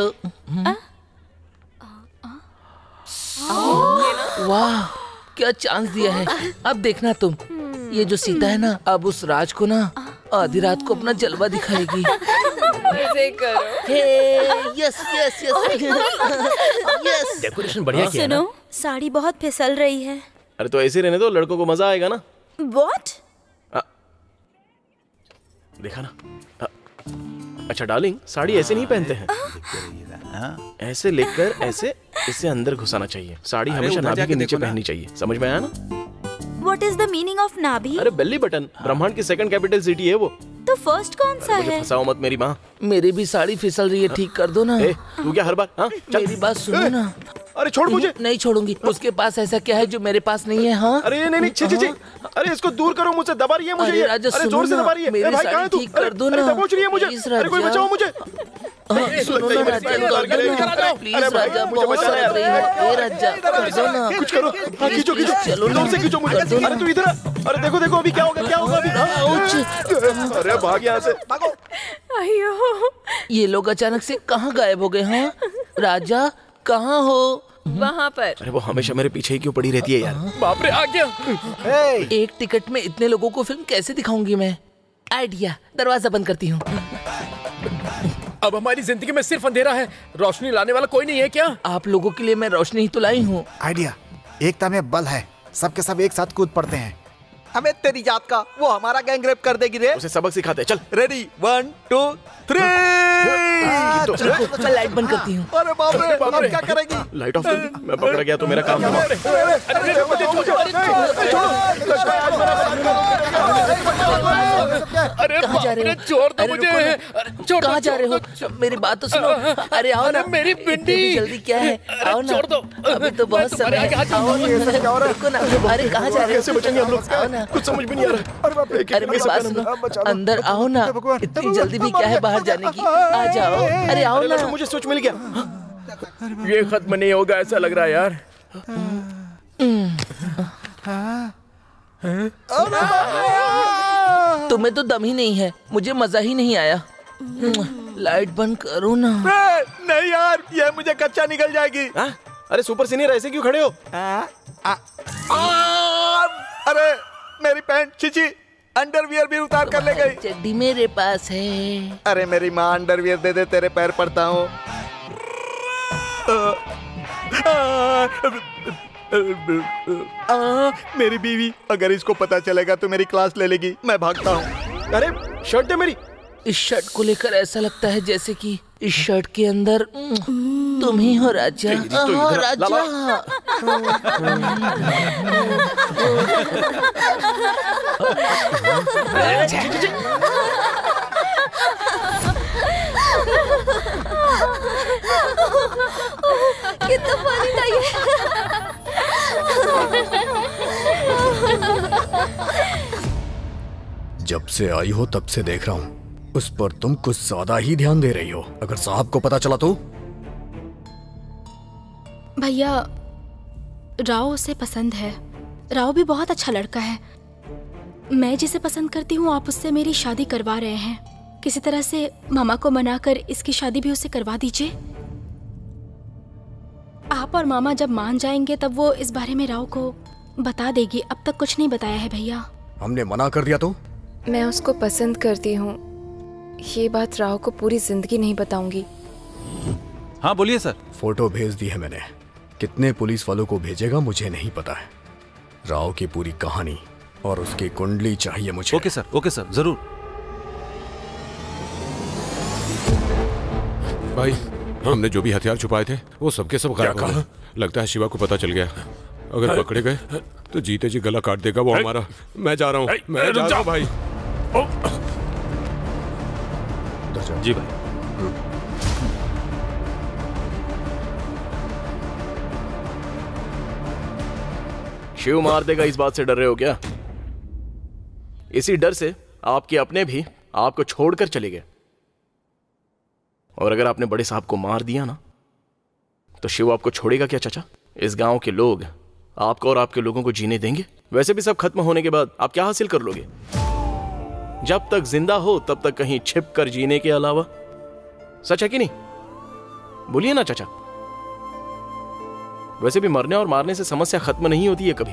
[SPEAKER 13] वाह क्या चांस दिया है। अब देखना तुम, ये जो सीता है ना, अब उस राज को ना आधी रात को अपना जलवा दिखाएगी।
[SPEAKER 16] मजे करो।
[SPEAKER 13] Yes yes yes yes.
[SPEAKER 10] Decoration बढ़िया किया है ना?
[SPEAKER 4] सुनो, साड़ी बहुत फिसल रही है।
[SPEAKER 2] अरे तो ऐसे रहने दो, लड़कों को मजा आएगा ना।
[SPEAKER 4] What?
[SPEAKER 2] देखा ना? अच्छा डार्लिंग, साड़ी ऐसे नहीं पहनते हैं। ऐसे लेकर ऐसे इसे अंदर घुसाना चाहिए। साड़ी हमेशा नाभि के नीचे पहननी चाहिए। समझ में आया ना?
[SPEAKER 4] What is the meaning of नाभि?
[SPEAKER 2] अरे बेली बटन, ब्रह्मांड की सेकंड कैपिटल सिटी है वो।
[SPEAKER 4] तो फर्स्ट कौन सा है?
[SPEAKER 2] फंसाओ मत मेरी माँ।
[SPEAKER 13] मेरी भी साड़ी फिसल रही है, ठीक कर दो ना।
[SPEAKER 2] तू क्या हर बार? हाँ
[SPEAKER 13] मेरी बात सुनो ना।
[SPEAKER 2] अरे छोड़ मुझे।
[SPEAKER 13] नहीं छोड़ूंगी। उसके पास ऐसा क्या है जो मेरे पास नहीं है? हाँ
[SPEAKER 2] अरे नहीं, छी छी छी। अरे इसको दूर करो मुझसे, दबा रही है मुझे ये। अरे जोर से दबा रही है।
[SPEAKER 13] मेरी साड़ी ठीक कर दो ना।
[SPEAKER 2] दबोच रही है मुझे। अरे कोई बचाओ मुझे।
[SPEAKER 13] सुनो ना राजा, प्लीज राजा, बहुत सर रही है। राजा कर दो ना,
[SPEAKER 2] कुछ करो। हाँ खींचो खींचो, चलो जोर से खींचो मुझे। अरे तू इधर। अरे देखो देखो अभी क्या होगा, क्या होगा अभी। अरे भाग यहाँ से, भागो।
[SPEAKER 13] अयो, ये लोग अचानक से कहाँ गायब हो गए? हाँ राजा कहाँ हो?
[SPEAKER 16] वहाँ पर।
[SPEAKER 2] अरे वो हमेशा मेरे पीछे ही क्यों पड़ी रहती है यार?
[SPEAKER 13] बाप रे, आ गया। एक टिकट में इतने लोगों को फिल्म कैसे दिखाऊंगी मैं? आइडिया, दरवाजा बंद करती हूँ।
[SPEAKER 10] अब हमारी जिंदगी में सिर्फ अंधेरा है, रोशनी लाने वाला कोई नहीं है क्या?
[SPEAKER 13] आप लोगों के लिए मैं रोशनी ही तो लाई हूँ।
[SPEAKER 11] आइडिया, एकता में बल है। सबके सब एक साथ कूद पड़ते हैं।
[SPEAKER 14] हमें तेरी जात का, वो हमारा गैंग रेप कर देगी रे।
[SPEAKER 2] उसे सबक सिखाते हैं, चल।
[SPEAKER 14] रेडी 1 2 3।
[SPEAKER 13] मैं लाइट बंद करती हूँ।
[SPEAKER 14] अरे बाप रे, अब क्या करेगी?
[SPEAKER 2] लाइट ऑफ कर दी। मैं पकड़ गया तो मेरा काम हुआ।
[SPEAKER 10] अरे
[SPEAKER 13] कहाँ जा रहे हो?
[SPEAKER 10] छोड़ दो मुझे।
[SPEAKER 13] कहाँ जा रहे हो? मेरी बात तो सुनो। अरे आओ ना,
[SPEAKER 10] मेरी पिंडी।
[SPEAKER 13] जल्दी क्या है? आओ ना,
[SPEAKER 10] छोड़ दो।
[SPEAKER 13] अभी तो बहुत समय है। आओ ना, रुको ना। अरे कहाँ जा रहे हो?
[SPEAKER 2] कैसे बचेंगे हम लोग?
[SPEAKER 13] आओ ना।
[SPEAKER 2] कुछ समझ भी नहीं आ रहा।
[SPEAKER 13] अरे मेरी बात सुनो, अंदर आओ ना। इतनी जल्दी भी क्या है बाहर जाने की? आ जाओ। अरे आओ ना।
[SPEAKER 2] मुझे स्विच मिल गया। ये खत्म नहीं होगा ऐसा लग रहा है यार।
[SPEAKER 13] तुम्हें तो दम ही नहीं है, मुझे मजा ही नहीं आया। लाइट बंद करो ना।
[SPEAKER 14] नहीं यार, ये मुझे कच्चा निकल जाएगी।
[SPEAKER 2] अरे सुपर सीनियर ऐसे क्यों खड़े हो?
[SPEAKER 14] अरे मेरी पैंट छिची, अंडरवियर भी उतार कर ले गई।
[SPEAKER 13] चड्डी मेरे पास है।
[SPEAKER 14] अरे मेरी माँ अंडरवियर दे दे, तेरे पैर पड़ता हूँ। मेरी बीवी, अगर इसको पता चलेगा तो मेरी क्लास ले लेगी। मैं भागता हूँ।
[SPEAKER 2] अरे शर्ट दे मेरी।
[SPEAKER 13] इस शर्ट को लेकर ऐसा लगता है जैसे कि इस शर्ट के अंदर तुम ही हो राजा। हाँ, राजा।
[SPEAKER 4] कितना पानी था ये।
[SPEAKER 19] जब से आई हो तब से देख रहा हूँ, उस पर तुम कुछ ज्यादा ही ध्यान दे रही हो। अगर साहब को पता चला तो?
[SPEAKER 15] भैया, राव उसे पसंद है। राव भी बहुत अच्छा लड़का है। मैं जिसे पसंद करती हूँ, आप उससे मेरी शादी करवा रहे हैं। किसी तरह से मामा को मनाकर इसकी शादी भी उससे करवा दीजिए। आप और मामा जब मान जाएंगे तब वो इस बारे में राव को बता देगी। अब तक कुछ नहीं बताया है भैया।
[SPEAKER 19] हमने मना कर दिया तो?
[SPEAKER 16] मैं उसको पसंद करती हूँ, ये बात राव को पूरी जिंदगी नहीं बताऊंगी।
[SPEAKER 6] हाँ बोलिए सर।
[SPEAKER 19] फोटो भेज दी है मैंने। कितने पुलिस वालों को भेजेगा मुझे नहीं पता है। राव की पूरी कहानी और उसकी कुंडली चाहिए मुझे।
[SPEAKER 6] ओके सर, जरूर।
[SPEAKER 12] भाई, हमने जो भी हथियार छुपाए थे वो सबके सब गायब हो गए। लगता है शिवा को पता चल गया। अगर पकड़े गए तो जीते जी गला काट देगा वो हमारा। मैं जा रहा हूँ, मैं जा रहा हूँ भाई।
[SPEAKER 6] जी भाई।
[SPEAKER 2] शिव मार देगा इस बात से डर रहे हो क्या? इसी डर से आपके अपने भी आपको छोड़कर चले गए। और अगर आपने बड़े साहब को मार दिया ना, तो शिव आपको छोड़ेगा क्या चाचा? इस गांव के लोग आपको और आपके लोगों को जीने देंगे? वैसे भी सब खत्म होने के बाद आप क्या हासिल कर लोगे? जब तक जिंदा हो तब तक कहीं छिप कर जीने के अलावा। सच है कि नहीं? बोलिए ना चाचा। वैसे भी मरने और मारने से समस्या खत्म नहीं होती है कभी।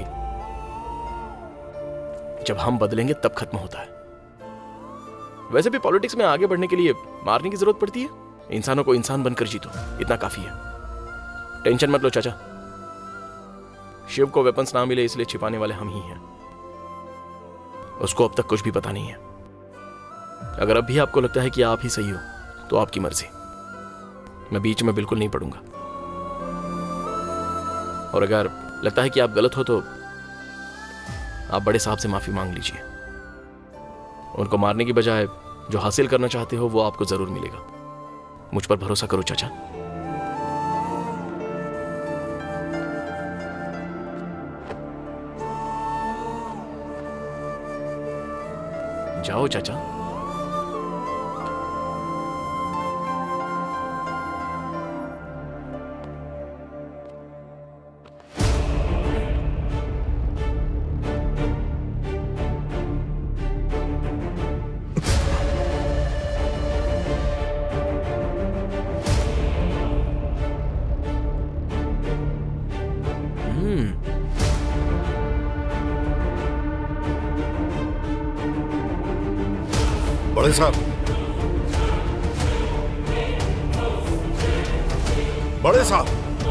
[SPEAKER 2] जब हम बदलेंगे तब खत्म होता है। वैसे भी पॉलिटिक्स में आगे बढ़ने के लिए मारने की जरूरत पड़ती है। इंसानों को इंसान बनकर जीतो, इतना काफी है। टेंशन मत लो चाचा। शिव को वेपन्स ना मिले इसलिए छिपाने वाले हम ही हैं। उसको अब तक कुछ भी पता नहीं है। अगर अब भी आपको लगता है कि आप ही सही हो तो आपकी मर्जी, मैं बीच में बिल्कुल नहीं पड़ूंगा। और अगर लगता है कि आप गलत हो तो आप बड़े साहब से माफी मांग लीजिए। उनको मारने की बजाय जो हासिल करना चाहते हो वो आपको जरूर मिलेगा। मुझ पर भरोसा करो चाचा। जाओ चाचा।
[SPEAKER 5] बड़े साहब, बड़े साहब,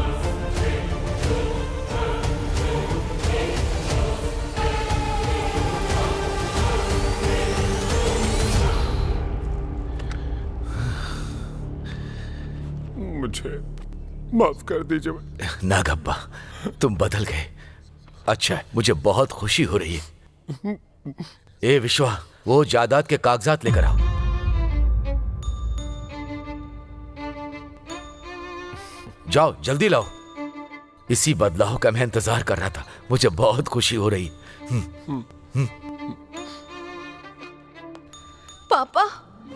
[SPEAKER 12] मुझे माफ कर दीजिए।
[SPEAKER 9] ना गब्बा, तुम बदल गए। अच्छा है, मुझे बहुत खुशी हो रही है। ए विश्वा, वो जायदाद के कागजात लेकर आओ। जाओ जल्दी लाओ। इसी बदलाव का मैं इंतजार कर रहा था। मुझे बहुत खुशी हो रही।
[SPEAKER 1] पापा,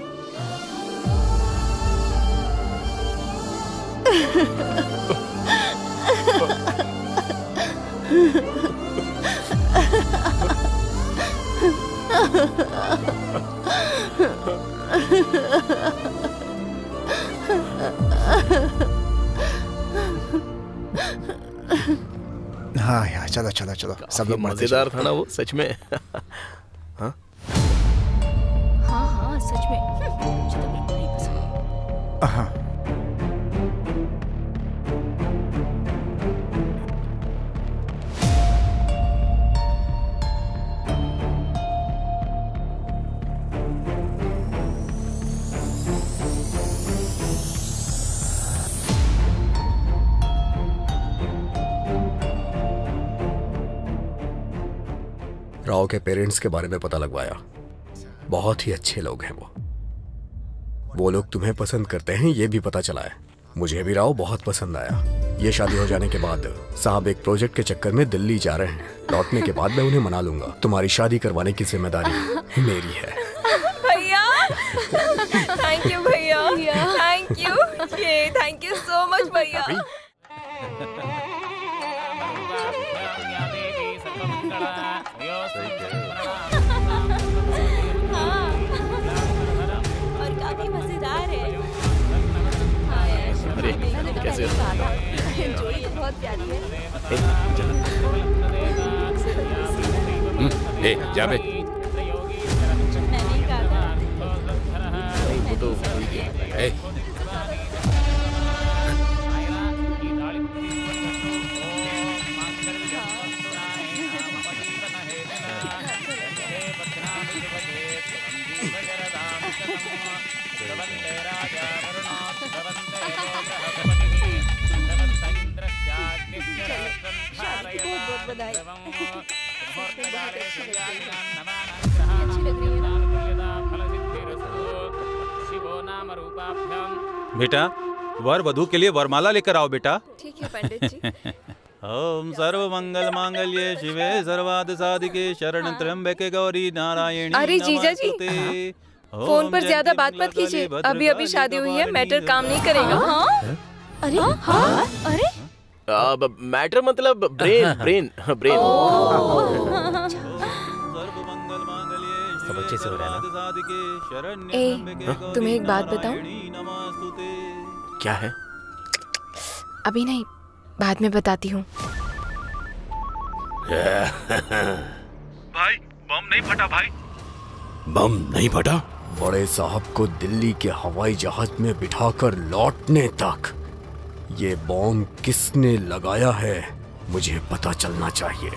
[SPEAKER 11] हाँ यार, चलो चलो चलो, सब लोग
[SPEAKER 2] मजेदार था ना वो, सच में। हाँ
[SPEAKER 15] हाँ सच में, मुझे तो बिल्कुल नहीं पसंद।
[SPEAKER 11] हाँ
[SPEAKER 18] राव के पेरेंट्स के बारे में पता लगवाया। बहुत ही अच्छे लोग हैं वो लोग तुम्हें पसंद करते हैं ये भी पता चला है। मुझे भी राव बहुत पसंद आया। ये शादी हो जाने के बाद साहब एक प्रोजेक्ट के चक्कर में दिल्ली जा रहे हैं। लौटने के बाद मैं उन्हें मना लूंगा। तुम्हारी शादी करवाने की जिम्मेदारी मेरी है।
[SPEAKER 16] भैया, थैंक यू भैया, thank you, thank you so much भैया।
[SPEAKER 4] और काफी मजेदार है।
[SPEAKER 2] अरे कैसे
[SPEAKER 4] जोड़ी तो बहुत प्यारी है।
[SPEAKER 17] जा बे।
[SPEAKER 4] मैंने कहा था।
[SPEAKER 6] बेटा, वर वधू के लिए वरमाला लेकर आओ बेटा।
[SPEAKER 16] ठीक है पंडित जी।
[SPEAKER 6] ओम सर्व मंगल मांगल्ये शिवे सर्वार्थ साधिके शरण त्र्यंबके गौरी नारायणी।
[SPEAKER 16] अरे जीजा जी, फोन पर ज्यादा बात मत कीजिए। अभी अभी शादी हुई है, मैटर काम नहीं करेगा। हाँ?
[SPEAKER 4] अरे हाँ? अरे
[SPEAKER 2] मैटर मतलब ब्रेन ब्रेन ब्रेन।
[SPEAKER 10] सब अच्छे से हो रहा है ना?
[SPEAKER 16] ए, तुम्हें एक बात बताऊं?
[SPEAKER 2] क्या है?
[SPEAKER 16] अभी नहीं, बाद में बताती हूँ।
[SPEAKER 6] भाई, बम नहीं फटा भाई।
[SPEAKER 12] बम नहीं फटा?
[SPEAKER 18] बड़े साहब को दिल्ली के हवाई जहाज में बिठाकर लौटने तक ये बॉम्ब किसने लगाया है मुझे पता चलना चाहिए।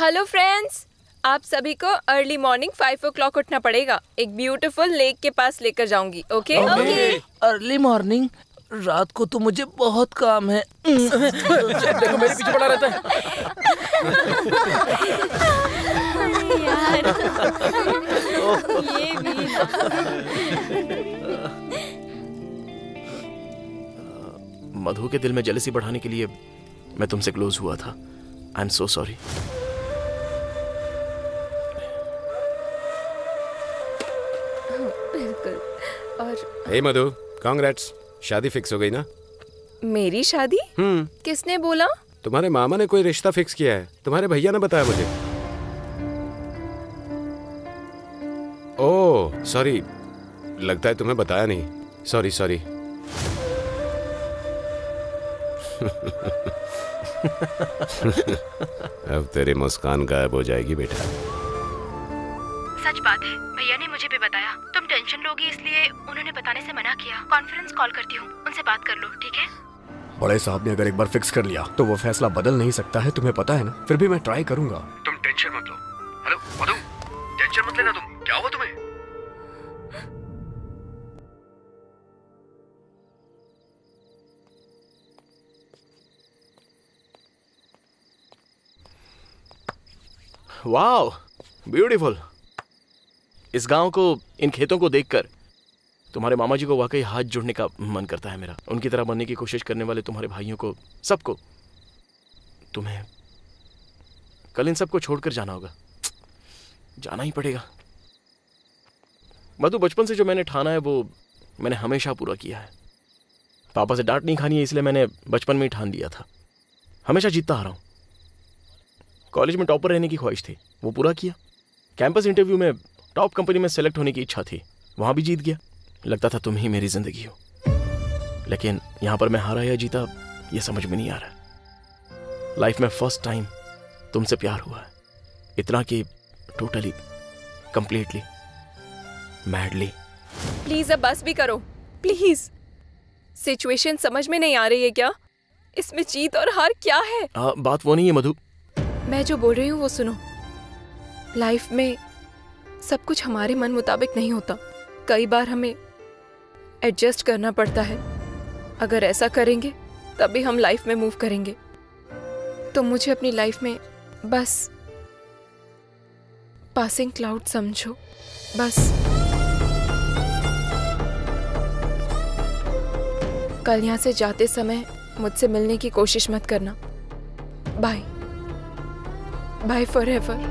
[SPEAKER 16] हेलो फ्रेंड्स, आप सभी को अर्ली मॉर्निंग 5 o'clock उठना पड़ेगा। एक ब्यूटीफुल लेक के पास लेकर जाऊंगी। ओके?
[SPEAKER 13] Early morning? रात को तो मुझे बहुत काम है।
[SPEAKER 10] देखो मेरे पीछे पड़ा रहता है।
[SPEAKER 4] यार, ये भी
[SPEAKER 2] मधु के दिल में जेलसी बढ़ाने के लिए मैं तुमसे क्लोज हुआ था। I am so sorry.
[SPEAKER 16] बिल्कुल। और
[SPEAKER 17] हे मधु, कांग्रेट्स, शादी फिक्स हो गई ना?
[SPEAKER 16] मेरी शादी? किसने बोला?
[SPEAKER 17] तुम्हारे मामा ने कोई रिश्ता फिक्स किया है, तुम्हारे भैया ने बताया मुझे। ओह सॉरी, लगता है तुम्हें बताया नहीं। Sorry sorry. अब तेरी मुस्कान गायब हो जाएगी बेटा।
[SPEAKER 15] सच बात है, भैया ने मुझे भी बताया। तुम टेंशन लोगी इसलिए उन्होंने बताने से मना किया। कॉन्फ्रेंस कॉल करती हूँ, उनसे बात कर लो, ठीक है?
[SPEAKER 19] बड़े साहब ने अगर एक बार फिक्स कर लिया तो वो फैसला बदल नहीं सकता है, तुम्हें पता है ना। फिर भी मैं ट्राई करूंगा।
[SPEAKER 18] तुम टेंशन मत लो। हेलो मधु, टेंशन मत लेना तुम। क्या हुआ तुम्हें?
[SPEAKER 2] Wow, beautiful. इस गांव को, इन खेतों को देखकर तुम्हारे मामा जी को वाकई हाथ जोड़ने का मन करता है मेरा। उनकी तरह बनने की कोशिश करने वाले तुम्हारे भाइयों को, सबको, तुम्हें कल इन सबको छोड़कर जाना होगा। जाना ही पड़ेगा। मधु, बचपन से जो मैंने ठाना है वो मैंने हमेशा पूरा किया है। पापा से डांट नहीं खानी है इसलिए मैंने बचपन में ही ठान लिया था। हमेशा जीतता आ रहा हूं। कॉलेज में टॉपर रहने की ख्वाहिश थी, वो पूरा किया। कैंपस इंटरव्यू में टॉप कंपनी में सेलेक्ट होने की इच्छा थी, वहां भी जीत गया। लगता था तुम ही मेरी जिंदगी हो, लेकिन यहां पर मैं हारा या जीता ये समझ में नहीं आ रहा। लाइफ में फर्स्ट टाइम तुमसे प्यार हुआ है, इतना कि टोटली, कंप्लीटली, मैडली।
[SPEAKER 16] प्लीज अब बस भी करो, प्लीज। सिचुएशन समझ में नहीं आ रही है क्या? इसमें जीत और हार क्या है?
[SPEAKER 2] बात वो नहीं है मधु।
[SPEAKER 16] मैं जो बोल रही हूँ वो सुनो। लाइफ में सब कुछ हमारे मन मुताबिक नहीं होता। कई बार हमें एडजस्ट करना पड़ता है। अगर ऐसा करेंगे तभी हम लाइफ में मूव करेंगे। तो मुझे अपनी लाइफ में बस पासिंग क्लाउड समझो, बस। कल यहाँ से जाते समय मुझसे मिलने की कोशिश मत करना। Bye bye forever.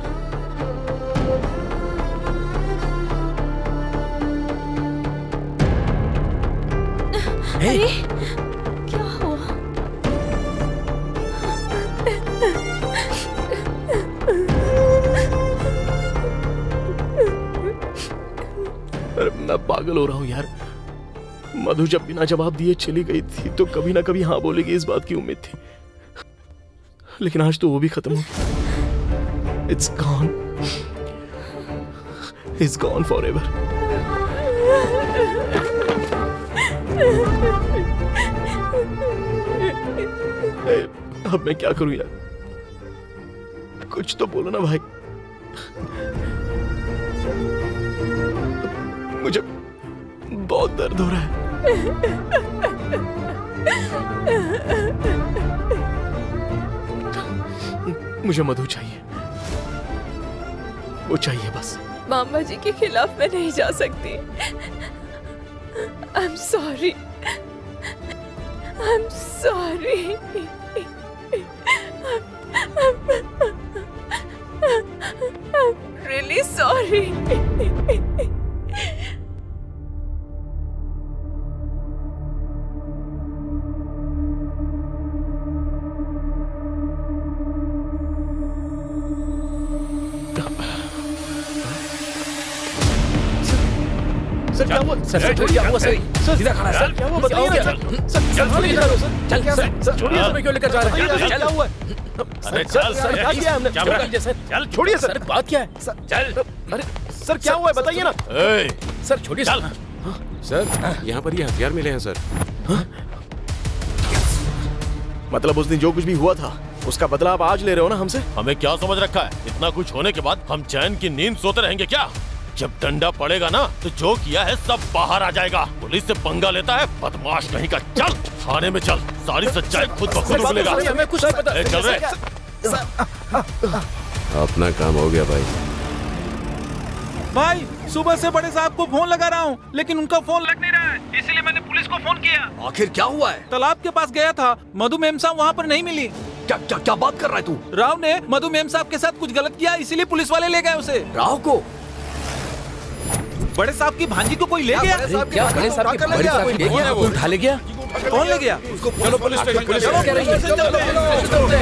[SPEAKER 4] अरे क्या हुआ?
[SPEAKER 2] अरे मैं पागल हो रहा हूँ यार। मधु जब बिना जवाब दिए चली गई थी तो कभी ना कभी हाँ बोलेगी, इस बात की उम्मीद थी। लेकिन आज तो वो भी खत्म हो गया। It's gone, it's gone forever. अब मैं क्या करूं यार? कुछ तो बोलो ना भाई। मुझे बहुत दर्द हो रहा है। मुझे मधु चाहिए, वो चाहिए बस।
[SPEAKER 16] मामा जी के खिलाफ मैं नहीं जा सकती। I'm sorry. I'm sorry. I'm really sorry.
[SPEAKER 10] Sir क्या हुआ? सर क्या हुआ? सर सीधा खड़ा है। सर क्या हुआ बताइए ना सर। सर छोड़िए सर। चल सर छोड़िए, हमें क्यों लेकर जा रहे हैं? क्या हुआ? अरे चल सर, क्या किया हमने? सर चल छोड़िए सर। बात क्या है? चल। अरे सर क्या हुआ है बताइए ना। सर छोड़िए सर।
[SPEAKER 17] सर यहाँ पर ये हथियार मिले हैं सर।
[SPEAKER 2] मतलब उस दिन जो कुछ भी हुआ था उसका बदला आप आज ले रहे हो ना हमसे?
[SPEAKER 22] हमें क्या समझ रखा है? इतना कुछ होने के बाद हम चैन की नींद सोते रहेंगे क्या? जब डंडा पड़ेगा ना तो जो किया है सब बाहर आ जाएगा। पुलिस से पंगा लेता है बदमाश नहीं का। चल थाने में चल, सारी सच्चाई खुद ब खुद उगलेगा।
[SPEAKER 10] हमें कुछ नहीं पता।
[SPEAKER 22] चल रहे।
[SPEAKER 17] अपना काम हो गया भाई।
[SPEAKER 6] भाई सुबह से बड़े साहब को फोन लगा रहा हूँ लेकिन उनका फोन लग नहीं रहा है, इसीलिए मैंने पुलिस को फोन किया।
[SPEAKER 19] आखिर क्या हुआ है?
[SPEAKER 6] तालाब के पास गया था, मधु मेम साहब वहाँ पर नहीं मिली।
[SPEAKER 19] क्या क्या क्या बात कर रहा है तू?
[SPEAKER 6] राव ने मधु मेम साहब के साथ कुछ गलत किया, इसीलिए पुलिस वाले ले गए उसे।
[SPEAKER 19] राव को?
[SPEAKER 6] बड़े साहब की भांजी को कोई ले गया?
[SPEAKER 10] क्या बड़े साहब की बड़ी साहब ले गया? उठा ले गया?
[SPEAKER 6] कौन ले गया?
[SPEAKER 22] चलो पुलिस
[SPEAKER 10] स्टेशन।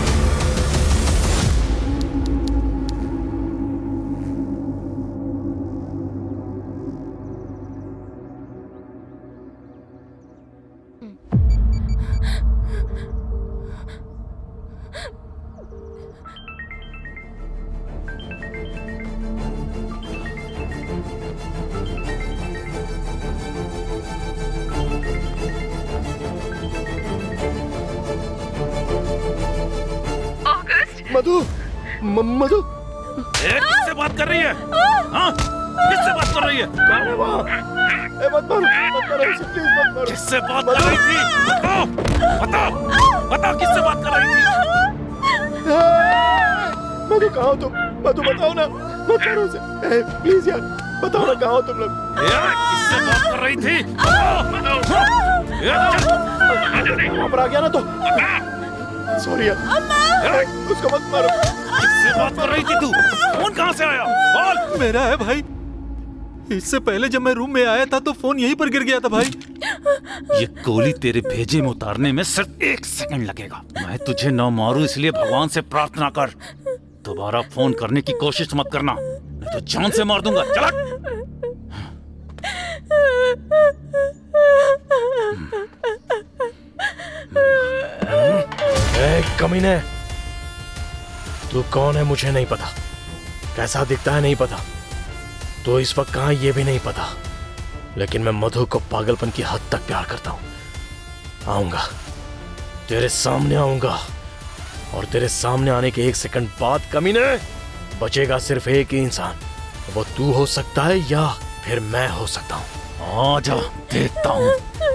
[SPEAKER 2] मधु मधु
[SPEAKER 6] किससे बात कर रही है? हाँ? किससे बात कर रही है?
[SPEAKER 2] कौन है वहाँ? मत मारो इसे, प्लीज मत मारो।
[SPEAKER 6] किससे बात कर रही थी? बताओ किससे बात कर रही थी?
[SPEAKER 2] मधु कहाँ हो तुम? मधु बताओ ना, मत मारो उसे प्लीज यार, बताओ ना कहाँ हो तुम लोग?
[SPEAKER 6] किससे बात कर रही थी?
[SPEAKER 2] वहाँ पर आ गया ना तो सॉरी यार, उसको मत मारो।
[SPEAKER 6] किससे बात कर रही थी तू? फोन कहाँ से आया? बोल। मेरा है भाई। इससे पहले जब मैं रूम में आया था तो फोन यहीं पर गिर गया था भाई। ये गोली तेरे भेजे में उतारने में सिर्फ 1 सेकंड लगेगा। मैं तुझे न मारूं इसलिए भगवान से प्रार्थना कर। दोबारा फोन करने की कोशिश मत करना, मैं तो जान से मार दूंगा। चल।
[SPEAKER 2] कमीने, तू कौन है मुझे नहीं पता, कैसा दिखता है नहीं पता, तो इस वक्त कहाँ ये भी नहीं पता, लेकिन मैं मधु को पागलपन की हद तक प्यार करता हूं। आऊंगा, तेरे सामने आऊंगा, और तेरे सामने आने के 1 सेकंड बाद कमीने बचेगा सिर्फ एक ही इंसान। वो तू हो सकता है या फिर मैं हो सकता हूं। आजा देखता हूं।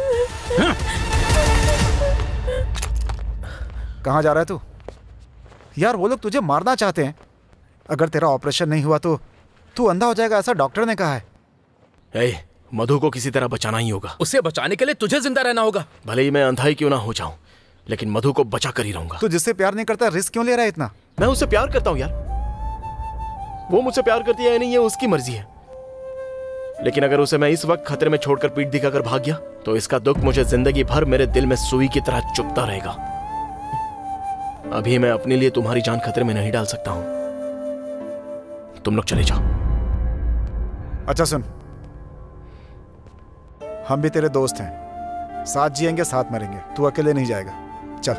[SPEAKER 11] कहाँ जा रहा है तू? यार वो लोग तुझे मारना चाहते हैं। अगर तेरा ऑपरेशन नहीं हुआ तो तू अंधा हो जाएगा, ऐसा डॉक्टर ने कहा है।
[SPEAKER 2] मधु को किसी तरह बचाना ही होगा।
[SPEAKER 10] उसे बचाने के लिए तुझे जिंदा रहना होगा।
[SPEAKER 2] भले ही मैं अंधा ही क्यों ना हो जाऊं, लेकिन मधु को बचा कर ही रहूंगा।
[SPEAKER 11] तू जिससे प्यार नहीं करता रिस्क क्यों ले रहा है इतना?
[SPEAKER 2] मैं उससे प्यार करता हूं यार, वो मुझसे प्यार करती है या नहीं ये उसकी मर्जी है, लेकिन अगर उसे मैं इस वक्त खतरे में छोड़कर पीठ दिखाकर भाग गया तो इसका दुख मुझे जिंदगी भर मेरे दिल में सुई की तरह चुभता रहेगा। अभी मैं अपने लिए तुम्हारी जान खतरे में नहीं डाल सकता हूं। तुम लोग चले जाओ।
[SPEAKER 11] अच्छा सुन, हम भी तेरे दोस्त हैं, साथ जिएंगे साथ मरेंगे, तू अकेले नहीं जाएगा। चल।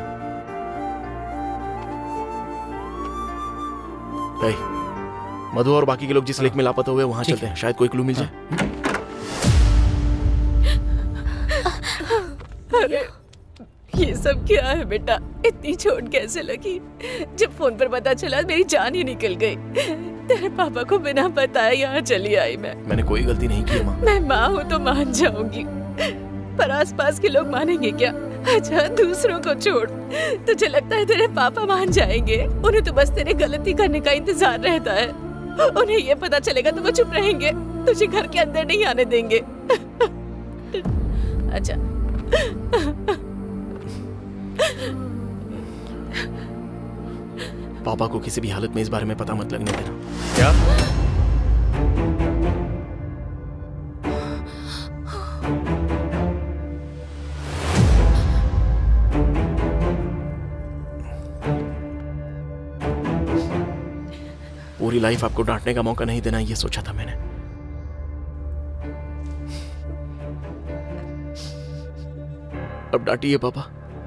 [SPEAKER 2] मधु और बाकी के लोग जिस लेक में लापता हुए वहां चलते हैं, शायद कोई क्लू मिल जाए।
[SPEAKER 16] अरे ये सब क्या है बेटा? इतनी चोट कैसे लगी? जब फोन पर पता चला मेरी जान ही निकल गई। तेरे पापा को बिना बताए यहाँ चली आई मैं।
[SPEAKER 2] मैंने कोई गलती नहीं की माँ।
[SPEAKER 16] मैं माँ हूँ तो मान जाऊंगी, पर आसपास के लोग मानेंगे क्या? अच्छा दूसरों को छोड़, तुझे लगता है तेरे पापा मान जाएंगे? उन्हें तो बस तेरे गलती करने का इंतजार रहता है। उन्हें ये पता चलेगा तो वो चुप रहेंगे, तुझे घर के अंदर नहीं आने देंगे। अच्छा
[SPEAKER 2] पापा को किसी भी हालत में इस बारे में पता मत लगने देना।
[SPEAKER 22] क्या?
[SPEAKER 2] पूरी लाइफ आपको डांटने का मौका नहीं देना, ये सोचा था मैंने। अब डांटिए पापा।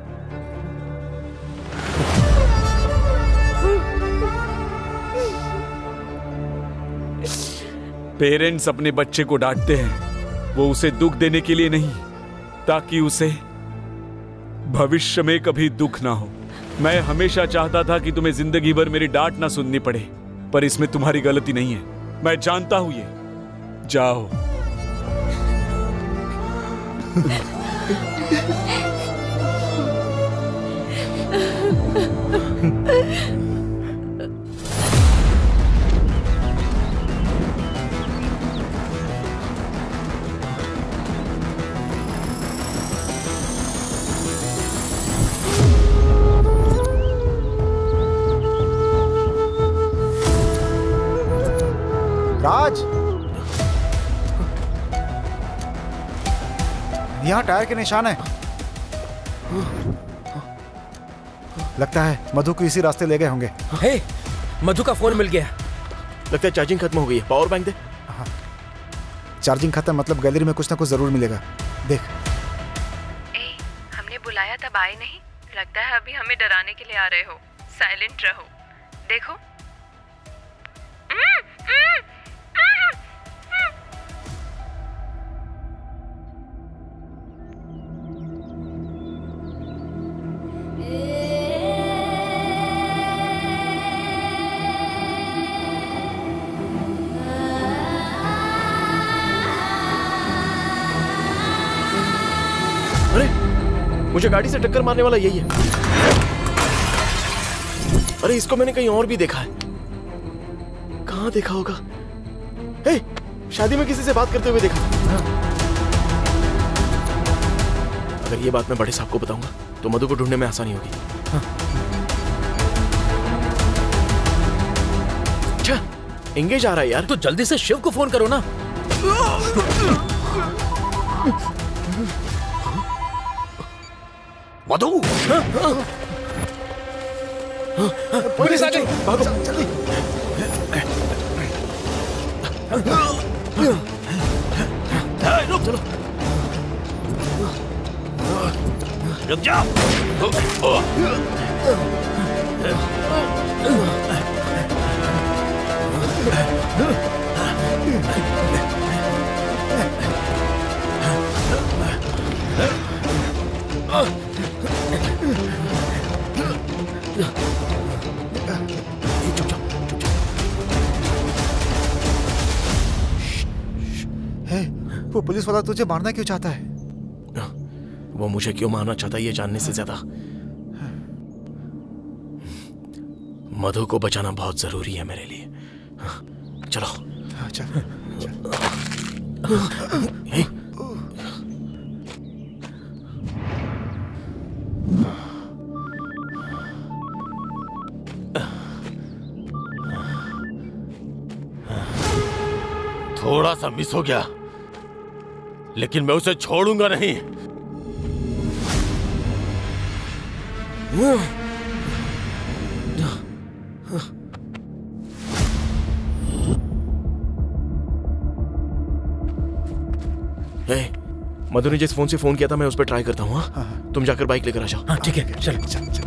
[SPEAKER 7] पेरेंट्स अपने बच्चे को डांटते हैं, वो उसे दुख देने के लिए नहीं, ताकि उसे भविष्य में कभी दुख ना हो। मैं हमेशा चाहता था कि तुम्हें जिंदगी भर मेरी डांट ना सुननी पड़े, पर इसमें तुम्हारी गलती नहीं है। मैं जानता हूं ये। जाओ।
[SPEAKER 11] राज, यहाँ टायर के निशान है। लगता है मधु को इसी रास्ते ले गए होंगे।
[SPEAKER 10] हे, मधु का फोन मिल गया।
[SPEAKER 2] लगता है चार्जिंग खत्म हो गई है। पावर बैंक दे।
[SPEAKER 11] चार्जिंग खत्म मतलब गैलरी में कुछ ना कुछ जरूर मिलेगा। देख।
[SPEAKER 16] हमने बुलाया तब आए नहीं। लगता है अभी हमें डराने के लिए आ रहे हो। साइलेंट रहो। देखो।
[SPEAKER 2] मुझे गाड़ी से टक्कर मारने वाला यही है। अरे इसको मैंने कहीं और भी देखा है। कहाँ देखा होगा? हे, शादी में किसी से बात करते हुए देखा। अगर ये बात मैं बड़े साहब को बताऊंगा तो मधु को ढूंढने में आसानी होगी। अच्छा, एंगेज आ रहा है यार।
[SPEAKER 10] तो जल्दी से शिव को फोन करो ना।
[SPEAKER 18] मधु,
[SPEAKER 10] पुलिस आ गई।
[SPEAKER 2] भागो।
[SPEAKER 22] रुक, चलो। रुक जाओ।
[SPEAKER 11] वो पुलिस वाला तुझे मारना क्यों चाहता है?
[SPEAKER 2] वो मुझे क्यों मारना चाहता है ये जानने से ज्यादा मधु को बचाना बहुत जरूरी है मेरे लिए। चलो।
[SPEAKER 11] चल।
[SPEAKER 22] थोड़ा सा मिस हो गया, लेकिन मैं उसे छोड़ूंगा नहीं।
[SPEAKER 2] मधु ने जिस फोन से फोन किया था मैं उस पर ट्राई करता हूँ। हाँ? तुम जाकर बाइक लेकर आ जाओ।
[SPEAKER 10] हाँ ठीक है, चल चल चल।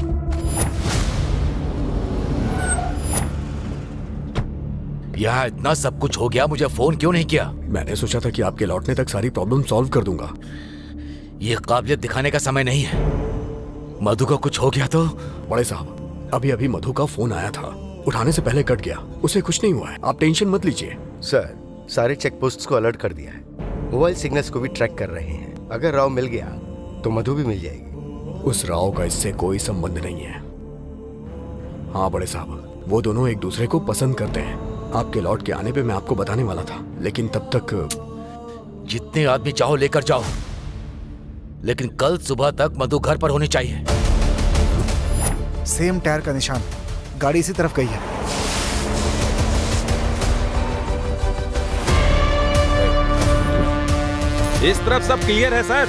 [SPEAKER 9] यहाँ इतना सब कुछ हो गया, मुझे फोन क्यों नहीं किया?
[SPEAKER 18] मैंने सोचा था कि आपके लौटने तक सारी प्रॉब्लम सॉल्व कर दूंगा।
[SPEAKER 9] ये काबिलियत दिखाने का समय नहीं है। मधु को कुछ हो गया तो?
[SPEAKER 18] बड़े साहब, अभी अभी मधु का फोन आया था, उठाने से पहले कट गया। उसे कुछ नहीं हुआ है, आप टेंशन मत लीजिए।
[SPEAKER 21] सर, सारे चेक पोस्ट को अलर्ट कर दिया है। मोबाइल सिग्नल्स को भी ट्रैक कर रहे हैं। अगर राव मिल गया तो मधु भी मिल जाएगी।
[SPEAKER 18] उस राव का इससे कोई संबंध नहीं है। हाँ बड़े साहब, वो दोनों एक दूसरे को पसंद करते हैं। आपके लौट के आने पे मैं आपको बताने वाला था, लेकिन तब तक
[SPEAKER 9] जितने आदमी चाहो लेकर जाओ, लेकिन कल सुबह तक मधु घर पर होनी चाहिए।
[SPEAKER 11] सेम टायर का निशान, गाड़ी इसी तरफ गई है।
[SPEAKER 6] इस तरफ सब क्लियर है सर।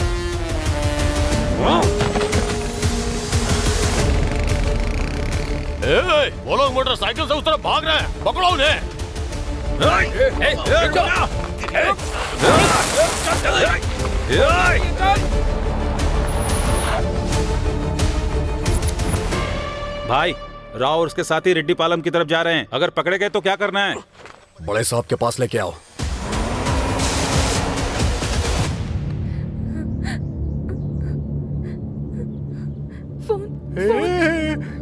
[SPEAKER 22] वो लोग मोटरसाइकिल से उस तरफ भाग रहे हैं, पकड़ो उन्हें।
[SPEAKER 6] भाई, राव और उसके साथी रेड्डी पालम की तरफ जा रहे हैं। अगर पकड़े गए तो क्या करना है?
[SPEAKER 18] बड़े साहब के पास लेके आओ।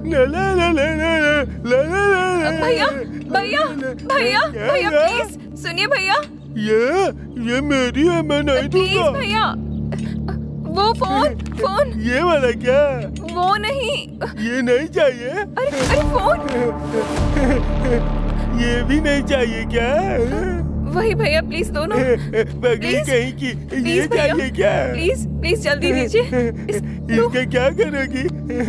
[SPEAKER 16] भैया भैया भैया भैया प्लीज सुनिए भैया।
[SPEAKER 8] ये मेरी है, मैं नहीं
[SPEAKER 16] प्लीज
[SPEAKER 8] दूंगा।
[SPEAKER 16] भैया वो फोन
[SPEAKER 8] ये वाला क्या?
[SPEAKER 16] वो नहीं।
[SPEAKER 8] ये नहीं चाहिए?
[SPEAKER 16] अरे फोन
[SPEAKER 8] ये भी नहीं चाहिए क्या?
[SPEAKER 16] वही भैया प्लीज दोनों।
[SPEAKER 8] बगली कहीं की ये चाहिए क्या?
[SPEAKER 16] प्लीज प्लीज जल्दी दीजिए।
[SPEAKER 8] इसका क्या करोगी?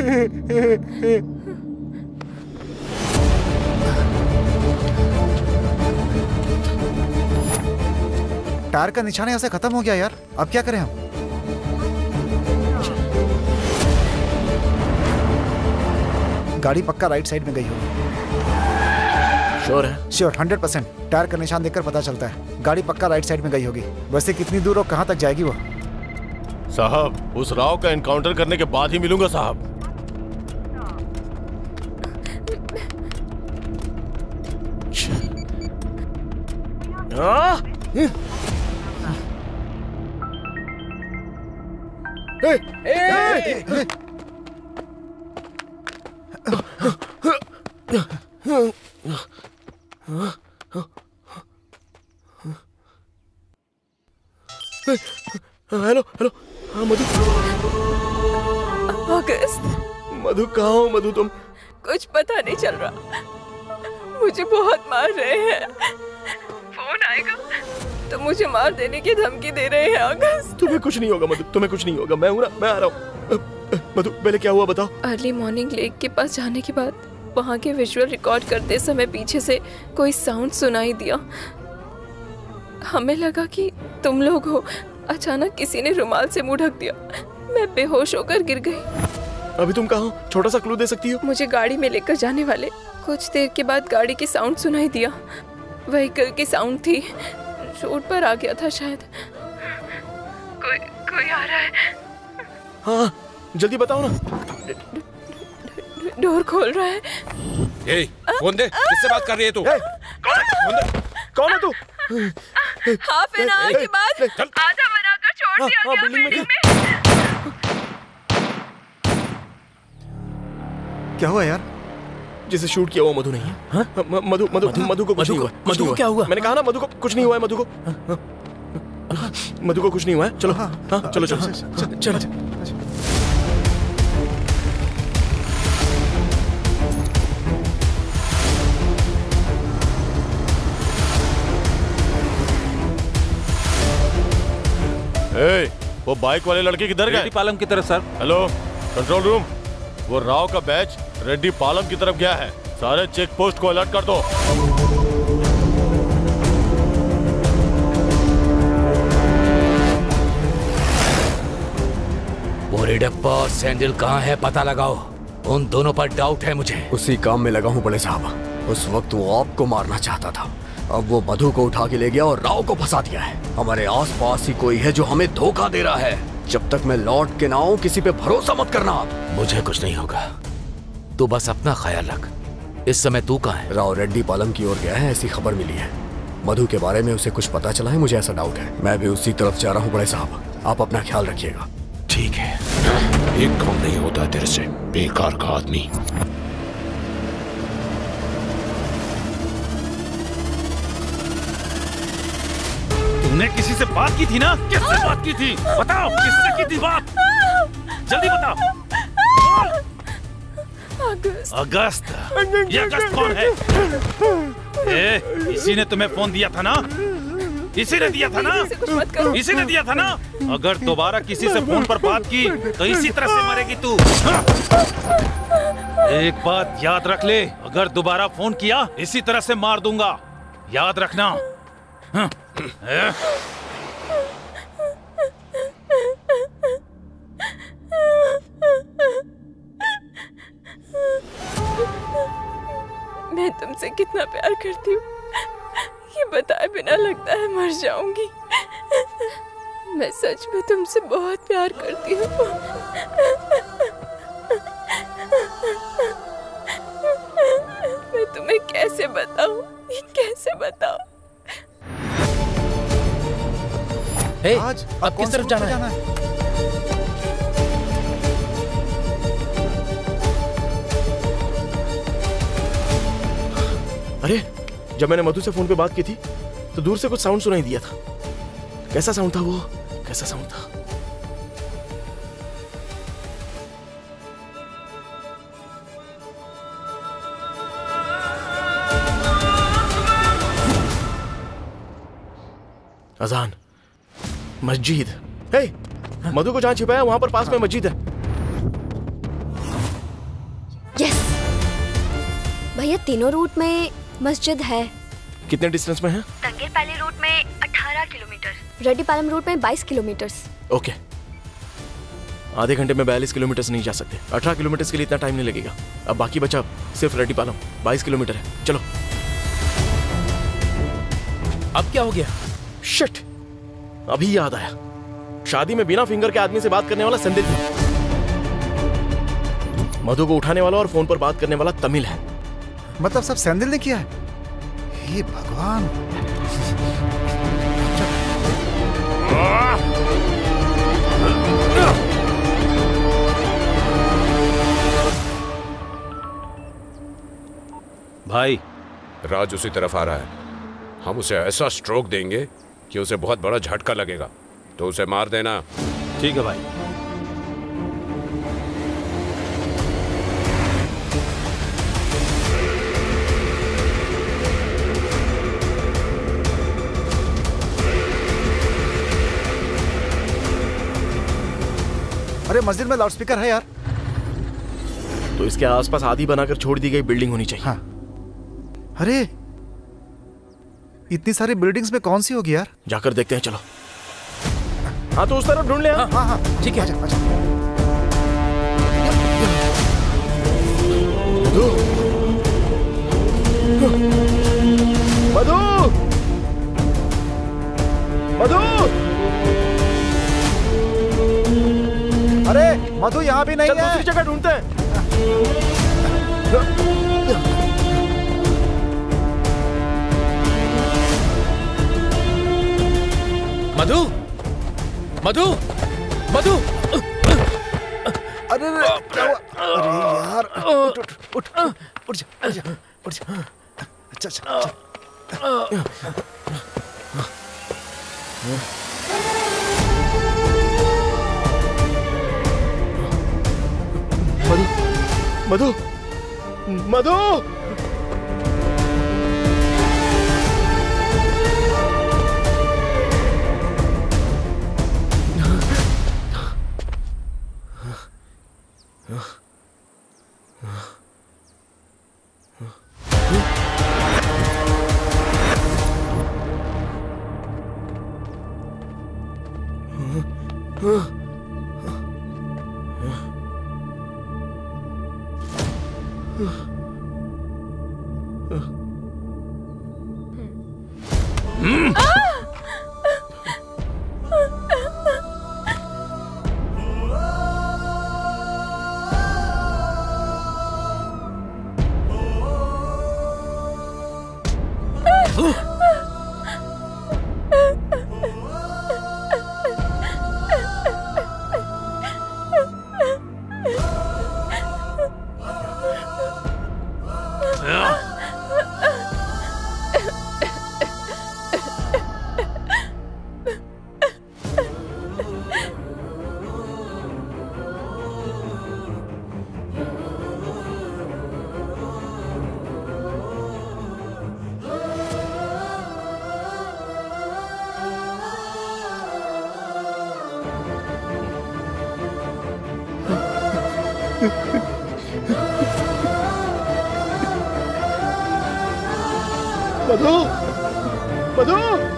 [SPEAKER 11] टायर का निशान यहाँ से खत्म हो गया यार, अब क्या करें हम? गाड़ी पक्का राइट साइड में गई होगी।
[SPEAKER 2] श्योर है?
[SPEAKER 11] श्योर 100%। टायर का निशान देखकर पता चलता है गाड़ी पक्का राइट साइड में गई होगी। वैसे कितनी दूर और कहाँ तक जाएगी वो?
[SPEAKER 22] साहब उस राव का एनकाउंटर करने के बाद ही मिलूंगा साहब।
[SPEAKER 2] हेलो हेलो, हाँ मधु।
[SPEAKER 16] अगस्त।
[SPEAKER 2] मधु कहाँ हो मधु तुम?
[SPEAKER 16] कुछ पता नहीं चल रहा, मुझे बहुत मार रहे हैं। फोन आएगा तो मुझे मार देने की धमकी दे रहे हैं अगस्त।
[SPEAKER 2] तुम्हें कुछ नहीं होगा मधु, तुम्हें कुछ नहीं होगा। मैं हूँ ना, मैं आ रहा हूँ। मधु पहले क्या हुआ बताओ।
[SPEAKER 16] अर्ली मॉर्निंग लेक के पास जाने के बाद वहाँ के विजुअल रिकॉर्ड करते समय पीछे से कोई साउंड सुनाई दिया। हमें लगा कि तुम लोग हो। अचानक किसी ने रुमाल से मुंह ढक दिया, मैं बेहोश होकर गिर गई।
[SPEAKER 2] अभी तुम कहाँ हो? छोटा सा क्लू दे सकती हो?
[SPEAKER 16] मुझे गाड़ी में लेकर जाने वाले कुछ देर के बाद गाड़ी की साउंड सुनाई दिया। व्हीकल की साउंड थी, रोड पर आ गया था शायद। कोई आ रहा है।
[SPEAKER 2] हाँ जल्दी बताओ ना।
[SPEAKER 16] डोर खोल रहा है।
[SPEAKER 17] ए, फोन दे, किससे बात कर रही है तू?
[SPEAKER 2] कौन है तू?
[SPEAKER 16] हाफ एन आवर के बाद आधा बनाकर छोड़ दिया गया बिल्डिंग में।
[SPEAKER 11] क्या हुआ यार?
[SPEAKER 2] जिसे शूट किया वो मधु नहीं है। हाँ? मधु को कुछ नहीं हुआ। मधु को क्या हुआ? मैंने कहा ना मधु को कुछ नहीं हुआ है। मधु को कुछ नहीं हुआ है। चलो हाँ चलो चलो।
[SPEAKER 22] वो बाइक वाले लड़के किधर गए?
[SPEAKER 6] रेड्डी पालम की तरफ सर।
[SPEAKER 22] हेलो कंट्रोल रूम, वो राव का बैच रेड्डी पालम की तरफ गया है। सारे चेक पोस्ट को अलर्ट कर दो।
[SPEAKER 9] वो रेडप्पा और सैंडल कहाँ है पता लगाओ। उन दोनों पर डाउट है मुझे।
[SPEAKER 19] उसी काम में लगा हूँ बड़े साहब। उस वक्त वो आपको मारना चाहता था, अब वो मधु को उठा के ले गया और राव को फंसा दिया है। हमारे आसपास ही कोई है जो हमें धोखा दे रहा है। जब तक मैं लौट के ना आऊं किसी पे भरोसा मत करना आप।
[SPEAKER 9] मुझे कुछ नहीं होगा, तू बस अपना ख्याल रख। इस समय तू कहाँ है?
[SPEAKER 19] राव रेड्डी पालम की ओर गया है, ऐसी खबर मिली है। मधु के बारे में उसे कुछ पता चला है, मुझे ऐसा डाउट है। मैं भी उसी तरफ जा रहा हूँ बड़े साहब, आप अपना ख्याल रखिएगा।
[SPEAKER 9] ठीक है।
[SPEAKER 12] एक काम नहीं होता तेरे से, बेकार का आदमी।
[SPEAKER 7] तुमने किसी से बात की थी ना? किससे बात की थी? बताओ किससे की थी बात? जल्दी बताओ। अगस्त। ये अगस्त कौन है? इसी ने तुम्हें फोन दिया था ना? इसी ने दिया था ना? इसी ने दिया था ना? अगर दोबारा किसी से फोन पर बात की तो इसी तरह से मरेगी तू। एक बात याद रख ले, अगर दोबारा फोन किया इसी तरह से मार दूंगा, याद रखना।
[SPEAKER 16] मैं तुमसे कितना प्यार करती हूँ ये बताए बिना लगता है मर जाऊंगी। मैं सच में तुमसे बहुत प्यार करती हूँ। मैं तुम्हें कैसे बताऊँ, कैसे बताऊँ?
[SPEAKER 10] आज अब किस तरफ जाना है?
[SPEAKER 2] अरे जब मैंने मधु से फोन पे बात की थी तो दूर से कुछ साउंड सुनाई दिया था। कैसा साउंड था वो? कैसा साउंड था? अजान, मस्जिद। हे, मधु को जहां छिपाया वहां पर पास में मस्जिद है।
[SPEAKER 3] यस भैया, तीनों रूट में मस्जिद है।
[SPEAKER 2] कितने डिस्टेंस में है?
[SPEAKER 3] तंगेरपैली रूट में 18 किलोमीटर, रेड्डीपालम रूट में 22 किलोमीटर।
[SPEAKER 2] ओके, आधे घंटे में 42 किलोमीटर नहीं जा सकते। 18 किलोमीटर के लिए इतना टाइम नहीं लगेगा। अब बाकी बचा सिर्फ रेड्डीपालम, 22 किलोमीटर है। चलो।
[SPEAKER 10] अब क्या हो गया?
[SPEAKER 2] शिट, अभी याद आया। शादी में बिना फिंगर के आदमी से बात करने वाला संदिल था। मधु को उठाने वाला और फोन पर बात करने वाला तमिल है।
[SPEAKER 11] मतलब सब सैंडल ने किया है? हे भगवान।
[SPEAKER 6] भाई,
[SPEAKER 12] राज उसी तरफ आ रहा है। हम उसे ऐसा स्ट्रोक देंगे कि उसे बहुत बड़ा झटका लगेगा, तो उसे मार देना।
[SPEAKER 6] ठीक है भाई।
[SPEAKER 11] अरे मस्जिद में लाउडस्पीकर है यार।
[SPEAKER 2] तो इसके आसपास आधी बनाकर छोड़ दी गई बिल्डिंग होनी चाहिए।
[SPEAKER 11] हाँ। अरे इतनी सारी बिल्डिंग्स में कौन सी होगी यार?
[SPEAKER 2] जाकर देखते हैं, चलो। हाँ तो उस तरफ ढूंढ ले।
[SPEAKER 11] हाँ हाँ ठीक है। आजा, आजा।
[SPEAKER 2] मधु, मधु,
[SPEAKER 11] अरे मधु यहाँ भी नहीं है।
[SPEAKER 2] दूसरी जगह ढूंढते हैं।
[SPEAKER 10] मधु, मधु, मधु।
[SPEAKER 11] अरे यार, उठ उठ उठ उठ जा, उठ जा, उठ जा। अच्छा अच्छा।
[SPEAKER 2] मधु, मधु, मधु, मधु।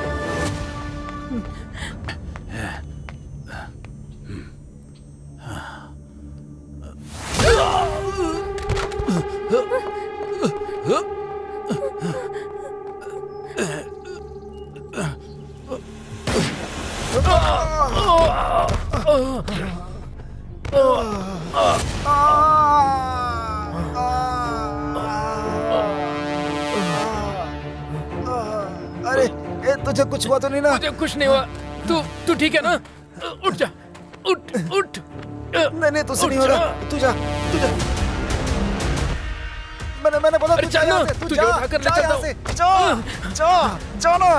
[SPEAKER 11] तुझे कुछ हुआ तो नहीं ना?
[SPEAKER 10] मुझे कुछ नहीं हुआ। तू ठीक है ना? उठ जा, उठ उठ।
[SPEAKER 11] नहीं तुझसे नहीं हो रहा। तू जा, तू जा। मैंने बोला
[SPEAKER 10] अरे चल ना, तुझे उठाकर ले चलता हूँ।
[SPEAKER 11] जा ना।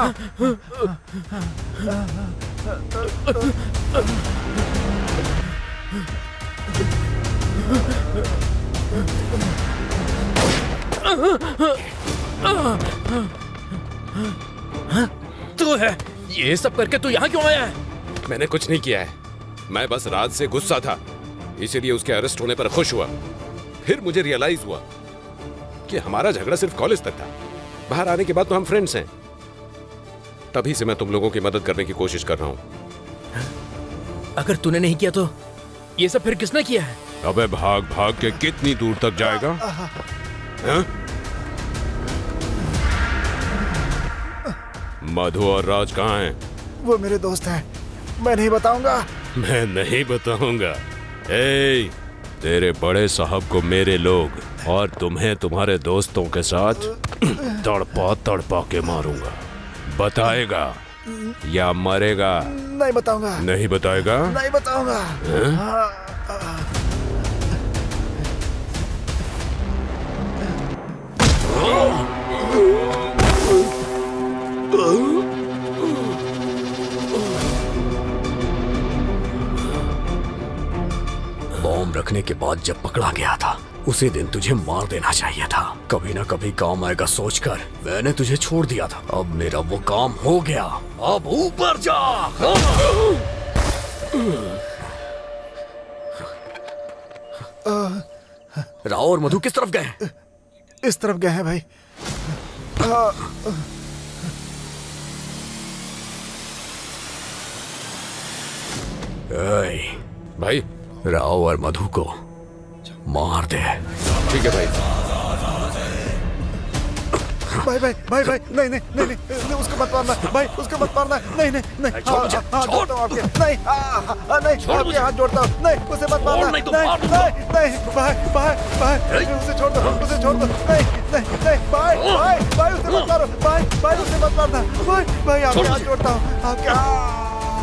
[SPEAKER 10] तू है, ये सब करके तू यहाँ क्यों आया है?
[SPEAKER 17] मैंने कुछ नहीं किया है, मैं बस राज से गुस्सा था, इसीलिए उसके अरेस्ट होने पर खुश हुआ। फिर मुझे रियलाइज हुआ कि हमारा झगड़ा सिर्फ कॉलेज तक था, बाहर आने के बाद तो हम फ्रेंड्स हैं। तभी से मैं तुम लोगों की मदद करने की कोशिश कर रहा हूँ।
[SPEAKER 10] अगर तूने नहीं किया तो ये सब फिर किसने किया है?
[SPEAKER 12] अबे भाग भाग के कितनी दूर तक जाएगा? हाँ? मधु और राज कहाँ हैं?
[SPEAKER 11] वो मेरे दोस्त हैं, मैं नहीं बताऊंगा।
[SPEAKER 12] मैं नहीं बताऊंगा। ए, तेरे बड़े साहब को मेरे लोग और तुम्हें तुम्हारे दोस्तों के साथ तड़पा तड़पा के मारूंगा। बताएगा या मरेगा?
[SPEAKER 11] नहीं बताऊंगा।
[SPEAKER 12] नहीं बताएगा?
[SPEAKER 11] नहीं बताऊंगा।
[SPEAKER 19] बॉम्ब रखने के बाद जब पकड़ा गया था उसी दिन तुझे मार देना चाहिए था। कभी ना कभी काम आएगा सोचकर मैंने तुझे छोड़ दिया था। अब मेरा वो काम हो गया, अब ऊपर जा। राव और मधु किस तरफ गए?
[SPEAKER 11] इस तरफ गए हैं भाई।
[SPEAKER 17] भाई
[SPEAKER 19] राव और मधु को मार दे।
[SPEAKER 17] ठीक है भाई।
[SPEAKER 11] भाई भाई भाई भाई नहीं नहीं नहीं नहीं उसको मत मारना भाई, उसको मत मारना। नहीं नहीं नहीं हाथ जोड़ता हूँ आपके। नहीं नहीं आपके हाथ जोड़ता हूँ। नहीं उसे मत मारना। नहीं नहीं भाई भाई भाई उसे छोड़ दो, उसे छोड़ दो। नहीं नहीं नहीं भाई भाई भाई उसे मत मारो। भाई भाई उसे मत मारना। भाई भाई आपके हाथ जोड़ता हूँ, आपके।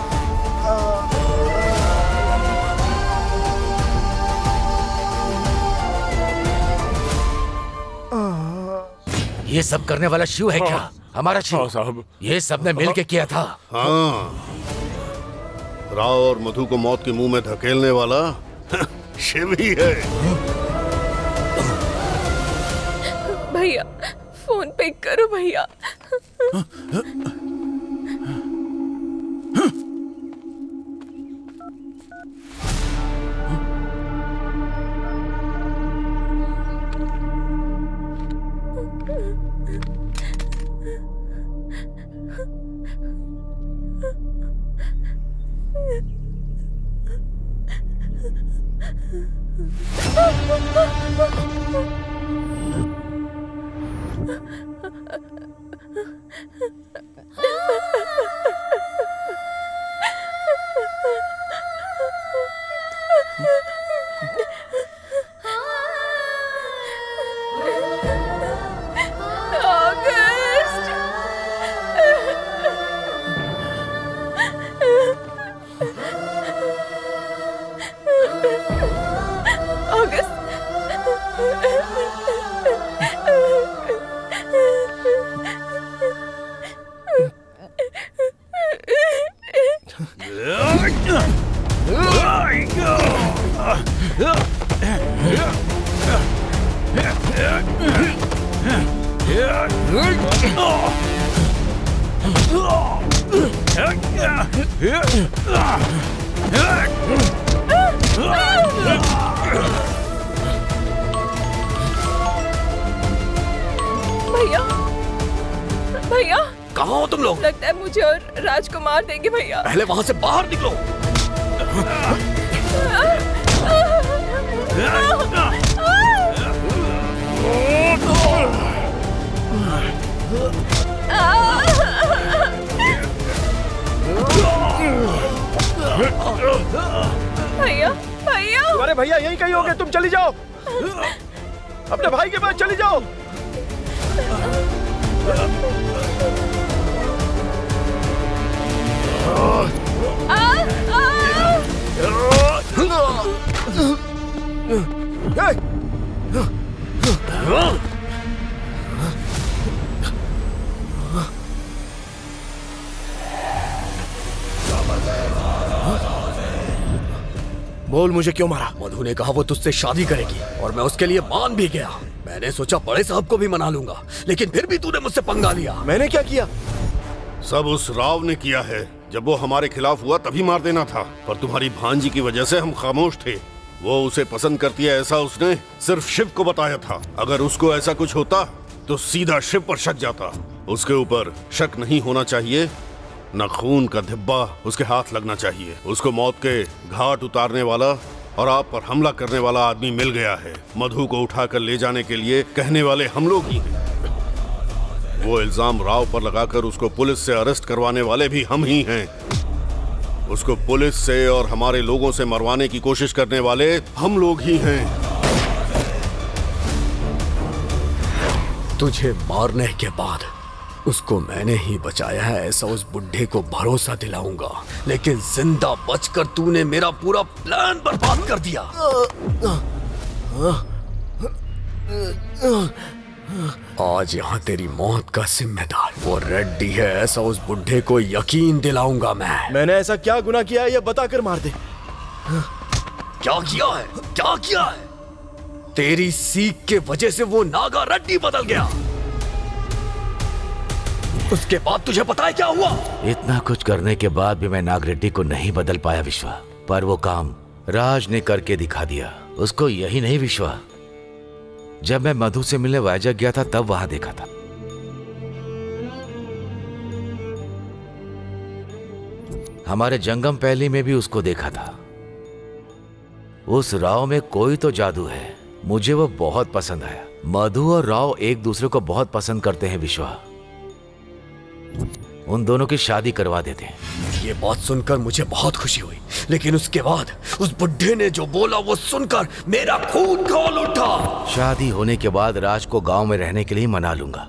[SPEAKER 9] ये सब करने वाला शिव है क्या? हमारा शिव
[SPEAKER 12] साहब,
[SPEAKER 9] ये सब ने मिलके किया था।
[SPEAKER 5] हाँ, राव और मधु को मौत के मुंह में धकेलने वाला शिव ही है।
[SPEAKER 16] भैया फोन पिक करो भैया। भैया भैया
[SPEAKER 19] कहाँ हो तुम लोग?
[SPEAKER 16] लगता है मुझे और राज को मार देंगे भैया।
[SPEAKER 19] पहले वहां से बाहर निकलो।
[SPEAKER 16] भैया भैया
[SPEAKER 2] अरे भैया यहीं कहीं होगे, तुम चली जाओ, अपने भाई के पास चली जाओ। बोल मुझे क्यों मारा?
[SPEAKER 19] मधु ने कहा वो तुझसे शादी करेगी और मैं उसके लिए मान भी गया। मैंने सोचा बड़े साहब को भी मना लूंगा, लेकिन फिर भी तूने मुझसे पंगा लिया।
[SPEAKER 2] मैंने क्या किया?
[SPEAKER 5] सब उस राव ने किया है। जब वो हमारे खिलाफ हुआ तभी मार देना था, पर तुम्हारी भांजी की वजह से हम खामोश थे। वो उसे पसंद करती है ऐसा उसने सिर्फ शिव को बताया था। अगर उसको ऐसा कुछ होता तो सीधा शिव पर शक जाता। उसके ऊपर शक नहीं होना चाहिए, न खून का धिब्बा उसके हाथ लगना चाहिए। उसको मौत के घाट उतारने वाला और आप पर हमला करने वाला आदमी मिल गया है। मधु को उठाकर ले जाने के लिए कहने वाले हम लोग ही हैं। वो इल्जाम राव पर लगाकर उसको पुलिस से अरेस्ट करवाने वाले भी हम ही हैं। उसको पुलिस से और हमारे लोगों से मरवाने की कोशिश करने वाले हम लोग ही हैं।
[SPEAKER 19] तुझे मारने के बाद उसको मैंने ही बचाया है ऐसा उस बुढ़े को भरोसा दिलाऊंगा, लेकिन जिंदा बचकर तूने मेरा पूरा प्लान बर्बाद कर दिया। आज यहाँ तेरी मौत का जिम्मेदार वो रेड्डी है ऐसा उस बुढ़े को यकीन दिलाऊंगा मैं।
[SPEAKER 2] मैंने ऐसा क्या गुनाह किया है ये बताकर मार दे।
[SPEAKER 19] क्या किया है? क्या किया है? तेरी सीख के वजह से वो नागा रेड्डी बदल गया। उसके बाद तुझे पता है क्या हुआ?
[SPEAKER 9] इतना कुछ करने के बाद भी मैं नागरेड्डी को नहीं बदल पाया विश्वा, पर वो काम राज ने करके दिखा दिया। उसको यही नहीं विश्वा, जब मैं मधु से मिलने वाइजैक गया था तब वहां देखा था। हमारे जंगम पहली में भी उसको देखा था। उस राव में कोई तो जादू है। मुझे वो बहुत पसंद आया। मधु और राव एक दूसरे को बहुत पसंद करते हैं विश्वा। उन दोनों की शादी करवा देते हैं।
[SPEAKER 19] ये बात सुनकर मुझे बहुत खुशी हुई, लेकिन उसके बाद उस बुढ़े ने जो बोला वो सुनकर मेरा खून खौल उठा।
[SPEAKER 9] शादी होने के बाद राज को गांव में रहने के लिए मना लूंगा।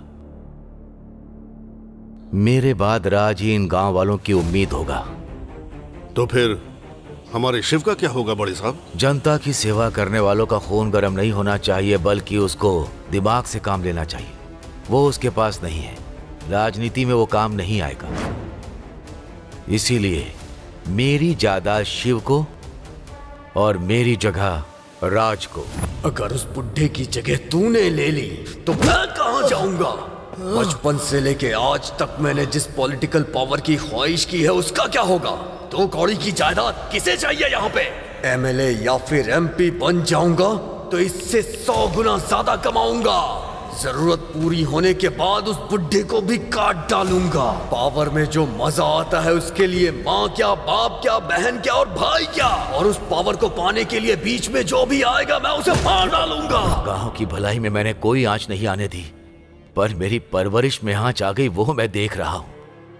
[SPEAKER 9] मेरे बाद राज ही इन गांव वालों की उम्मीद होगा।
[SPEAKER 5] तो फिर हमारे शिव का क्या होगा बड़े साहब?
[SPEAKER 9] जनता की सेवा करने वालों का खून गर्म नहीं होना चाहिए, बल्कि उसको दिमाग से काम लेना चाहिए। वो उसके पास नहीं है। राजनीति में वो काम नहीं आएगा। इसीलिए मेरी जायदाद शिव को और मेरी जगह राज को।
[SPEAKER 19] अगर उस बुढ़े की जगह तूने ले ली तो मैं कहां जाऊंगा? बचपन से लेके आज तक मैंने जिस पॉलिटिकल पावर की ख्वाहिश की है उसका क्या होगा? 2 कौड़ी की जायदाद किसे चाहिए यहाँ पे? एमएलए या फिर एमपी बन जाऊंगा तो इससे 100 गुना ज्यादा कमाऊंगा। जरूरत पूरी होने के बाद उस बुढ़े को भी काट डालूंगा। पावर में जो मजा आता है उसके लिए माँ क्या, बाप क्या, बहन क्या और भाई क्या, और उस पावर को पाने के लिए बीच में जो भी आएगा मैं उसे मार डालूंगा।
[SPEAKER 9] गांव की भलाई में मैंने कोई आंच नहीं आने दी, पर मेरी परवरिश में आंच आ गई वो मैं देख रहा हूं।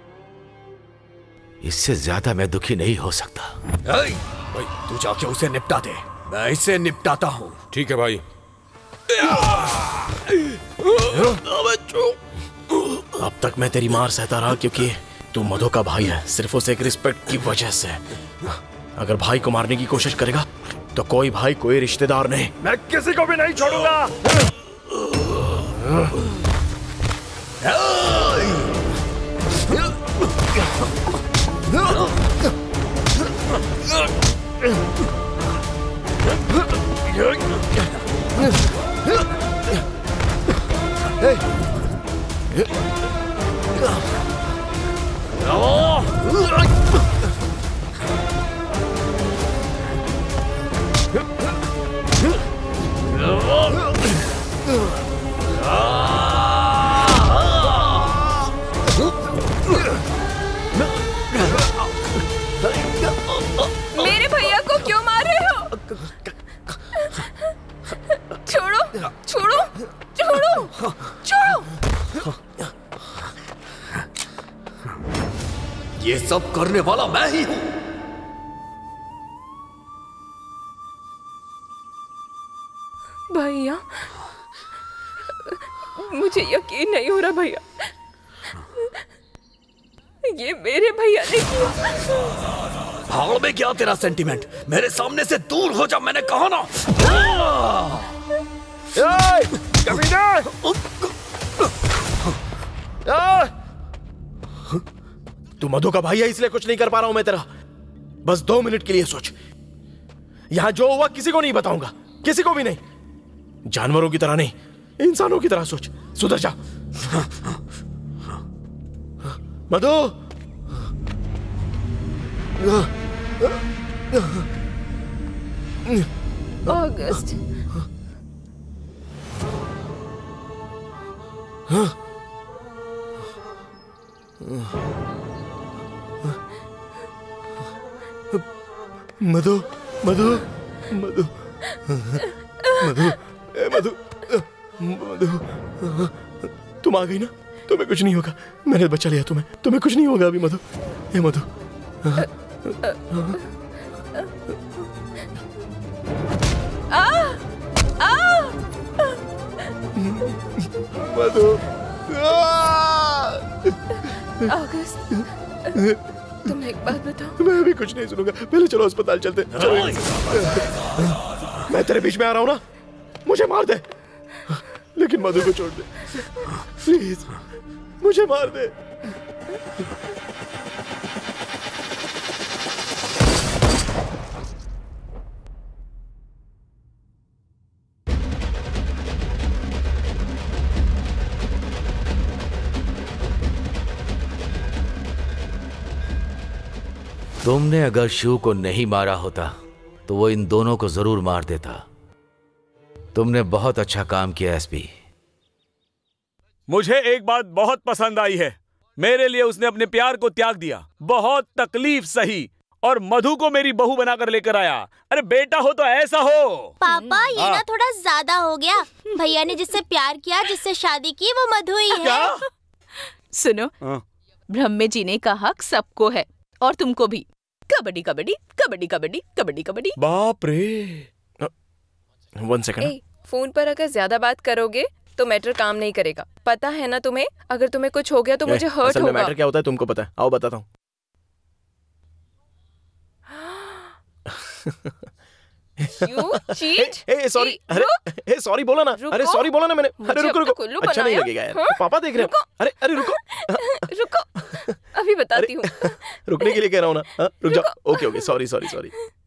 [SPEAKER 9] इससे ज्यादा मैं दुखी नहीं हो सकता।
[SPEAKER 19] भाई तू जाके उसे निपटा दे, मैं इसे निपटाता हूँ।
[SPEAKER 17] ठीक है भाई।
[SPEAKER 2] अब तक मैं तेरी मार सहता रहा क्योंकि तू मधु का भाई है, सिर्फ उसे एक रिस्पेक्ट की वजह से। अगर भाई को मारने की कोशिश करेगा तो कोई भाई कोई रिश्तेदार नहीं।
[SPEAKER 8] मैं किसी को भी नहीं छोड़ूंगा।
[SPEAKER 16] मेरे भैया को क्यों मार रहे हो? छोड़ो छोड़ो छोड़ो छोड़ो।
[SPEAKER 19] ये सब करने वाला मैं ही हूं।
[SPEAKER 16] भैया मुझे यकीन नहीं हो रहा भैया, ये मेरे भैया ने किया।
[SPEAKER 19] भाड़ में क्या तेरा सेंटीमेंट? मेरे सामने से दूर हो जा, मैंने कहा ना।
[SPEAKER 2] तू मधु का भाई है इसलिए कुछ नहीं कर पा रहा हूं मैं तेरा। बस 2 मिनट के लिए सोच। यहाँ जो हुआ किसी को नहीं बताऊंगा, किसी को भी नहीं। जानवरों की तरह नहीं, इंसानों की तरह सोच। सुधर जा। मधु,
[SPEAKER 16] ऑगस्ट,
[SPEAKER 2] मधु, मधु, मधु, मधु, मधु, मधु, तुम आ गई ना? तुम्हें कुछ नहीं होगा, मैंने बचा लिया तुम्हें, तुम्हें कुछ नहीं होगा अभी मधु। ए मधु, मधु,
[SPEAKER 16] ऑगस्ट, तुम एक बात बताओ।
[SPEAKER 2] मैं अभी कुछ नहीं सुनूंगा, पहले चलो अस्पताल चलते। चलो। मैं तेरे बीच में आ रहा हूँ ना, मुझे मार दे, लेकिन मधु को छोड़ दे प्लीज, मुझे मार दे।
[SPEAKER 9] तुमने अगर शिव को नहीं मारा होता तो वो इन दोनों को जरूर मार देता। तुमने बहुत अच्छा काम किया एसपी।
[SPEAKER 7] मुझे एक बात बहुत पसंद आई है, मेरे लिए उसने अपने प्यार को त्याग दिया, बहुत तकलीफ सही, और मधु को मेरी बहू बनाकर लेकर आया। अरे बेटा हो तो ऐसा हो।
[SPEAKER 14] पापा ये ना थोड़ा ज्यादा हो गया। भैया ने जिससे प्यार किया, जिससे शादी की, वो मधु ही है।
[SPEAKER 1] सुनो, ब्रह्म में जीने का हक सबको है, और तुमको भी। कबड्डी कबड्डी कबड्डी कबड्डी कबड्डी कबड्डी।
[SPEAKER 2] बाप रे। 1 सेकंड।
[SPEAKER 16] फोन पर अगर ज्यादा बात करोगे तो मैटर काम नहीं करेगा, पता है ना तुम्हें? अगर तुम्हें कुछ हो गया तो मुझे हर्ट
[SPEAKER 2] असल में
[SPEAKER 16] होगा।
[SPEAKER 2] मैटर क्या होता है तुमको पता है? आओ बताता हूँ। सॉरी, अरे सॉरी बोला ना, अरे सॉरी बोला ना मैंने। अरे रुको रुको, अच्छा नहीं लगेगा यार, पापा देख रहे हो। अरे अरे रुको
[SPEAKER 16] रुको, अभी बताती हूँ।
[SPEAKER 2] रुकने के लिए कह रहा हूँ ना, रुक जाओ। Okay okay, sorry sorry sorry.